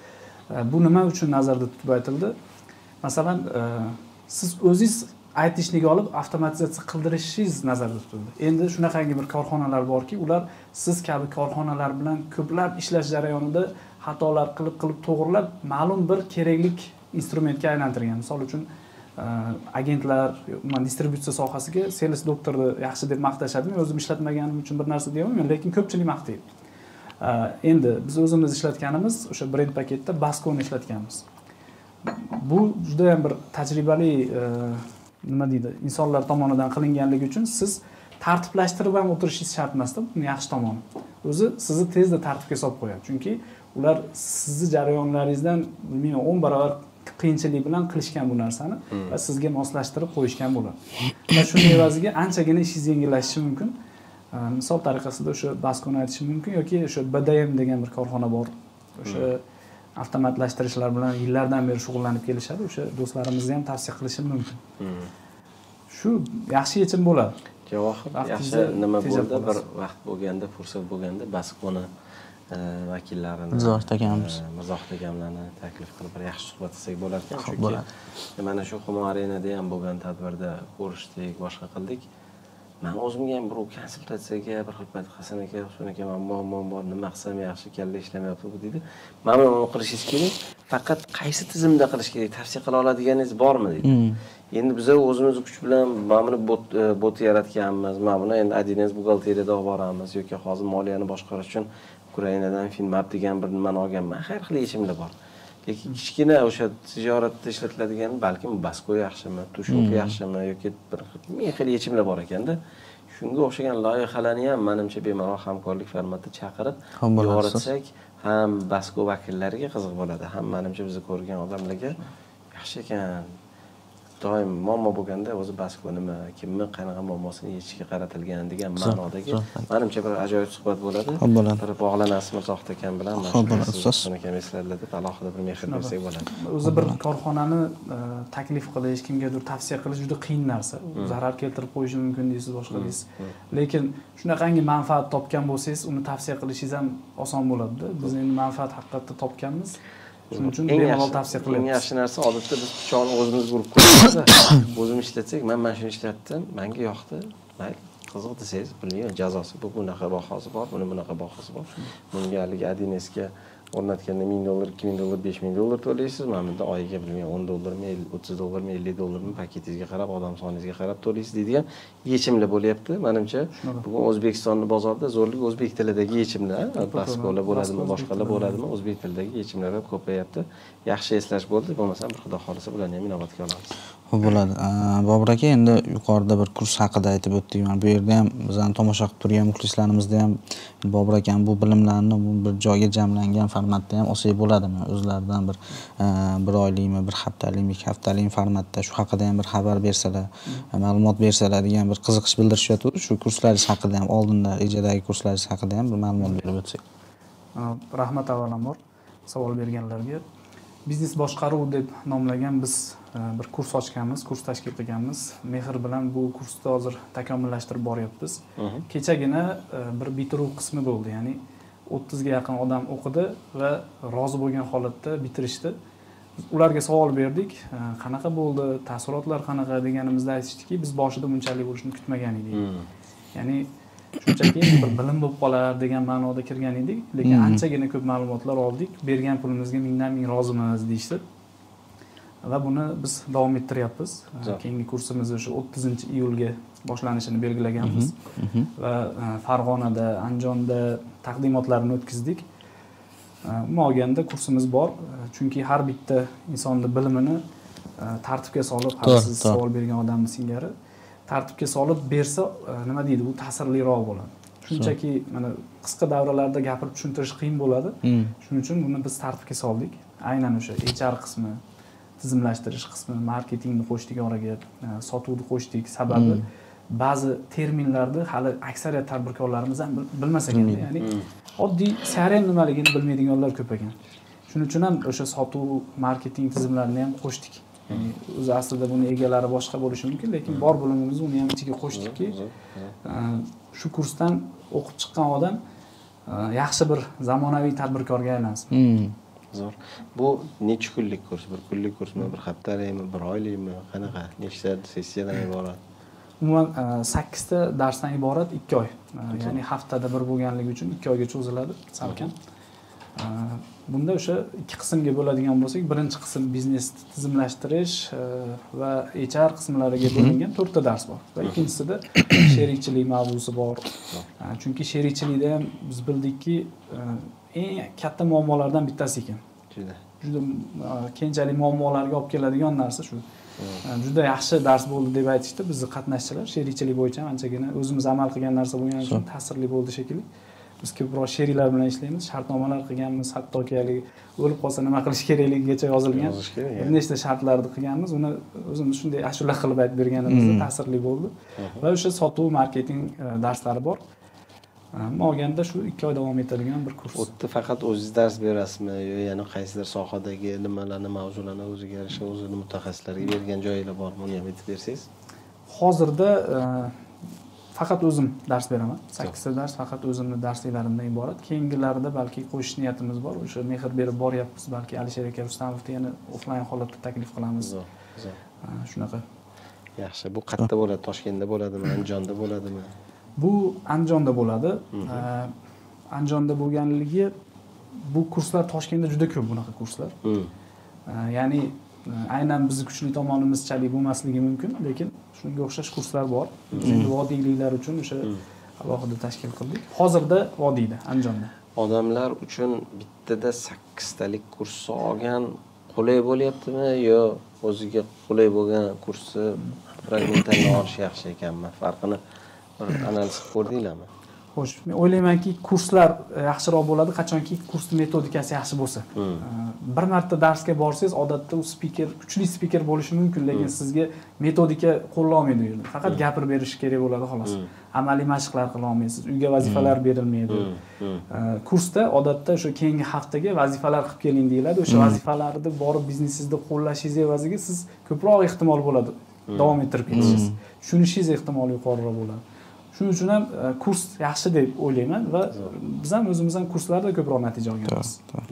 bu nima uchun nazarda tutib aytildi? Masalan, siz o'zingiz I T ishniga olib avtomatizatsiya qildirishingiz nazarda tutildi. Endi shunaqangi bir korxonalar borki, ular siz kabi korxonalar bilan ko'plab ishlash jarayonida xatolar qilib qilib to'g'rilab, ma'lum bir keraklik instrumentga aylantirgan. Misol uchun agentlar, umuman distributsiya sohasiga sales doktorni yaxshi deb maqtashadi. Men o'zim ishlatmaganim uchun bir narsa deyolmayman, lekin ko'pchilik maqtaydi. Endi biz o'zimiz ishlatganimiz o'sha brend paketda Baskoni ishlatganmiz. Bu juda ham bir tajribali nima deydi, insonlar tomonidan qilinganligi uchun siz tartiblashtirib ham o'tirishingiz shart emasda. Buni yaxshi tomoni. O'zi sizni tezda tartibga solib qo'yadi. Chunki ular sizni jarayonlaringizdan bilmayman o'n barobar qiyinchilik bilan qilishgan bu narsani va sizga moslashtirib qo'yishgan bo'ladi. Va shuning evaziga anchagina ishingiz yengillashishi mumkin. Misol tariqasida o'sha Baskoni aytishim mumkin yoki o'sha B D M degan bir korxona bor. O'sha avtomatlashtirishlar bilan yillardan beri shug'ullanib kelishadi. O'sha do'stlarimizni ham tavsiya qilishim mumkin. Shu yaxshi yechim bo'ladi. Javohir, yaxshi nima bo'ldi? Bir vaqt bo'lganda, fursat bo'lganda Baskoni vakillarini, Mirzohid akamiz, Mirzohid akamlarni taklif qilib bir yaxshi suhbat qilsak bo'lar ekan. Chunki mana shu Humo Arenada ham bo'lgan tadbirda ko'rishdik, boshqa qildik. Men o'zimga ham birov konsultatsiyaga bir xil payt Hasan aka, Husan aka, muammom bor, nima qilsam yaxshi, kalla ishlamayapti bu dedi. Mana uni qilishingiz kerak. faqat qaysi tizimda qilish kerak, tavsiya qila oladiganingiz bormi deydi. Endi biz o'zimiz kuch bilan mana buni bot bot yaratganmiz. Mana buni endi Adines buxgalteriyada olib boramiz yoki hozir moliyani boshqarish uchun Ukrainadan Finmap degan bir nimani olganman. Har xil yechimlar bor. Lekin kichkina o'sha tijoratda ishlatiladigan balkim basko yaxshimi, tushunki yaxshimi yoki bir ming xil yechimlar bor ekanda. Shunga o'xshagan loyihalarni ham menimcha bemalol hamkorlik formatida chaqirib yoritsak, ham basko vakillariga qiziq bo'ladi. Ham menimcha biz ko'rgan odamlarga yaxshi ekan. Doim muammo bo'lganda o'zi basko nima, kimni qanaqa muammosini yechishga qaratilgan degan ma'nodagi menimcha bir ajoyib suhbat bo'ladi. Bir bog'lanasiz Mirzohid akam bilan mana shuni ham eslatib deb alohida bir mehr bersak bo'ladi. O'zi bir korxonani taklif qilish, kimgadir tavsiya qilish juda qiyin narsa. Zarar keltirib qo'yishi mumkin deysiz, boshqa deysiz. Lekin shunaqangi manfaat topgan bo'lsangiz, uni tavsiya qilishingiz ham oson bo'ladi-da. Biz endi manfaat haqiqatda topganmiz. Shuning uchun bemalol tavsiya qilyapmiz. Eng yaxshi narsa odatda biz pichoqni o'zimiz urib ko'ramiz. O'zim ishlatsak, men mana shuni ishlatdim, menga yoqdi. Mayli, qiziq desangiz, bilmayman, jazosi bu bunaqa bahosi bor, buni bunaqa bahosi bor. Bunga haligi Adinesga o'rnatganda ming dollar, ikki ming dollar, besh ming dollar to'laysiz. Mana bunda oyiga bilmayman o'n dollarmi, o'ttiz dollarmi, ellik dollarmi paketingizga qarab, odam soningizga qarab to'laysiz deydigan yechimlar bo'lyapti. Menimcha bugun O'zbekistonning bozorida zo'rlik o'zbek tilidagi yechimlar, baskolar bo'ladimi, boshqalar bo'ladimi, o'zbek tilidagi yechimlar ham ko'payapti. Yaxshi eslash bo'ldi, bo'lmasa bir xudo xolisa bularni ham inobatga olamiz. Xo'p bo'ladi. Bobur aka, endi yuqorida bir kurs haqida aytib o'tdik. Mana bu yerda ham bizani tomosha qilib turgan muxlislarimizda ham Bobur akam bu bilimlarni bir joyga jamlangan formatda ham olsak bo'ladimi? O'zlaridan bir bir oylikmi, bir haftalikmi, ikki haftalik formatda shu haqida ham bir xabar bersalar, ma'lumot bersalar degan bir qiziqish bildirishyapti. Shu kurslaringiz haqida ham, oldinda ijodagi kurslaringiz haqida ham bir ma'lumot berib o'tsak. Rahmat avvalambor savol berganlarga. Biznes boshqaruv deb nomlagan biz bir kurs ochganmiz, kurs tashkil qilganmiz. Mehr bilan bu kursni hozir takomillashtirib boryapmiz. Kechagina bir bitiruv qismi bo'ldi, ya'ni o'ttizga yaqin odam o'qidi va rozi bo'lgan holatda bitirishdi. Ularga savol berdik, qanaqa bo'ldi, taassurotlar qanaqa deganimizda aytishdiki, biz boshida bunchalik bo'lishini kutmagan edik. Ya'ni shunchaki bir bilim bo'lib qolar degan ma'noda kirgan edik, lekin anchagina ko'p ma'lumotlar oldik. Bergan pulimizga mingdan ming rozimiz deyishdi. Va buni biz davom ettiryapmiz. Keyingi kursimiz o'sha o'ttizinchi iyulga boshlanishini belgilaganmiz va Farg'onada, Andijonda taqdimotlarni o'tkazdik. Umuman olganda kursimiz bor, chunki har bitta insonning bilimini tartibga solib, har siz savol bergan odamning singari tartibga solib bersa, nima deydi, bu ta'sirliroq bo'ladi. Shunchaki mana qisqa davralarda gapirib tushuntirish qiyin bo'ladi. Shuning uchun buni biz tartibga soldik. Aynan o'sha H R qismi, tizimlashtirish qismi, marketingni qo'shdik oraga, sotuvni qo'shdik. Sababi ba'zi terminlarni hali aksariyat tadbirkorlarimiz ham bilmas ekan, ya'ni oddiy C R M nimaligini bilmaydiganlar ko'p ekan. Shuning uchun ham o'sha sotuv, marketing tizimlarini ham qo'shdik. Ya'ni o'zi aslida buni egalari boshqa bo'lishi mumkin, lekin bor bilimimizni uni ham ichiga qo'shdikki, shu kursdan o'qib chiqqan odam yaxshi bir zamonaviy tadbirkorga aylansin. Zo'r. Bu necha kunlik kurs? Bir kunlik kursmi, bir haftalikmi, bir oylikmi? Qanaqa? Nechta sessiyadan iborat? Umuman sakkizta darsdan iborat ikki oy. Ya'ni haftada bir bo'lganligi uchun ikki oyga cho'ziladi salkam. Bunda o'sha ikki qismga bo'ladigan bo'lsak, birinchi qism biznes tizimlashtirish va H R qismlariga bo'lingan to'rtta dars bor. Va ikkinchisida sherikchilik mavzusi bor. Chunki sherikchilikda ham biz bildikki, eng katta muammolardan bittasi ekan. Juda. Juda keyinchalik muammolarga olib keladigan narsa shu. Juda yaxshi dars bo'ldi deb aytishdi bizni qatnashchilar. Sherikchilik bo'yicha anchagina o'zimiz amal qilgan narsa bo'lgani uchun ta'sirli bo'ldi shekilli. Biz ko'proq sheriklar bilan ishlaymiz, shartnomalar qilganmiz, hattoki hali o'lib qolsa nima qilish kerakligigacha yozilgan. Bir nechta shartlarni qilganmiz, uni o'zimiz shunday ashula qilib aytib berganimizda ta'sirli bo'ldi. Va o'sha sotuv, marketing darslari bor. Olganda shu ikki oy davom etadigan bir kurs. O'tda faqat o'zingiz dars berasizmi yo yana qaysidir sohadagi nimalarni, mavzularni o'ziga yarasha o'zini mutaxassislarga bergan joylar bormi? Uni ham aytib bersangiz. Hozirda faqat o'zim dars beraman. sakkizta dars faqat o'zimning darsliklarimdan iborat. Keyingilarida balki qo'shish niyatimiz bor. O'sha mehr berib boryapmiz. Balki Alisher aka Rustamovni yana offlayn holatda taklif qilamiz. Shunaqa. Yaxshi. Bu qayerda bo'ladi? Toshkentda bo'ladimi, Andijonda bo'ladimi? Bu Andijonda bo'ladi. Andijonda bo'lganligi bu kurslar Toshkentda juda ko'p bunaqa kurslar. Ya'ni aynan bizning kuchli tomonimizchalik bo'lmasligi mumkin, lekin shunga o'xshash kurslar bor. Endi vodiyliklar uchun o'sha alohida tashkil qildik. Hozirda vodiyda, Andijonda. Odamlar uchun bittada sakkiztalik kursni olgan qulay bo'lyaptimi yo o'ziga qulay bo'lgan kursni fragmentlarni olish yaxshi ekanmi? Farqini bir analiz qilib ko'rdinglarmi? Xo'sh, men o'ylaymanki, kurslar yaxshiroq bo'ladi qachonki kursning metodikasi yaxshi bo'lsa. Bir marta darsga borsangiz, odatda u spiker, kuchli spiker bo'lishi mumkin, lekin sizga metodika qo'llanmaydi u yerda. Faqat gapirib berish kerak bo'ladi xolos. Amaliy mashqlar qila olmaysiz, uyga vazifalar berilmaydi. Kursda odatda o'sha keyingi haftaga vazifalar qilib keling deyiladi. O'sha vazifalarni borib biznesingizda qo'llashingiz evaziga siz ko'proq ehtimol bo'ladi davom ettirib ketishingiz. Tushunishingiz ehtimoli yuqoriroq bo'ladi. Shuning uchun ham kurs yaxshi deb o'ylayman va biz ham o'zimiz ham kurslarda ko'proq natija olganmiz.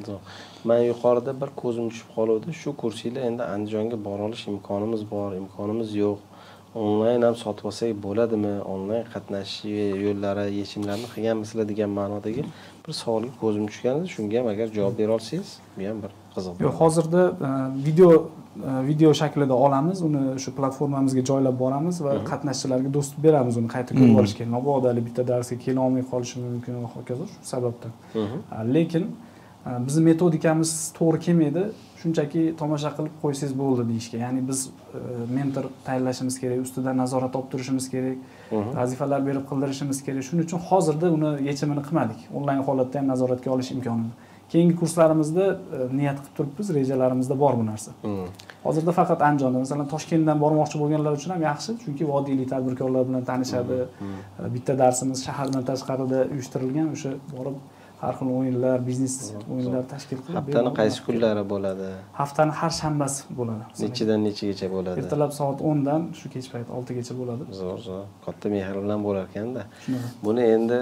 Men yuqorida bir ko'zim tushib qoldi. Shu kursinglar endi Andijonga bora olish imkonimiz bor, imkonimiz yo'q. Onlayn ham sotib olsak bo'ladimi? Onlayn qatnashish yo'llari, yechimlarni qilganmisizlar degan ma'nodagi bir savolga ko'zim tushgan edi. Shunga ham agar javob bera olsangiz, bu ham bir qiziq. Yo'q, hozirda video video shaklida olamiz, uni shu platformamizga joylab boramiz va qatnashchilarga do'stlik beramiz, uni qayta ko'rib olishga. Mabodo bitta darsga kela olmay qolishi mumkin va hokazo shu sababdan. Lekin bizning metodikamiz to'g'ri kelmaydi. Shunchaki tomosha qilib qo'ysangiz bo'ldi deyishga. Ya'ni biz mentor tayinlashimiz kerak, ustidan nazorat olib turishimiz kerak, vazifalar berib qildirishimiz kerak. Shuning uchun hozirda uni yechimini qilmadik. Onlayn holatda ham nazoratga olish imkonini. Keyingi kurslarimizda niyat qilib turibmiz, rejalarimizda bor bu narsa. Hozirda faqat Andijonda, masalan, Toshkentdan bormoqchi bo'lganlar uchun ham yaxshi, chunki vodiylik tadbirkorlar bilan tanishadi. Bitta darsimiz shahardan tashqarida uyushtirilgan, o'sha borib har xil o'yinlar, biznes o'yinlar tashkil qilib. Haftaning qaysi kunlari bo'ladi? Haftaning har shanbasi bo'ladi. Nechidan nechagacha bo'ladi? Ertalab soat o'ndan shu kech payt oltigacha bo'ladi. Zo'r, zo'r. Katta mehr bilan bo'lar ekanda. Buni endi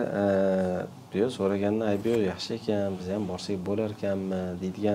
bu so'ragandan aybiyo yaxshi ekan, biz ham borsak bo'lar ekanmi deydigan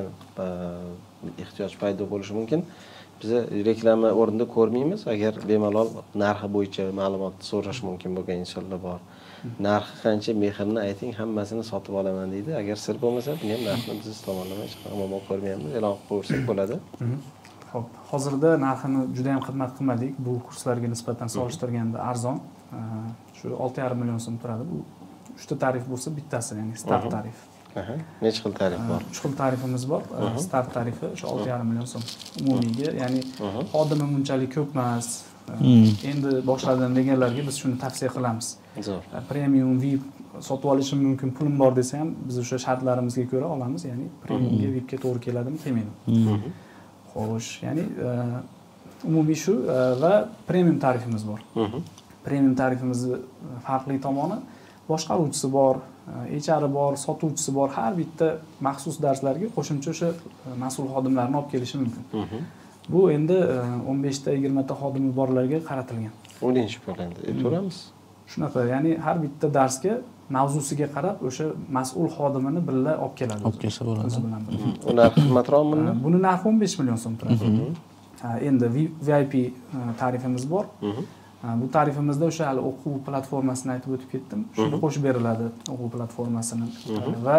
ehtiyoj paydo bo'lishi mumkin. Biz reklama o'rnida ko'rmaymiz, agar bemalol narxi bo'yicha ma'lumot so'rash mumkin bo'lgan insonlar bor. Narxi qancha, mehrni ayting, hammasini sotib olaman deydi. Agar sir bo'lmasa, buni ham narxni biz tomondan hech qanday muammo ko'rmayapmiz, e'lon qilib qo'ysak bo'ladi. Xo'p, hozirda narxini juda ham qimmat qilmadik. Bu kurslarga nisbatan solishtirganda arzon. Shu olti yarim million so'm turadi. Bu uchta tarif bo'lsa, bittasi, ya'ni start tarif. Aha. Necha xil tarif bor? uch xil tarifimiz bor. Start tarifi o'sha olti yarim million so'm umumiyga, ya'ni xodimi bunchalik ko'p emas. Endi boshladim deganlarga biz shuni tavsiya qilamiz. Zo'r. Premium V I P sotib olishim mumkin, pulim bor desa ham biz o'sha shartlarimizga ko'ra olamiz, ya'ni premiumga V I Pga to'g'ri keladimi, kelmaydimi. Xo'sh, ya'ni umumiy shu va premium tarifimiz bor. Premium tarifimizning farqli tomoni boshqaruvchisi bor, H R bor, sotuvchisi bor. Har bitta maxsus darslarga qo'shimcha o'sha mas'ul xodimlarni olib kelishi mumkin. Bu endi o'n besh ta yigirma ta xodimi borlarga qaratilgan. o'ninchi bo'ladi. Aytamiz. Shunaqa, ya'ni har bitta darsga mavzusiga qarab o'sha mas'ul xodimini birga olib keladi. Olib kelsa bo'ladi. Ular qimmatroqmi? Buni narxi o'n besh million so'm turadi. Endi V I P tarifimiz bor. Bu tarifimizda o'sha hali o'quv platformasini aytib o'tib ketdim. Shuni qo'shib beriladi, o'quv platformasini va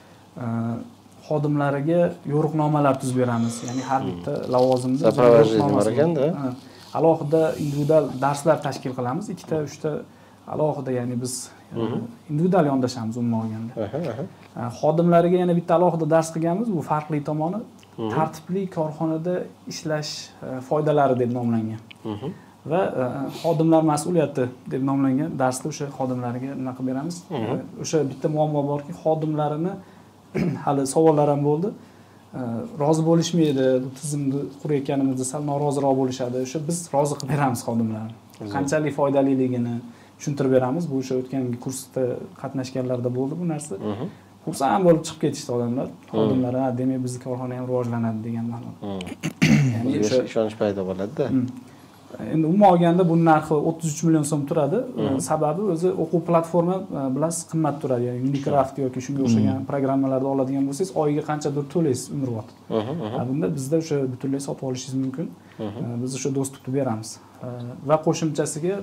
xodimlariga yo'riqnomalar tuzib beramiz. Ya'ni har bitta lavozimda yo'riqnomasi bor. Alohida individual darslar tashkil qilamiz. ikkita, uchta alohida, ya'ni biz individual yondashamiz umuman olganda. Xodimlariga yana bitta alohida dars qilganmiz. Bu farqli tomoni tartibli korxonada ishlash foydalari deb nomlangan. Va xodimlar mas'uliyati deb nomlangan darsda o'sha xodimlarga nima qilib beramiz. O'sha bitta muammo borki, xodimlarini hali savollar ham bo'ldi. Rozi bo'lishmaydi, bu tizimni qurayotganimizda sal noroziroq bo'lishadi. O'sha biz rozi qilib beramiz xodimlarni. Qanchalik foydaliligini tushuntirib beramiz. Bu o'sha o'tgan kursda qatnashganlarda bo'ldi bu narsa. Xursand bo'lib chiqib ketishdi odamlar. Xodimlar, ha, demak bizning korxona ham rivojlanadi degan ma'noda. Ya'ni o'sha ishonch paydo bo'ladi-da. Endi umuman olganda bu narxi o'ttiz uch million so'm turadi. Sababi o'zi o'quv platforma bilasiz qimmat turadi. Ya'ni Unicraft yoki shunga o'xshagan programmalarni oladigan bo'lsangiz, oyiga qanchadir to'laysiz umrbod. Bunda bizda o'sha butunlay sotib olishingiz mumkin. Biz o'sha do'stlikni beramiz. Va qo'shimchasiga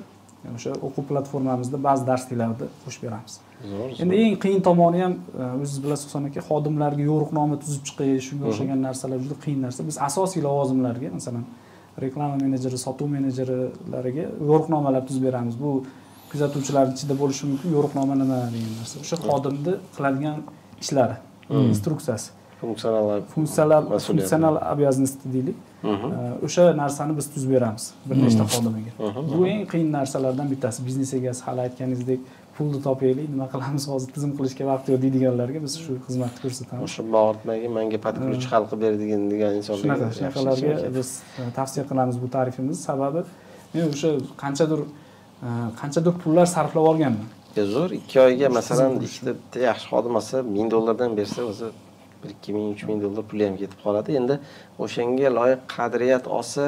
o'sha o'quv platformamizda ba'zi darsliklarni qo'shib beramiz. Zo'r. Endi eng qiyin tomoni ham o'zingiz bilasiz Husan aka, xodimlarga yo'riqnoma tuzib chiqish, shunga o'xshagan narsalar juda qiyin narsa. Biz asosiy lavozimlarga, masalan, reklama menejeri, sotuv menejerlariga yo'riqnomalar tuzib beramiz. Bu kuzatuvchilar ichida bo'lishi mumkin. Yo'riqnoma nima degan narsa. O'sha xodimni qiladigan ishlari, instruksiyasi. Funksional funksional funksional обязанности deylik. O'sha narsani biz tuzib beramiz bir nechta xodimiga. Bu eng qiyin narsalardan bittasi. Biznes egasi hali aytganingizdek pulni topaylik, nima qilamiz hozir tizim qilishga vaqt yo'q deydiganlarga biz shu xizmatni ko'rsatamiz. O'sha bog'otmaga menga patkruchi hal qilib beradigan degan insonlarga shunaqa shunaqalarga biz tavsiya qilamiz bu tarifimiz. Sababi men o'sha qanchadir qanchadir pullar sarflab olganman. Zo'r, ikki oyga masalan ikkita yaxshi xodim olsa ming dollardan bersa o'zi bir ikki ming uch ming dollar puli ham ketib qoladi. Endi o'shanga loyiq qadriyat olsa,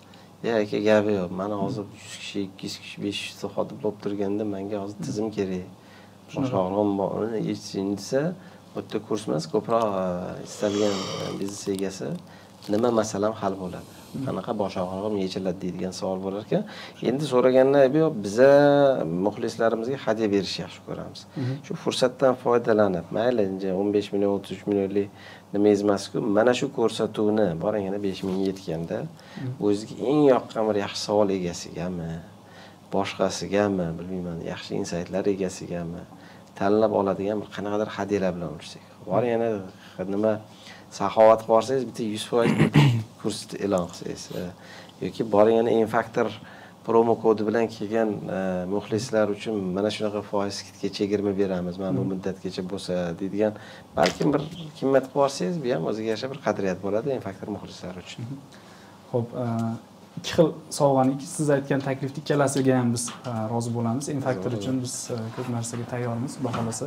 ya aka gapi yo'q. Mana hozir yuz kishi, ikki yuz kishi, besh yuz ta xodim bo'lib turganda menga hozir tizim kerak. Boshqa o'g'lim yetishsa, bu yerda kurs emas, ko'proq istalgan biznes egasi nima masalam hal bo'ladi. Qanaqa bosh og'rig'im yechiladi deydigan savol bo'lar ekan. Endi so'raganda yo'q, biza muxlislarimizga hadya berishni yaxshi ko'ramiz. Shu fursatdan foydalanib, mayli o'n besh million, o'ttiz uch millionlik nima ezmas-ku, mana shu ko'rsatuvni boring yana besh ming yetganda, o'ziga eng yoqqan bir yaxshi savol egasigami, boshqasigami, bilmayman, yaxshi insaytlar egasigami tanlab oladigan bir qanaqadir hadyalar bilan urishsak. Boring yana nima saxovat qilib olsangiz, bitta yuz foiz kursni e'lon qilsangiz yoki boring yana Infactor promo kodi bilan kelgan muxlislar uchun mana shunaqa foiz skidga chegirma beramiz, mana bu muddatgacha bo'lsa deydigan balkim bir qimmat qilib olsangiz, bu ham o'ziga yarasha bir qadriyat bo'ladi Infactor muxlislari uchun. Xo'p, ikki xil sovg'ani, siz aytgan taklifni ikkalasiga ham biz rozi bo'lamiz. Infactor uchun biz ko'p narsaga tayyormiz, Xudo xolasa.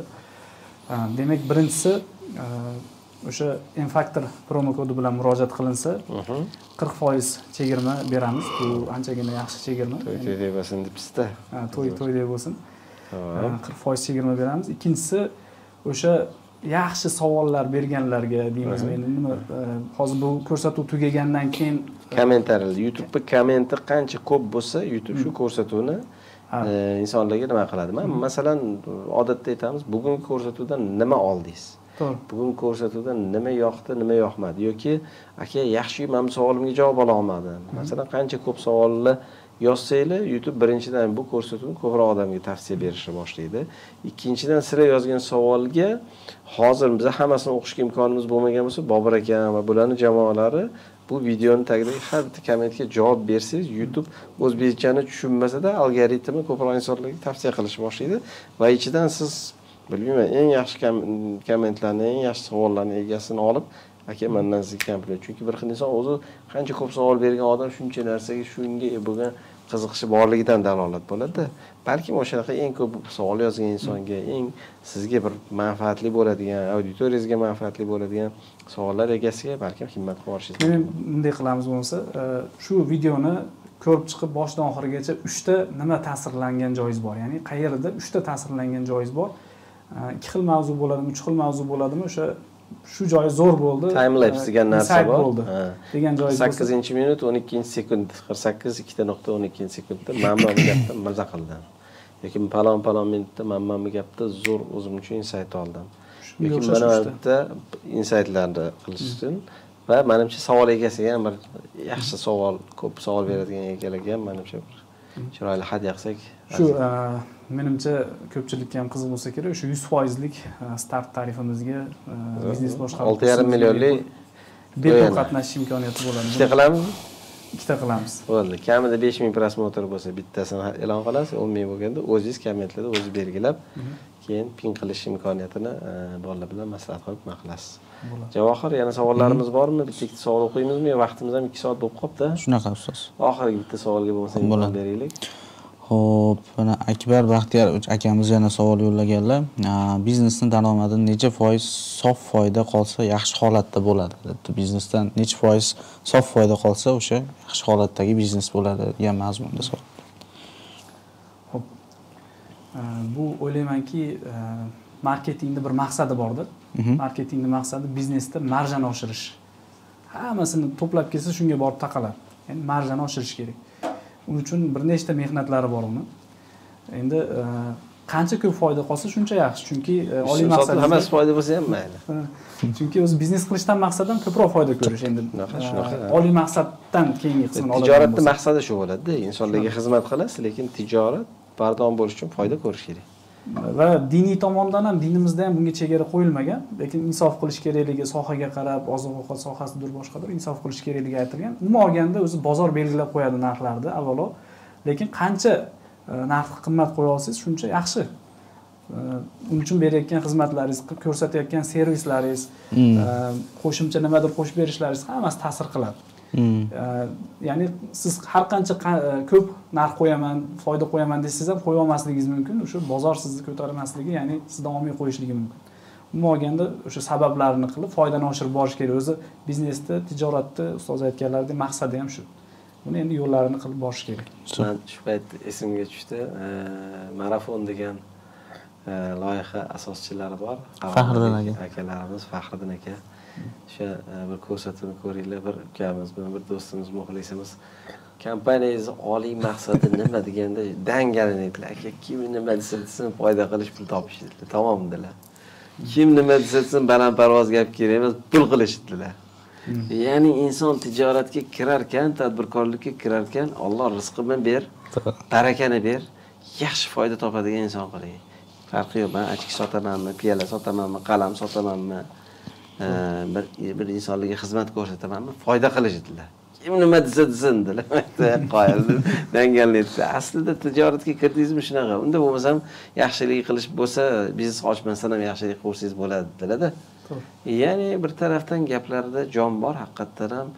Demak, birinchisi o'sha Infactor promo kodi bilan murojaat qilinsa, qirq foiz chegirma beramiz. Bu anchagina yaxshi chegirma. To'y deb bo'lsin debsiz-da. Ha, to'y to'y deb bo'lsin. qirq foiz chegirma beramiz. Ikkinchisi o'sha yaxshi savollar berganlarga deymiz. Endi nima hozir bu ko'rsatuv tugagandan keyin kommentarlar, YouTube'da kommenti qancha ko'p bo'lsa, YouTube shu ko'rsatuvni insonlarga nima qiladi? Men masalan odatda aytamiz, bugungi ko'rsatuvdan nima oldingiz? Bugun ko'rsatuvdan nima yoqdi, nima yoqmadi yoki aka yaxshi men bu savolimga javob ola olmadim. Masalan, qancha ko'p savollar yozsanglar, YouTube birinchidan bu ko'rsatuvni ko'proq odamga tavsiya berishni boshlaydi. Ikkinchidan sizlar yozgan savolga hozir biz hammasini o'qishga imkonimiz bo'lmagan bo'lsa, Bobur aka va bularning jamoalari bu videoni tagidagi har bitta kommentga javob bersangiz, YouTube o'zbekchani tushunmasa-da algoritmi ko'proq insonlarga tavsiya qilishni boshlaydi va ichidan siz bilmayman, eng yaxshi kommentlarni, eng yaxshi savollarni egasini olib, aka mendan sizga komplet. Chunki bir xil inson o'zi qancha ko'p savol bergan odam shuncha narsaga, shunga bo'lgan qiziqishi borligidan dalolat bo'ladi. Balkim o'shanaqa eng ko'p savol yozgan insonga, eng sizga bir manfaatli bo'ladigan, auditoriyangizga manfaatli bo'ladigan savollar egasiga balkim himmat qilib olishingiz mumkin. Bunday qilamiz bo'lsa, shu videoni ko'rib chiqib boshdan oxirigacha uchta nima ta'sirlangan joyingiz bor? Ya'ni qayerda uchta ta'sirlangan joyingiz bor? ikki xil mavzu bo'ladimi, uch xil mavzu bo'ladimi? O'sha shu joyi zo'r bo'ldi. Time lapse degan narsa bor. degan joyi bo'lsa sakkizinchi minut o'n ikkinchi sekund, qirq sakkiz ikkita nuqta o'n ikkinchi sekundda men bu gapdan maza qildim. Yoki palon palon minutda men bu gapda zo'r o'zim uchun insight oldim. Yoki mana bu yerda insightlarni qilish uchun va menimcha savol egasiga ham bir yaxshi savol, ko'p savol beradigan egalarga ham menimcha chiroyli hadya qilsak. Shu menimcha ko'pchilikka ham qiziq bo'lsa kerak, o'sha yuz foizlik start tarifimizga biznes boshqarib olti yarim millionlik bepul qatnashish imkoniyati bo'ladi. Ikkita qilamiz? Ikkita qilamiz. Bo'ldi. Kamida besh ming prosmotr bo'lsa, bittasini e'lon qilasiz, o'n ming bo'lganda o'zingiz kommentlarda o'zi belgilab, keyin pin qilish imkoniyatini bolalar bilan maslahat qilib nima qilasiz. Javohir, yana savollarimiz bormi? Bitta ikkita savol o'qiymizmi? Vaqtimiz ham ikki soat bo'lib qoldi. Shunaqa ustoz. Oxirgi bitta savolga bo'lmasa imkon beraylik. Xo'p, mana Akbar Baxtiyor akamiz yana savol yo'llaganlar. Biznesning daromadini necha foiz sof foyda qolsa yaxshi holatda bo'ladi? Biznesdan necha foiz sof foyda qolsa o'sha yaxshi holatdagi biznes bo'ladi degan mazmunda savol. Xo'p. Bu o'ylaymanki, marketingning bir maqsadi bordir. Marketingning maqsadi biznesda marjani oshirish. Hammasini to'plab kelsa shunga borib taqaladi. Ya'ni marjani oshirish kerak. Uning uchun bir nechta mehnatlari bor uni. Endi qancha ko'p foyda qolsa shuncha yaxshi, chunki oliy maqsad hammasi foyda bo'lsa ham mayli. Chunki o'zi biznes qilishdan maqsadim ko'proq foyda ko'rish. Endi oliy maqsaddan keyingi qismini oladigan tijoratning maqsadi shu bo'ladi-da, insonlarga xizmat qilasiz, lekin tijorat bardavom bo'lish uchun foyda ko'rish kerak. Va diniy tomondan ham dinimizda ham bunga chegara qo'yilmagan, lekin insof qilish kerakligi, sohaga qarab, oziq-ovqat sohasidir, boshqadir insof qilish kerakligi aytilgan. Umuman olganda o'zi bozor belgilab qo'yadi narxlarni avvalo, lekin qancha narxni qimmat qo'ya olsangiz shuncha yaxshi. Uning uchun berayotgan xizmatlaringiz, ko'rsatayotgan servislaringiz, qo'shimcha nimadir qo'shib berishlaringiz hammasi ta'sir qiladi. Ya'ni siz har qancha ko'p narx qo'yaman, foyda qo'yaman desangiz ham qo'ya olmasligingiz mumkin. O'sha bozor sizni ko'tarmasligi, ya'ni siz davom etib qo'yishligi mumkin. Umuman olganda o'sha sabablarni qilib foydani oshirib borish kerak. O'zi biznesda, tijoratda ustoz aytganlaridek maqsadi ham shu. Buni endi yo'llarini qilib borish kerak. Men shu payt esimga tushdi, marafon degan loyiha asoschilari bor. Faxriddin aka. Akalarimiz Faxriddin aka. O'sha bir ko'rsatuvni ko'ringlar, bir ukamiz, bir do'stimiz, muxlisimiz kompaniyangiz oliy maqsadi nima deganda dangalin aytdilar. Aka, kim nima desa desin foyda qilish, pul topish dedilar. Tamom dedilar. Kim nima desa desin balandparvoz gap kerak emas, pul qilish dedilar. Ya'ni inson tijoratga kirarkan, tadbirkorlikka kirarkan, Alloh rizqini ber, barakani ber, yaxshi foyda topadigan inson qiling. Farqi yo'q, men achki sotamanmi, piyola sotamanmi, qalam sotamanmi, bir bir insonlarga xizmat ko'rsatamanmi, foyda qilish dedilar. Kim nima desa desin dedilar. Qoyil dangallaydi. Aslida tijoratga kirdingizmi shunaqa. Unda bo'lmasam yaxshilik qilish bo'lsa, biznes ochmasdan ham yaxshilik qilsangiz bo'ladi dedilar-da. Ya'ni bir tarafdan gaplarda jon bor, haqiqatdan ham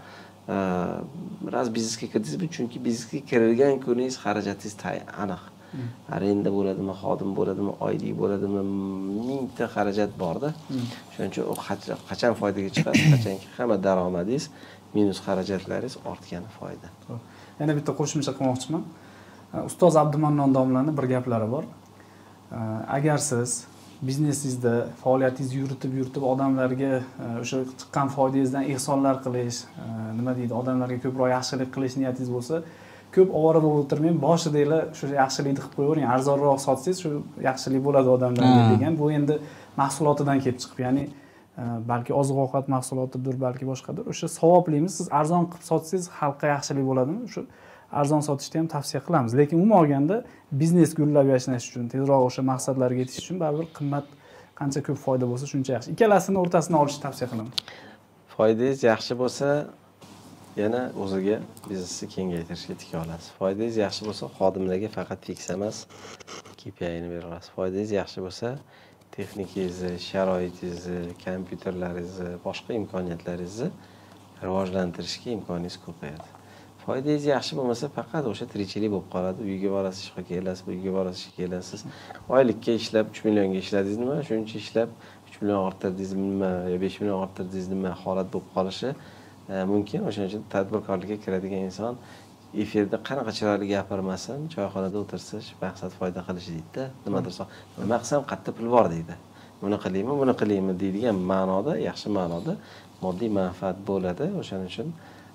biroz biznesga kirdingizmi, chunki biznesga kirilgan kuningiz xarajatingiz aniq. Arenda bo'ladimi, xodim bo'ladimi, oylik bo'ladimi, mingta xarajat bor-da. Shuning uchun u qachon foydaga chiqadi, qachonki hamma daromadingiz minus xarajatlaringiz ortgani foyda. Yana bitta qo'shimcha qilmoqchiman. Ustoz Abdumannon domlaning bir gaplari bor. Agar siz biznesingizda faoliyatingizni yuritib yuritib odamlarga o'sha chiqqan foydangizdan ehsonlar qilish, nima deydi, odamlarga ko'proq yaxshilik qilish niyatingiz bo'lsa, ko'p ovora bo'lib o'tirmang, boshidaglar shu yaxshilikni qilib qo'yavering, arzonroq sotsangiz shu yaxshilik bo'ladi odamlarga degan. Bu endi mahsulotidan kelib chiqib, ya'ni balki oziq-ovqat mahsulotidir, balki boshqadir. O'sha savoblimi siz arzon qilib sotsangiz xalqqa yaxshilik bo'ladimi? O'sha arzon sotishni ham tavsiya qilamiz. Lekin umuman olganda biznes gullab yashnash uchun, tezroq o'sha maqsadlarga yetish uchun baribir qimmat qancha ko'p foyda bo'lsa shuncha yaxshi. Ikkalasini o'rtasini olishni tavsiya qilaman. Foydangiz yaxshi bo'lsa, yana o'ziga biznesni kengaytirishga tika olasiz. Foydangiz yaxshi bo'lsa, xodimlarga faqat fiks emas, K P I ni bera olasiz. Foydangiz yaxshi bo'lsa, texnikangizni, sharoitingizni, kompyuterlaringizni, boshqa imkoniyatlaringizni rivojlantirishga imkoningiz ko'payadi. Foydangiz yaxshi bo'lmasa, faqat o'sha tirikchilik bo'lib qoladi. Uyga borasiz, ishga kelasiz, uyga borasiz, ishga kelasiz. Oylikka ishlab uch millionga ishladingiz nima? Shuncha ishlab uch million orttirdingizmi nima, yo besh million orttirdingizmi nima holat bo'lib qolishi mumkin. O'shaning uchun tadbirkorlikka kiradigan inson efirda qanaqa chiroyli gapirmasin, choyxonada o'tirsa, maqsad foyda qilish deydi-da. Nimadir so'z. Nima qilsam qatta pul bor deydi. Buni qilaymi, buni qilaymi deydigan ma'noda, yaxshi ma'noda moddiy manfaat bo'ladi. O'shaning uchun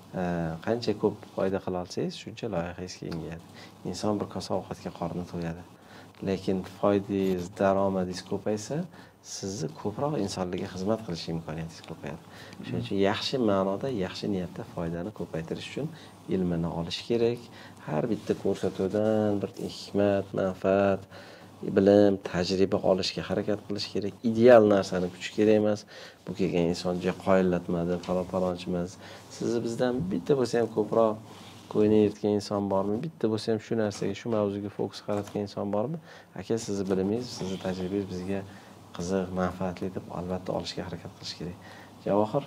qancha ko'p foyda qila olsangiz, shuncha loyihangiz kengayadi. Inson bir kosa ovqatga qorni to'yadi. Lekin foydangiz, daromadingiz ko'paysa, sizni ko'proq insonlarga xizmat qilish imkoniyatingiz ko'payadi. Shuning uchun yaxshi ma'noda, yaxshi niyatda foydani ko'paytirish uchun ilmini olish kerak. Har bitta ko'rsatuvdan bir hikmat, manfaat, bilim, tajriba olishga harakat qilish kerak. Ideal narsani kutish kerak emas. Bu kelgan inson joy qoyillatmadi, falon-falonchi emas. Sizni bizdan bitta bo'lsa ham ko'proq ko'ynayotgan inson bormi? Bitta bo'lsa ham shu narsaga, shu mavzuga fokus qaratgan inson bormi? Aka, sizni bilimingiz, sizni tajribangiz bizga qiziq, manfaatli deb albatta olishga harakat qilish kerak. Javohir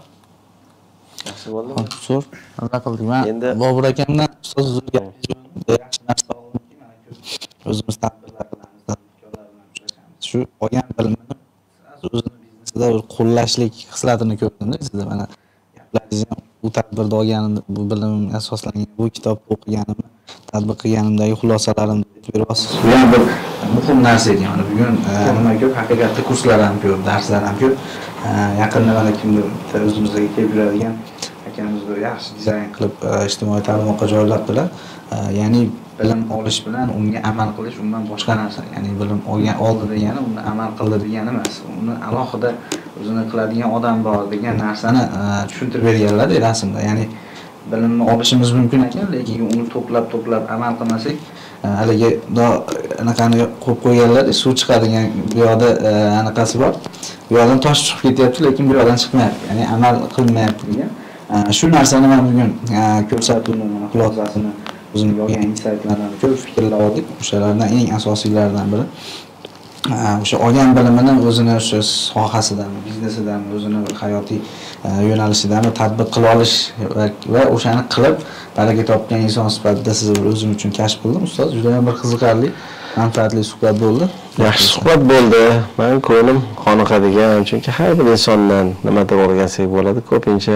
yaxshi bo'ldimi? Zo'r, nima qildik? Men Bobur akamdan ustoz o'ziga yaxshi narsa olmoqchiman. O'zimiz tadbirlar qilamiz, tadbirkorlar bilan uchrashamiz. Shu olgan bilimini o'zini biznesida bir qo'llashlik hislatini ko'rdim-da sizda. Mana gaplaringiz ham bu tadbirda olganim, bu bilimim asoslangan, bu kitobni o'qiganimni, tadbiq qilganimdagi xulosalarimni aytib berasiz. Bu ham bir muhim narsa edi. Mana bugun nima ko'p, haqiqatda kurslar ham ko'p, darslar ham ko'p. Yaqinda mana kimdir o'zimizga kelib yuradigan akamiz yaxshi dizayn qilib ijtimoiy tarmoqqa joylabdilar. Ya'ni bilim olish bilan unga amal qilish undan boshqa narsa. Ya'ni bilim olgan oldi degani uni amal qildi degani emas. Uni alohida o'zini qiladigan odam bor degan narsani tushuntirib berganlar rasmda. Ya'ni bilimni olishimiz mumkin ekan, lekin uni to'plab to'plab amal qilmasak, haligi anaqani qo'yib qo'yganlar, suv chiqadigan bu yoqda anaqasi bor. Bu yoqdan tosh chiqib ketyapti, lekin bu yoqdan chiqmayapti. Ya'ni amal qilmayapti degan. Shu narsani men bugun ko'rsatuvni xulosasini o'zimga olgan insightlardan ko'p fikrlar oldik. O'shalardan eng asosiylaridan biri o'sha olgan bilimini o'zini o'sha sohasidan, biznesidan, o'zini hayotiy yo'nalishidan tatbiq qila olish va o'shani qilib baraka topgan inson sifatida sizni o'zim uchun kashf qildim. Ustoz, juda ham bir qiziqarli, manfaatli suhbat bo'ldi. Yaxshi suhbat bo'ldi. Men ko'nglim qoniqadigan, chunki har bir insondan nimadir o'rgansak bo'ladi. Ko'pincha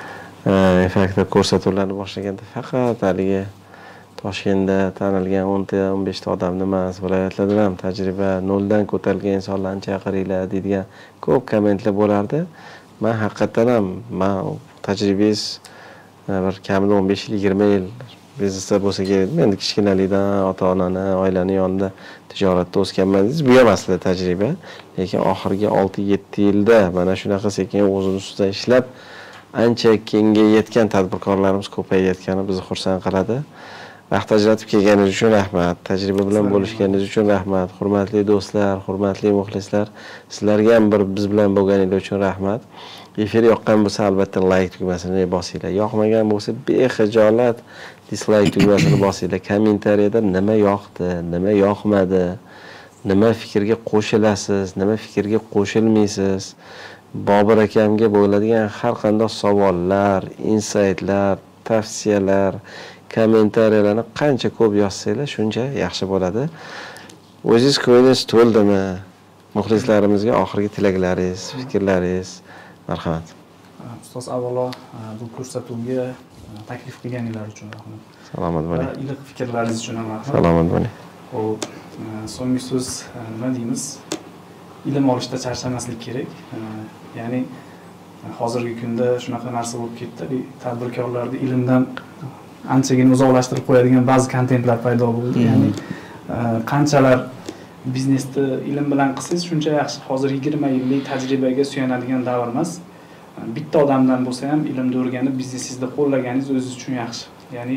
effektiv ko'rsatuvlarni boshlaganda faqat haligi Toshkentda tanilgan o'n ta o'n besh ta odamni emas, viloyatlarda ham tajriba noldan ko'tarilgan insonlarni chaqiringlar deydigan ko'p kommentlar bo'lardi. Men haqiqatan ham men tajribangiz bir kamida o'n besh yil, yigirma yil biznesda bo'lsa kerak. Men kichkinalikdan ota-onani, oilani yonida tijoratda o'sganman. Bu ham aslida tajriba, lekin oxirgi olti yetti yilda mana shunaqa sekin o'zini ustida ishlab ancha kengga yetgan tadbirkorlarimiz ko'payayotgani bizni xursand qiladi. Vaqt ajratib kelganingiz uchun rahmat. Tajriba bilan bo'lishganingiz uchun rahmat. Hurmatli do'stlar, hurmatli muxlislar, sizlarga ham bir biz bilan bo'lganingiz uchun rahmat. Efir yoqqan bo'lsa albatta like tugmasini bosinglar. Yoqmagan bo'lsa bexijolat dislike tugmasini bosinglar. Kommentariyada nima yoqdi, nima yoqmadi, nima fikrga qo'shilasiz, nima fikrga qo'shilmaysiz. Bobur akamga bo'ladigan har qanday savollar, insightlar, tavsiyalar, kommentariyalarni qancha ko'p yozsanglar, shuncha yaxshi bo'ladi. O'zingiz ko'nglingiz to'ldimi? Muxlislarimizga oxirgi tilaklaringiz, fikrlaringiz, marhamat. Ustoz, avvalo bu ko'rsatuvga taklif qilganingiz uchun rahmat. Salomat bo'ling. Va iliq fikrlaringiz uchun ham rahmat. Salomat bo'ling. Xo'p, so'nggi so'z nima deymiz? Ilm olishda charchamaslik kerak. Ya'ni hozirgi kunda shunaqa narsa bo'lib ketdi, tadbirkorlarni ilmdan anchagina uzoqlashtirib qo'yadigan ba'zi kontentlar paydo bo'ldi. Ya'ni qanchalar biznesni ilm bilan qilsangiz shuncha yaxshi. Hozir yigirma yillik tajribaga suyanadigan davr emas. Bitta odamdan bo'lsa ham ilmni o'rganib biznesingizda qo'llaganingiz o'zingiz uchun yaxshi. Ya'ni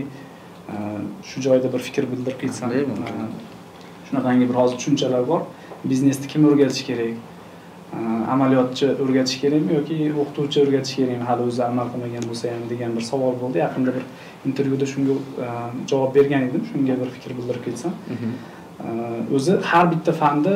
shu joyda bir fikr bildirib ketsam, shunaqangi bir hozir tushunchalar bor. Biznesni kim o'rgatish kerak? Amaliyotchi o'rgatish kerakmi yoki o'qituvchi o'rgatish kerakmi? Hali o'zi amal qilmagan bo'lsa ham degan bir savol bo'ldi. Yaqinda bir intervyuda shunga javob bergan edim. Shunga bir fikr bildirib ketsam. O'zi har bitta fanda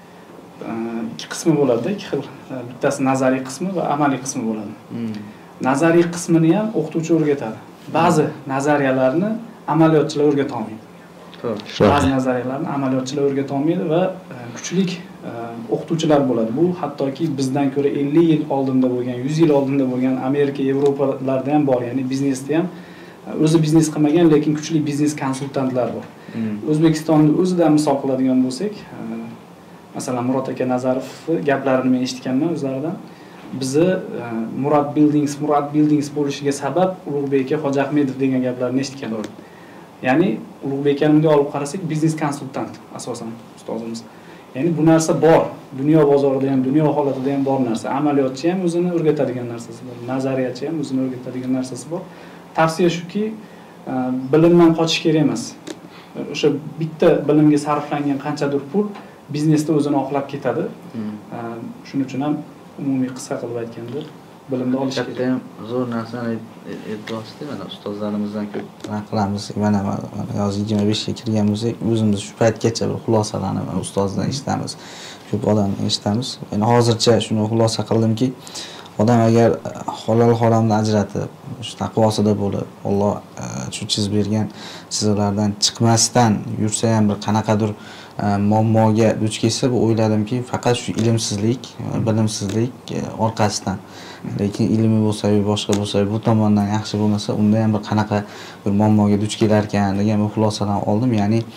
ikki qismi bo'ladi, ikki xil. Bittasi nazariy qismi va amaliy qismi bo'ladi. Nazariy qismini ham o'qituvchi o'rgatadi. Ba'zi nazariyalarni amaliyotchilar o'rgata olmaydi. Ba'zi nazariyalarni amaliyotchilar o'rgata olmaydi va kuchlik o'qituvchilar bo'ladi. Bu hattoki bizdan ko'ra ellik yil oldinda bo'lgan, yuz yil oldinda bo'lgan Amerika, Yevropalarda ham bor. Ya'ni biznesda ham o'zi biznes qilmagan, lekin kuchli biznes konsultantlar bor. O'zbekistonni o'zidan misol qiladigan bo'lsak, masalan Murod aka Nazarov gaplarini men eshitganman o'zlaridan. Bizi Murad Buildings, Murad Buildings bo'lishiga sabab Ulug'bek aka Hoji Ahmedov degan gaplarni eshitganman. Ya'ni Ulug'bek akamga olib qarasak, biznes konsultant asosan ustozimiz. Ya'ni bu narsa bor. Dunyo bozorida ham, dunyo holatida ham bor narsa. Amaliyotchi ham o'zini o'rgatadigan narsasi bor. Nazariyachi ham o'zini o'rgatadigan narsasi bor. Tavsiya shuki, bilimdan qochish kerak emas. O'sha bitta bilimga sarflangan qanchadir pul biznesda o'zini oqlab ketadi. Shuning uchun ham umumiy qisqa qilib aytganda bilimni olish kerak. Ham zo'r narsani aytyapsiz, mana ustozlarimizdan ko'p qilamiz. Mana hozir yigirma beshga kirgan bo'lsak, o'zimiz shu paytgacha bir xulosalarni ustozdan eshitamiz. Ko'p odamdan eshitamiz. Men hozircha shuni xulosa qildimki, odam agar halol haromni ajratib, shu taqvosida bo'lib, Alloh shu chizib bergan chiziqlardan chiqmasdan yursa ham bir qanaqadir muammoga duch kelsa, bu o'yladimki, faqat shu ilmsizlik, bilimsizlik orqasidan. Lekin ilmi bo'lsa, boshqa bo'lsa, bu tomondan yaxshi bo'lmasa, unda ham bir qanaqa bir muammoga duch kelar ekan degan bir xulosadan oldim. Ya'ni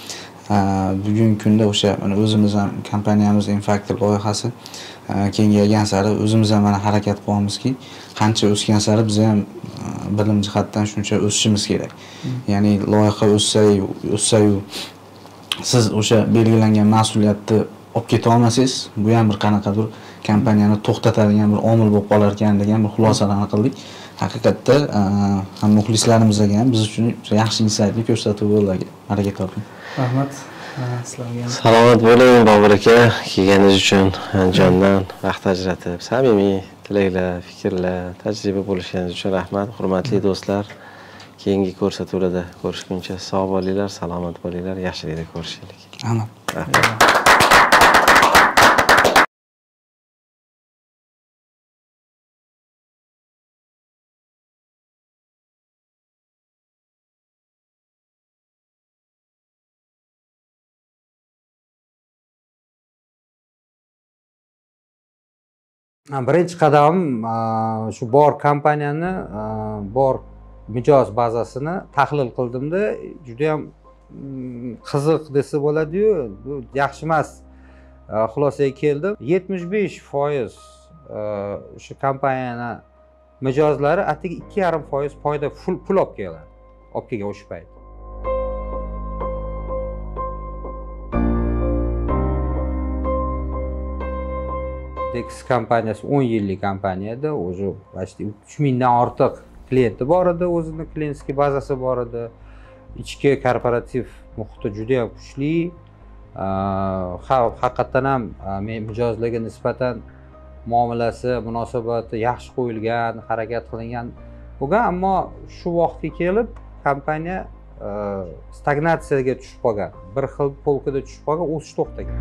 bugungi kunda o'sha mana o'zimiz ham kompaniyamiz Infactor loyihasi kengaygan sari o'zimiz ham mana harakat qilyapmizki, qancha o'sgan sari biz ham bilim jihatdan shuncha o'sishimiz kerak. Ya'ni loyiha o'ssa-yu, o'ssa-yu siz o'sha belgilangan mas'uliyatni olib keta olmasangiz, bu ham bir qanaqadir kompaniyani to'xtatadigan bir omil bo'lib qolar ekan degan bir xulosalarni qildik. Haqiqatda ham muxlislarimizga ham biz uchun yaxshi insaytli ko'rsatuv bo'ldi. Harakat qiling. Rahmat. Sizlarga ham. Salomat bo'ling Bobur aka, kelganingiz uchun jondan vaqt ajratib, samimiy tilaklar, fikrlar, tajriba bo'lishganingiz uchun rahmat. Hurmatli do'stlar, keyingi ko'rsatuvlarda ko'rishguncha sog' bo'linglar, salomat bo'linglar, yaxshilikda ko'rishaylik. Rahmat. Birinchi qadamim shu bor kompaniyani, bor mijoz bazasini tahlil qildimda, juda ham qiziq desa bo'ladi-yu, bu yaxshi emas xulosaga keldim. yetmish besh foiz o'sha kompaniyani mijozlari atigi ikki yarim foiz foyda pul olib keladi. Olib kelgan o'sha payt. Dex kompaniyasi o'n yillik kompaniya edi, o'zi почти uch mingdan ortiq klienti bor edi, o'zining klientskiy bazasi bor edi. Ichki korporativ muhiti juda ham kuchli. Haqiqatan ham mijozlarga nisbatan muomalasi, munosabati yaxshi qo'yilgan, harakat qilingan bo'lgan, ammo shu vaqtga kelib kompaniya stagnatsiyaga tushib qolgan. Bir xil polkada tushib qolgan, o'sish to'xtagan.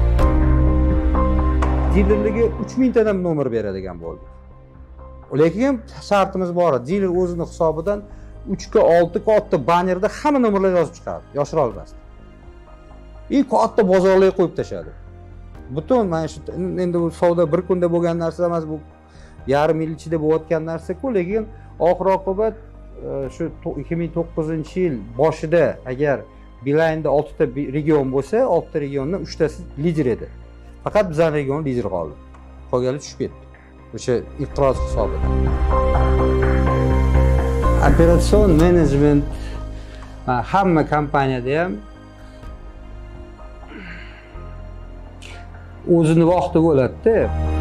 Dilerlarga uch mingtadan nomer beradigan bo'ldi. Lekin shartimiz bor edi. Diler o'zining hisobidan uch ga olti katta bannerda hamma nomerlarni yozib chiqardi, yoshira olmasdi. Eng katta bozorlarga qo'yib tashladi. Butun mana shu endi bu savdo bir kunda bo'lgan narsa emas, bu yarim yil ichida bo'layotgan narsa-ku, lekin oxir-oqibat shu ikki ming to'qqizinchi yil boshida agar Beeline'da oltita region bo'lsa, oltita regiondan uchtasi lider edi. Faqat bizning region lider qoldi. Qolganlar tushib ketdi. O'sha inqiroz hisobidan. Operatsion menejment hamma kompaniyada ham o'zini vaqti bo'ladi-da.